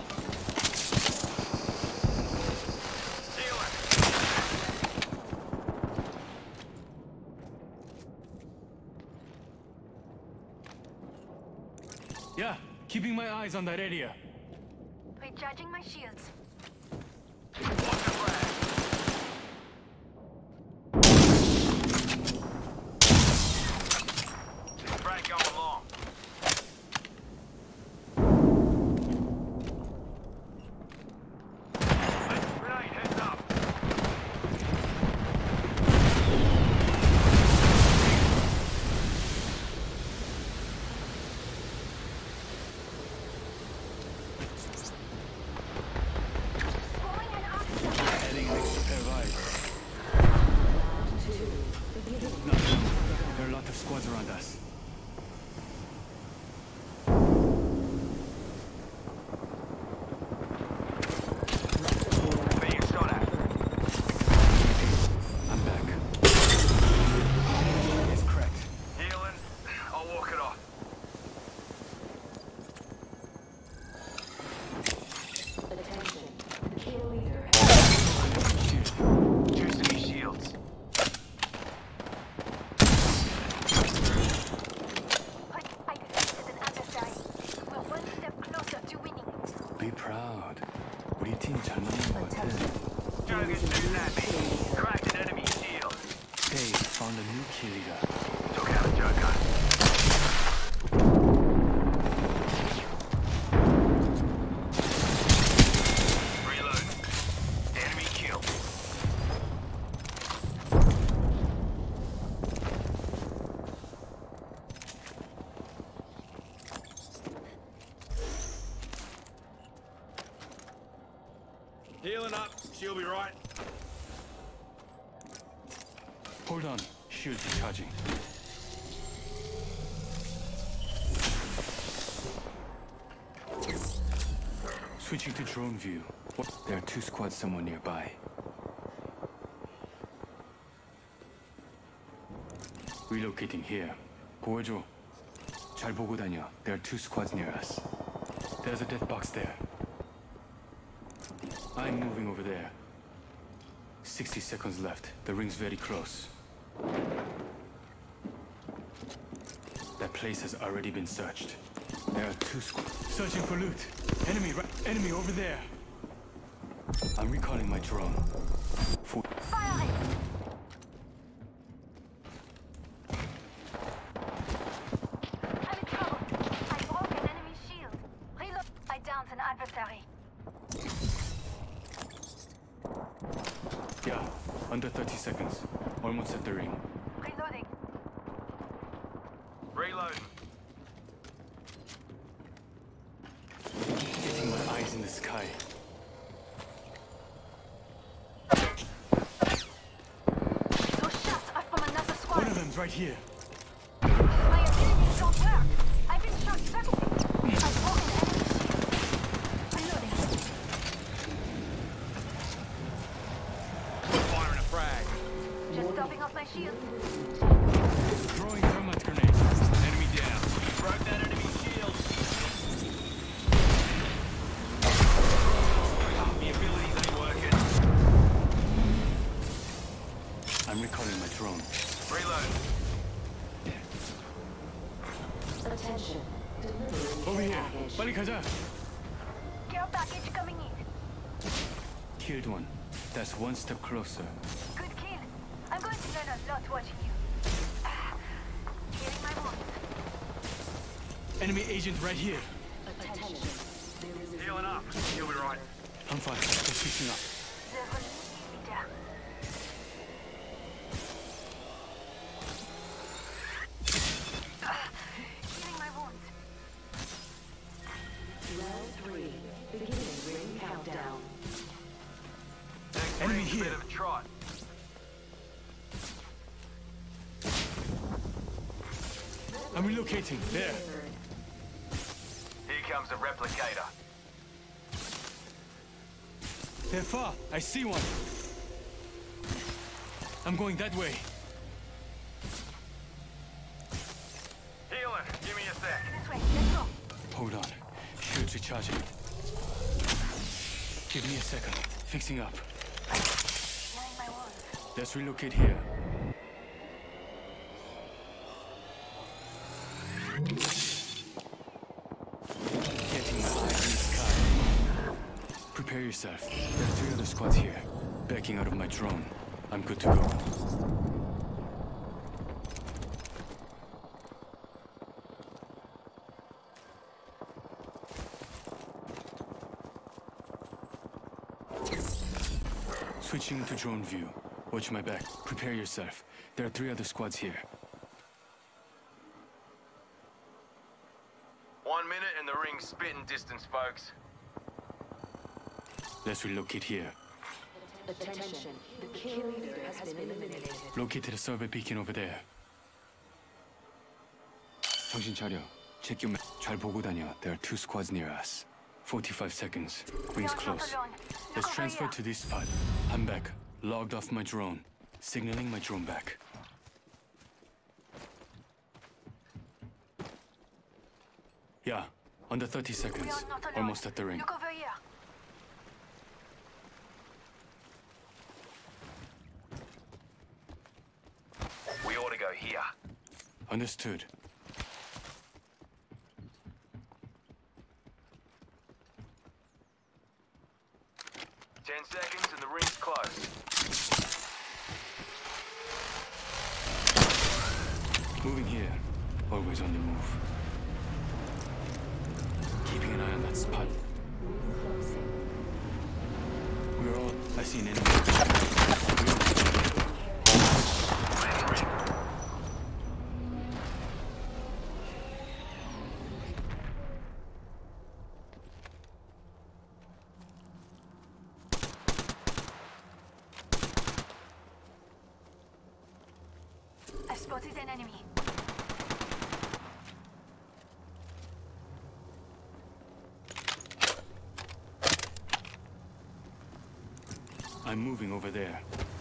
Yeah, keeping my eyes on that area. Recharging my shields. Frag going long. Grenade, heads up. Adding an extra pair of eyes. No, there are a lot of squads around us. Being shot at. I'm back. It's cracked. Healing. I'll walk it off. Attention. Kill leader. Juicing me shields. I, I defeated an adversary. We're one step closer to winning. Be proud. 우리 팀 잘 맞는 것 같아. Dragon's shooting at me. Cracked an enemy shield. Dave found a new kill leader. Took out a joker. Reload. Enemy killed. Healing up. She'll be right. Hold on. Shield recharging. Switching to drone view. There are two squads somewhere nearby. Relocating here. 보여줘. 잘 보고 다녀. There are two squads near us. There's a death box there. I'm moving over there. sixty seconds left. The ring's very close. That place has already been searched. There are two squads. Searching for loot. Enemy, right, enemy over there. I'm recalling my drone. For Firing! I'm in trouble. I broke an enemy shield. Reload. I downed an adversary. yeah, under thirty seconds. Almost at the ring. Reloading. Reloading. Getting my eyes in the sky. Those shots are from another squad. One of them's right here. My abilities don't work. I've been short circuited. I've broken enemy shield. Reloading. Firing a frag. Just topping off my shield. Throwing thermite grenade. Enemy down. Broke that enemy shield. The abilities ain't working. I'm recalling my drone. Reload. Attention. Delivering Over care here. package. 빨리 가자. Care Care package coming in. Killed one. That's one step closer. Good kill. I'm going to learn a lot watching you. Healing my wounds. Enemy agent right here. Attention. Healing up. You'll be right. I'm fine. Just fixing up. Healing my wounds. Round three. Beginning ring countdown. Enemy here. Bit of a trot. I'm relocating. There. Here comes a replicator. They're far. I see one. I'm going that way. Healing. Give me a sec. This way. Let's go. Hold on. Shields recharging. Give me a second. Fixing up. Healing my wounds. Let's relocate here. Getting my eyes in the sky. Prepare yourself. There are three other squads here. Backing out of my drone. I'm good to go. Switching to drone view. Watch my back. Prepare yourself. There are three other squads here. One minute and the ring's spitting distance, folks. Let's relocate here. Attention. The kill leader has been eliminated. Located a survey beacon over there. 정신 차려. Check your map. 잘 보고 다녀. There are two squads near us. forty-five seconds. Rings You're not close. alone. Let's Look over transfer here. to this spot. I'm back. Logged off my drone. Signaling my drone back. Yeah, under thirty We seconds. are not alone. Almost at the ring. Look over here. We ought to go here. Understood. Ten seconds and the ring's close. Moving here. Always on the move. Keeping an eye on that spot. We're all... I see an enemy. I've spotted an enemy. I'm moving over there.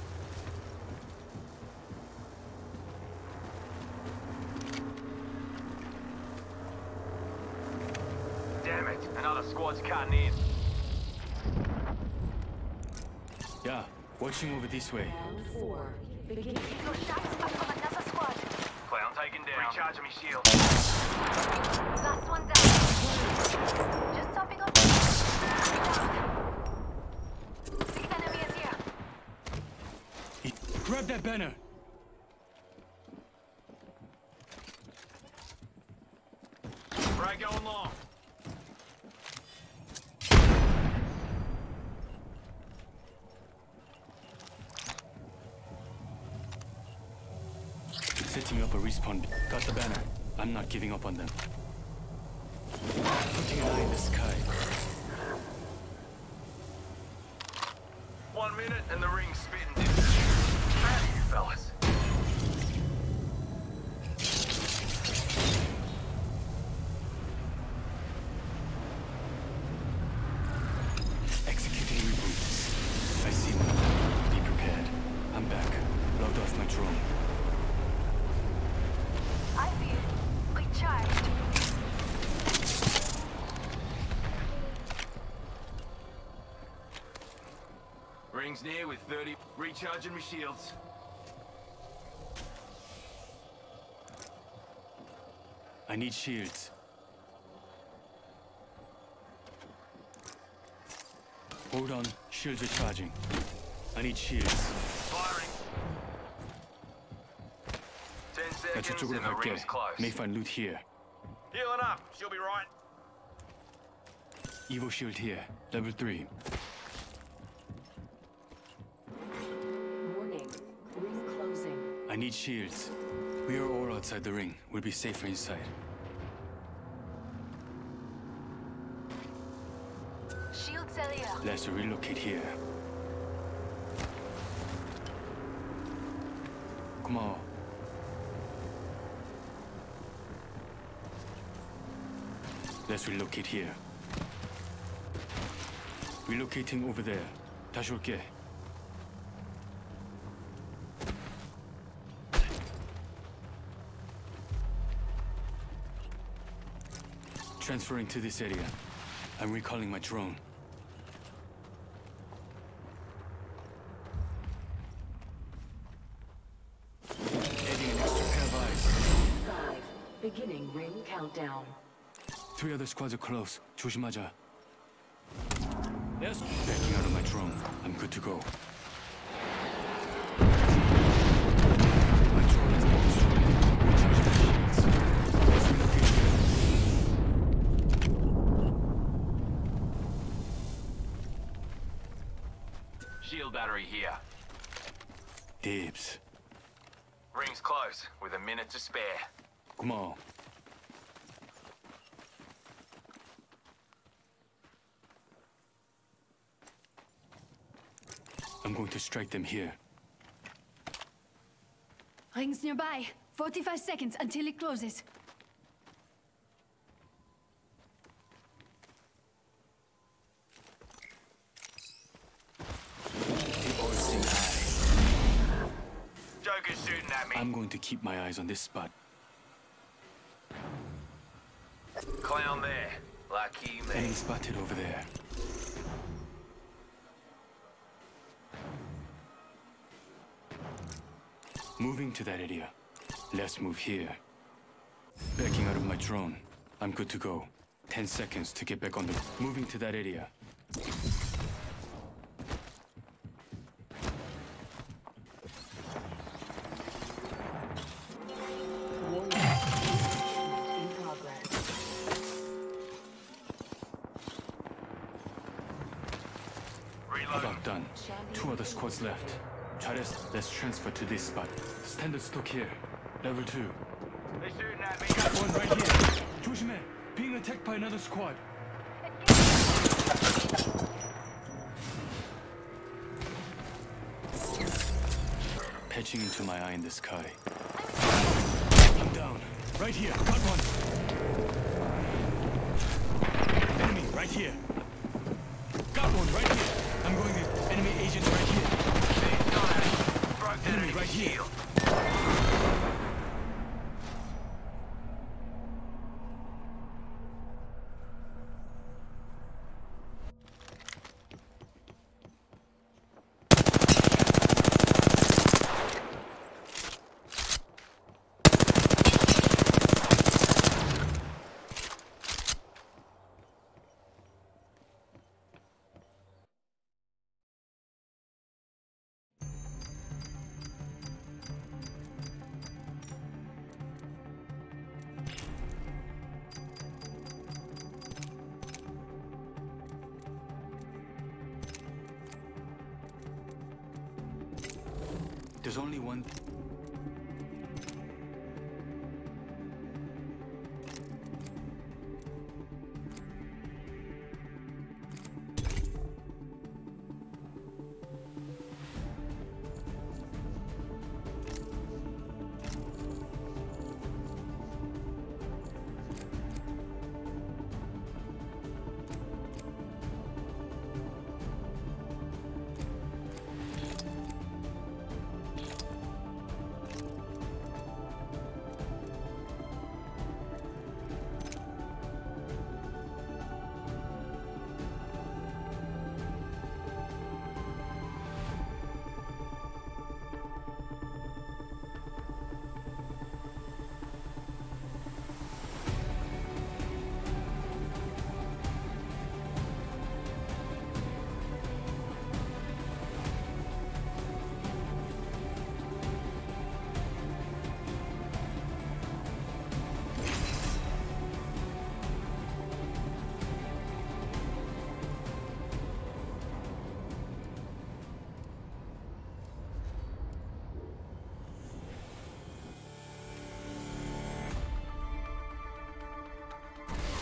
Damn it, another squad's cutting in. Yeah, watching over this way. Round four. Beginning. Your shots back from another squad. Clown taken down. Recharging me shield. Last one down. Just topping up. The enemy is here. Grab that banner! Frag going long. Setting up a respawn. Got the banner. I'm not giving up on them. Putting an eye in the sky. One minute and the ring's spitting distance. Proud of you fellas. Executing reboot. I see one. Be prepared. I'm back. Logged off my drone. I feel recharged. Rings near with thirty. Recharging me shields. I need shields. Hold on, shields recharging. I need shields. Firing. Ten 나 seconds 저쪽으로 and the 갈게. ring's close. May find loot here. Healing up. She'll be right. Evo shield here, level three. Warning. Ring closing. I need shields. We are all outside the ring. We'll be safer inside. Shield cell here. Let's relocate here. 고마워. Let's relocate here. Relocating over there. 다시 올게. Transferring to this area. I'm recalling my drone. Adding an extra pair of eyes. Five. Beginning ring countdown. Three other squads are close. 조심하자. Yes. Backing out of my drone. I'm good to go. My drone has been destroyed. Recharging my shields. Let's relocate here. Shield battery here. Dibs. Ring's close, with a minute to spare. 고마워. I'm going to strike them here. Rings nearby. forty-five seconds until it closes. The oil's seeing high. Joker's shooting at me. I'm going to keep my eyes on this spot. Clown there. Lucky me. Enemy spotted over there. Moving to that area. Let's move here. Backing out of my drone. I'm good to go. Ten seconds to get back on the... Moving to that area. In progress. About done. Two other squads left. Charles, let's transfer to this spot. Standard stock here. Level two. They're shooting at me. Got one right here. 조심해. Being attacked by another squad. Patching into my eye in the sky. I'm down. Right here. Got one. Enemy right here. Got one right here. I'm going in. Enemy agent right here. Enemy right here. There's only one...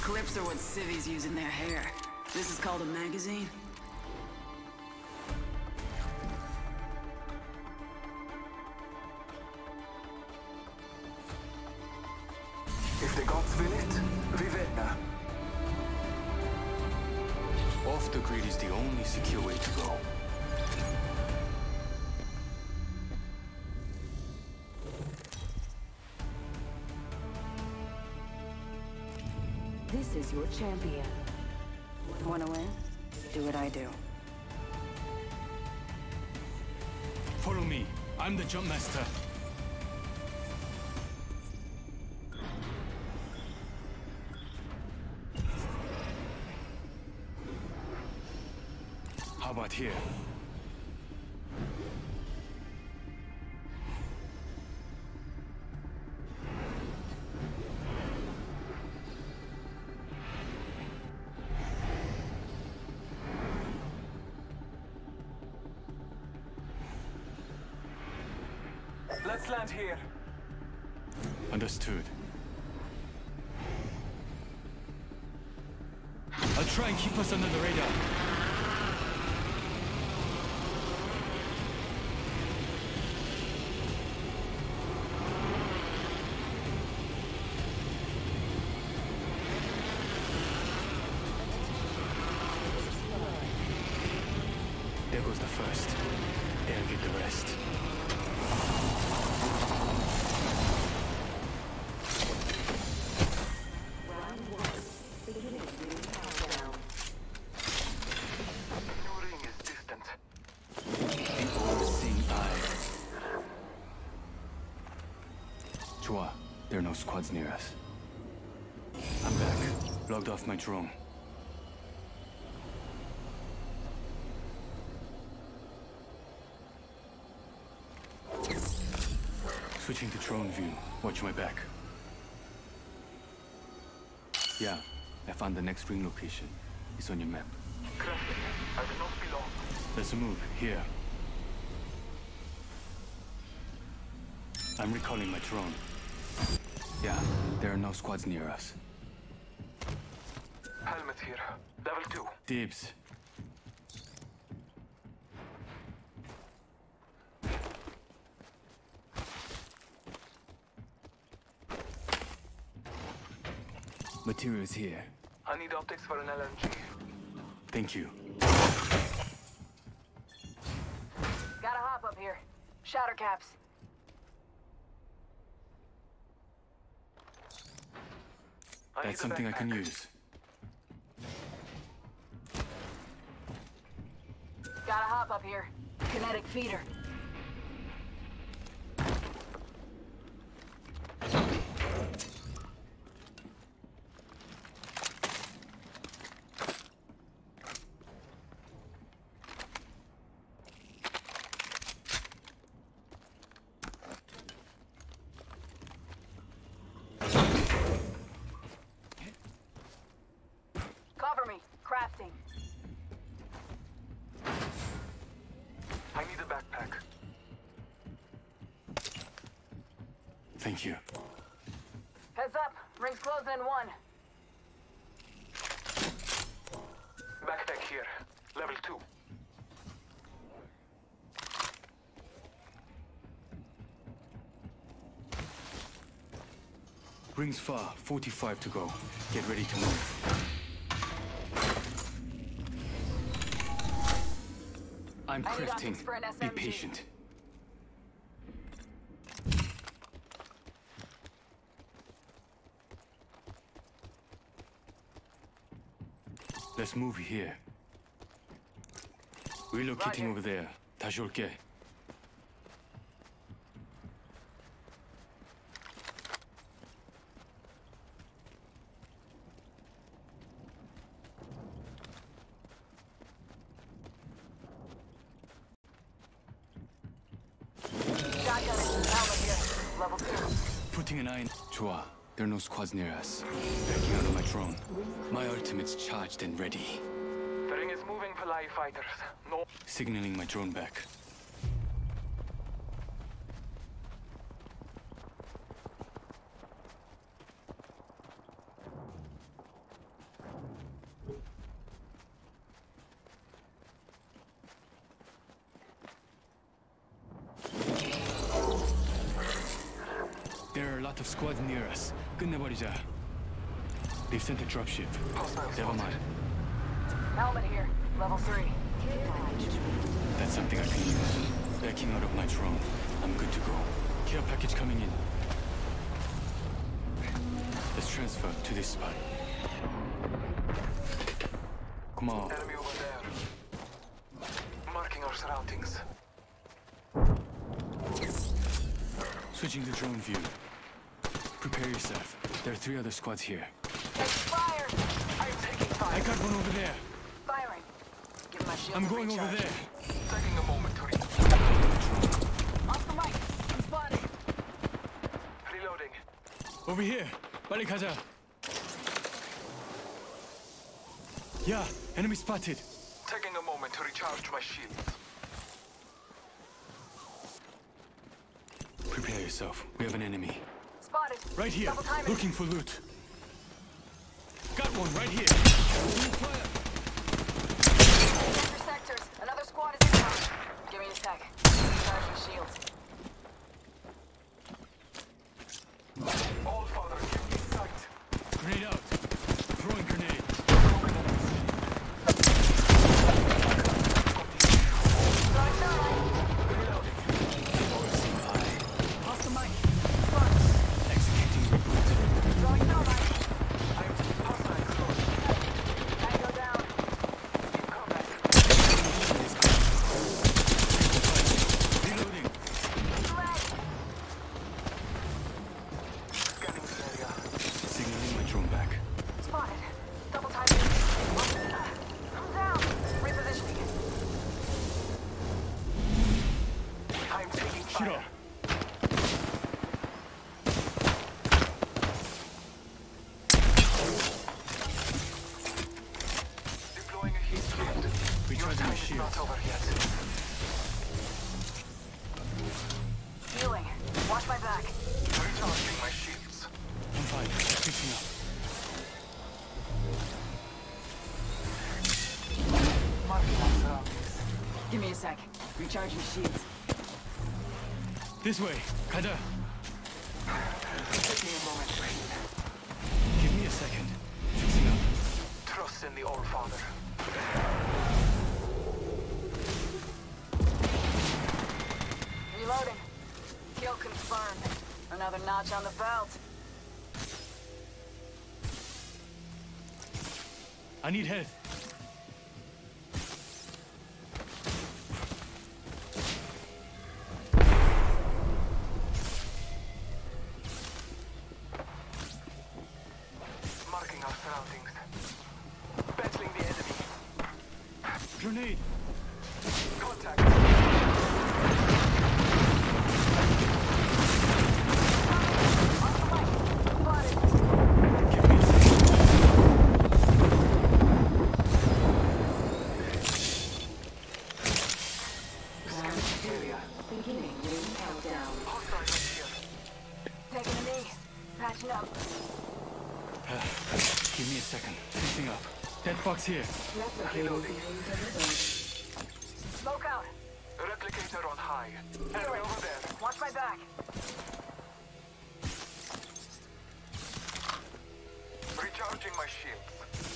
Clips are what civvies use in their hair. This is called a magazine. If the gods will it, Vivenna. Off the grid is the only secure way to go. This is your champion. Wanna win? Do what I do. Follow me. I'm the jump master. How about here? Let's land here. Understood. I'll try and keep us under the radar. There goes the first. They'll get the rest. There are no squads near us. I'm back. Logged off my drone. Switching to drone view. Watch my back. Yeah, I found the next ring location. It's on your map. I will not be long. Let's move. Here. I'm recalling my drone. Yeah, there are no squads near us. Helmet here. Level two. Dibs. Materials here. I need optics for an L M G. Thank you. Gotta hop up here. Shatter caps. That's something I can use. Gotta hop up here. Kinetic feeder. Cover me. Crafting. I need a backpack. Thank you. Heads up. Ring's closing in one. Backpack here. Level two. Rings far. forty-five to go. Get ready to move. I'm I need crafting. optics for an S Be M G. patient. Let's move here. Relocating Roger. over there. Tajolke. Shotgun and helmet here. Level two. Putting an eye in. Chua, there are no squads near us. Backing out of my drone. My ultimate's charged and ready. The ring is moving Palai fighters. No. Signaling my drone back. of squads near us. 끝내버리자. They've sent a dropship. Never mind. Helmet here. Level three. That's something I can use. Backing out of my drone. I'm good to go. Care package coming in. Let's transfer to this spot. 고마워. Enemy over there. Marking our surroundings. Switching to drone view. Prepare yourself. There are three other squads here. Take fire! I'm taking fire. I got one over there. Firing. Give my shield I'm a going recharge. over there. Taking a moment to reach. Off the mic. I'm spotted. Reloading. Over here. 빨리 가자. Yeah, enemy spotted. Taking a moment to recharge my shields. Prepare yourself. We have an enemy. Spotted. Right here. Double timing. Looking for loot. Got one right here. Center sectors. Another squad is inbound. Give me a sec. Recharge your shields. All father, give me sight. Grenade out. Throwing grenade. Off the mic. Spotted. Executing reboot. Throwing thermite. I am taking hostile close. Tango down. Reloading. Red. Scanning the area. Signaling my drone back. Spotted. Double timing. I'm down. Repositioning. I'm taking Hit fire. up. Deploying a heat shield. Recharging my Time is shield. not over yet. Healing. Watch my back. Recharging my shields. I'm fine. Fixing up. Marking our surroundings. Give me a sec. Recharging shields. This way. 가자. Taking a moment to heal. Give me a second. Fixing up. Trust in the All Father. Reloading. Kill confirmed. Another notch on the belt. I need help. Marking our surroundings. Battling the enemy. Grenade. Contact. Give me a second. Area. Beginning ring countdown. Hostile right here. Taking a knee. Patching up. Give me a second. Fixing up. Dead box here. Replicator being delivered. Smoke out. Replicator on high. Enemy over there. Watch my back. Recharging my shields.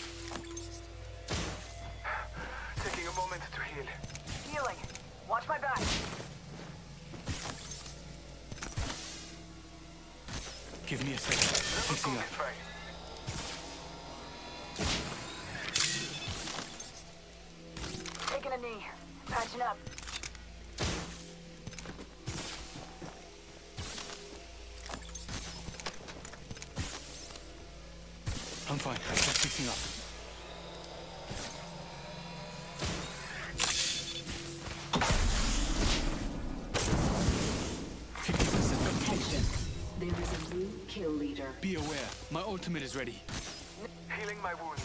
Taking a moment to heal. Healing. Watch my back. Give me a second. Fixing up. This way. Taking a knee. Patching up. I'm fine. Just fixing up. fifty percent Attention. There is a new kill leader. Be aware. My ultimate is ready. Healing my wounds.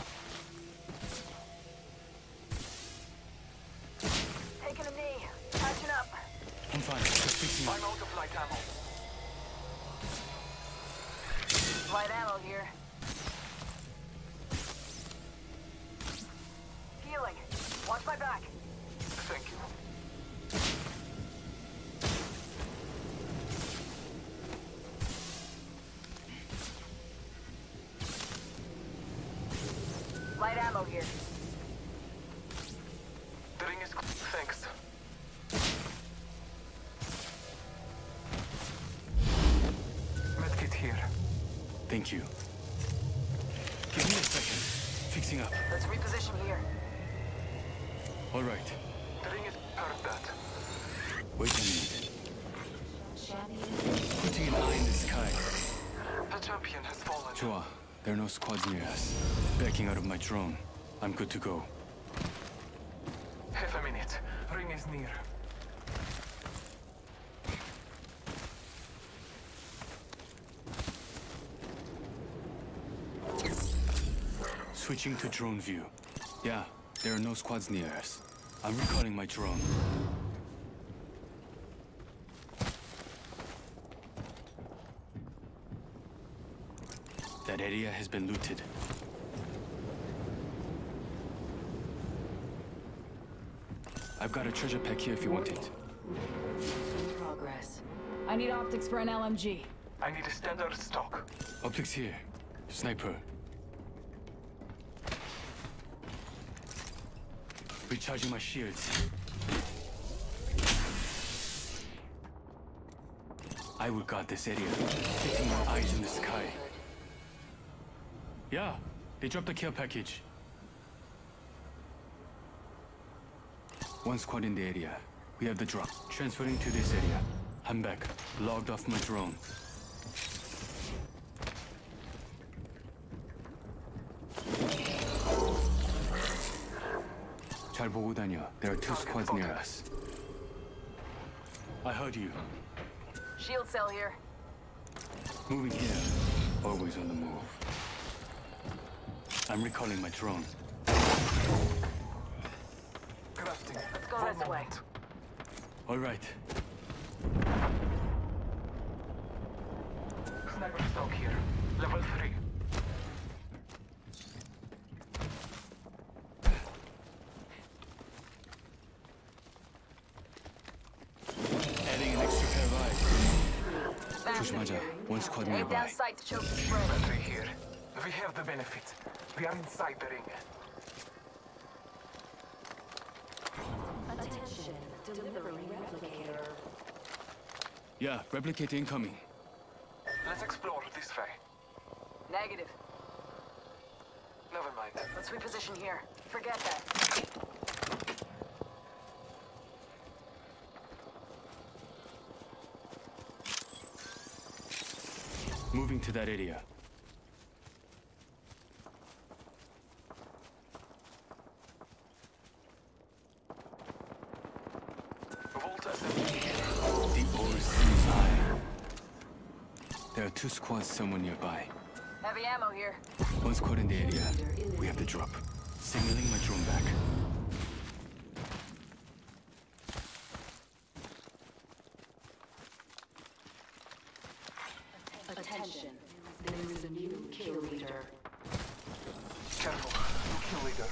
Taking a knee. Patching up. I'm fine. Just fixing up. I'm out of light ammo. Light ammo here. Healing. Watch my back. Thank you. Thanks. Medkit here. Thank you. Give me a second. Fixing up. Let's reposition here. All right. The ring is heard that. Wait a minute. Putting an eye in the sky. The champion has fallen. Chua, there are no squads near us. Backing out of my drone. I'm good to go. Half a minute. Ring is near. Switching to drone view. Yeah, there are no squads near us. I'm recalling my drone. That area has been looted. I've got a treasure pack here if you want it. Progress. I need optics for an L M G. I need a standard stock. Optics here. Sniper. Recharging my shields. I will guard this area, keeping my eyes in the sky. Yeah, they dropped a care package. One squad in the area. We have the drop. Transferring to this area. I'm back. Logged off my drone. 잘 보고 다녀. There are two squads near us. I heard you. Shield cell here. Moving here. Always on the move. I'm recalling my drone. Crafting. Let's go this way. All right. Sniper stock here. Level three. Adding an extra pair of eyes. 조심하자. One squad Aim nearby. down sight to choke the spread. Battery here. We have the benefit. We are inside the ring. Attention, delivering replicator. Yeah, replicate incoming. Let's explore this way. Negative. Never mind. Let's reposition here. Forget that. Moving to that area. The overseas eye. There are two squads somewhere nearby. Heavy ammo here. One squad in the area. We have the drop. Signaling my drone back. Attention, there is a new kill leader. Careful. Kill leader.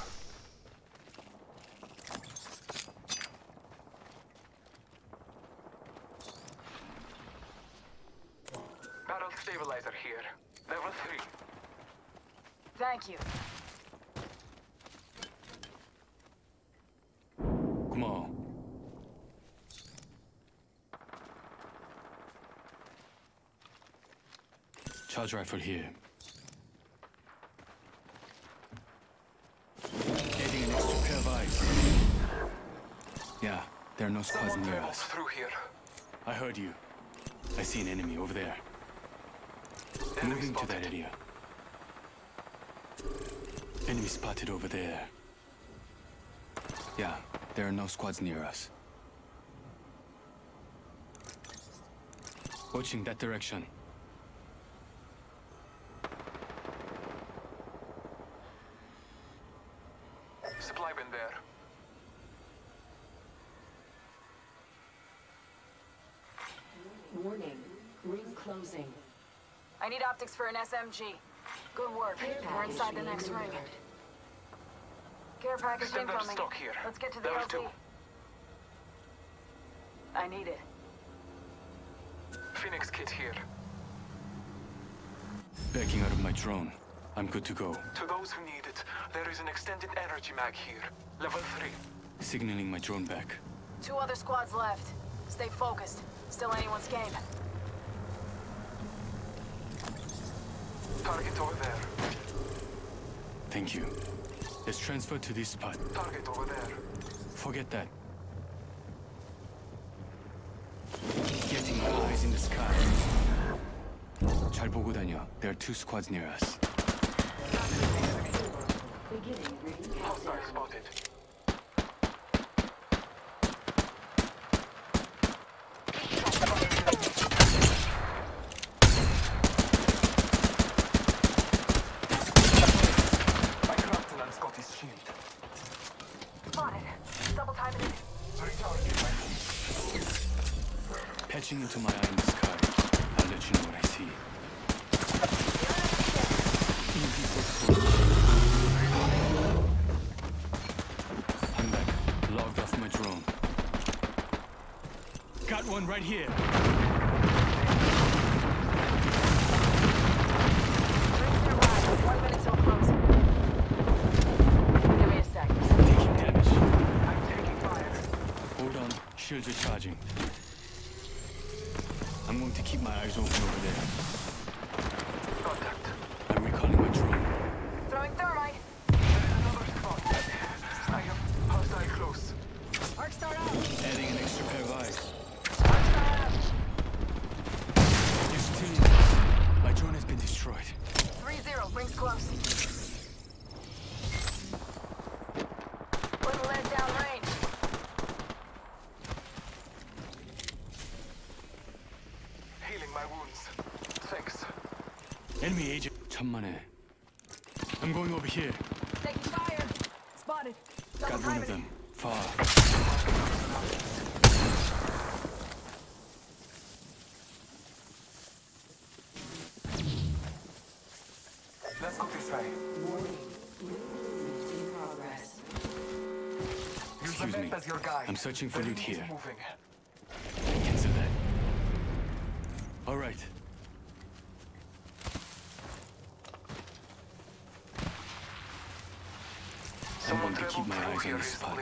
Barrel stabilizer here. Level three. Thank you. 고마워. Charge rifle here. Adding an extra pair of eyes. Yeah, there are no squads Someone near travels us. through here. I heard you. I see an enemy over there. Enemy Moving to spotted. that area. Enemy spotted over there. Yeah, there are no squads near us. Watching that direction. Supply bin there. Warning, ring closing. I need optics for an S M G. Good work. We're inside the next ring. Care package Standard incoming. stock here. Let's get to the Level L T. two. I need it. Phoenix kit here. Backing out of my drone. I'm good to go. To those who need it, there is an extended energy mag here. Level three. Signaling my drone back. Two other squads left. Stay focused. Still anyone's game. Target over there. Thank you. Let's transfer to this spot. Target over there. Forget that. Getting my eyes in the sky. 잘 보고 다녀. There are two squads near us. Hostile spotted. I cracked and got his shield. Spotted. Double timing it. Patching into my eye in the sky. I'll let you know what I see. I'm back. Logged off my drone. Got one right here. One minute till closing. Give me a sec. Taking damage. I'm taking fire. Hold on. Shields are charging. I'm going to keep my eyes open over there. Contact. I'm recalling my drone. Throwing thermite. There's another spot. I have hostile close. Arc start out. Adding an extra pair of eyes. Arc start out. There's two in this. My drone has been destroyed. Three zero. Rings close. Little lead down range. Healing my wounds. Thanks. Enemy agent. 천만에. I'm going over here. Taking fire. Spotted. Got Double one of timing them. Far. Let's go this way. Use the Excuse me. map as your guide. I'm searching for The loot enemy is here. moving. Cancel that. All right. I'm going to keep my eyes on this spot.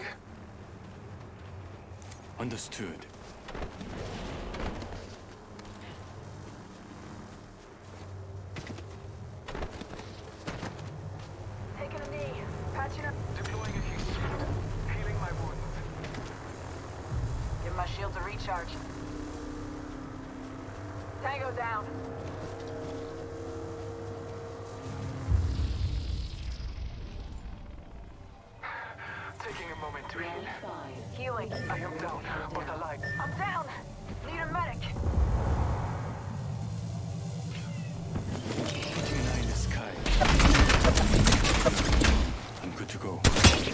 Understood. Taking a knee. Patching up. Deploying a heat shield. Healing my wounds. Give my shield to recharge. Tango down. Taking a moment to heal. Healing. I am down, but alive. I'm down. Need a medic. Keeping an eye in the sky. I'm good to go.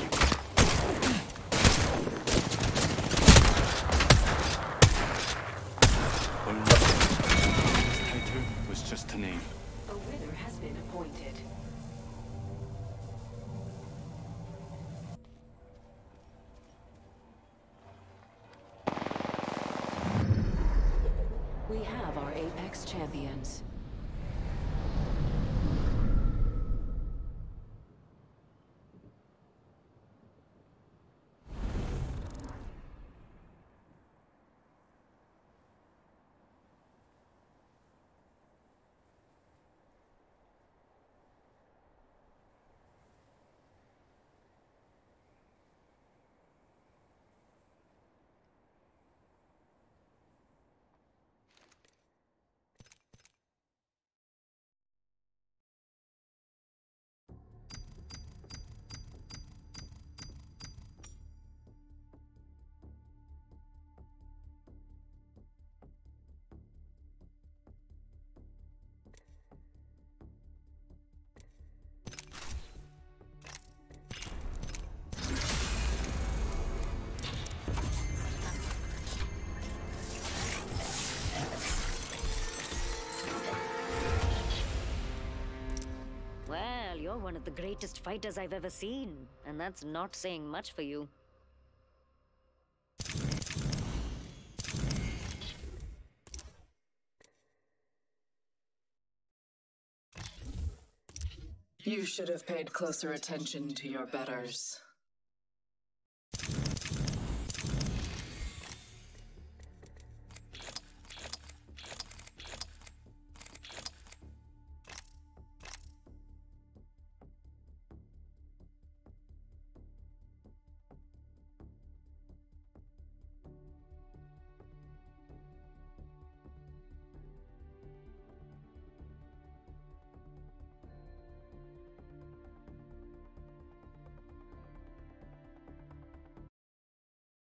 This title was just a name. A winner has been appointed. We have our Apex champions. Well, you're one of the greatest fighters I've ever seen, and that's not saying much for you. You should have paid closer attention to your betters.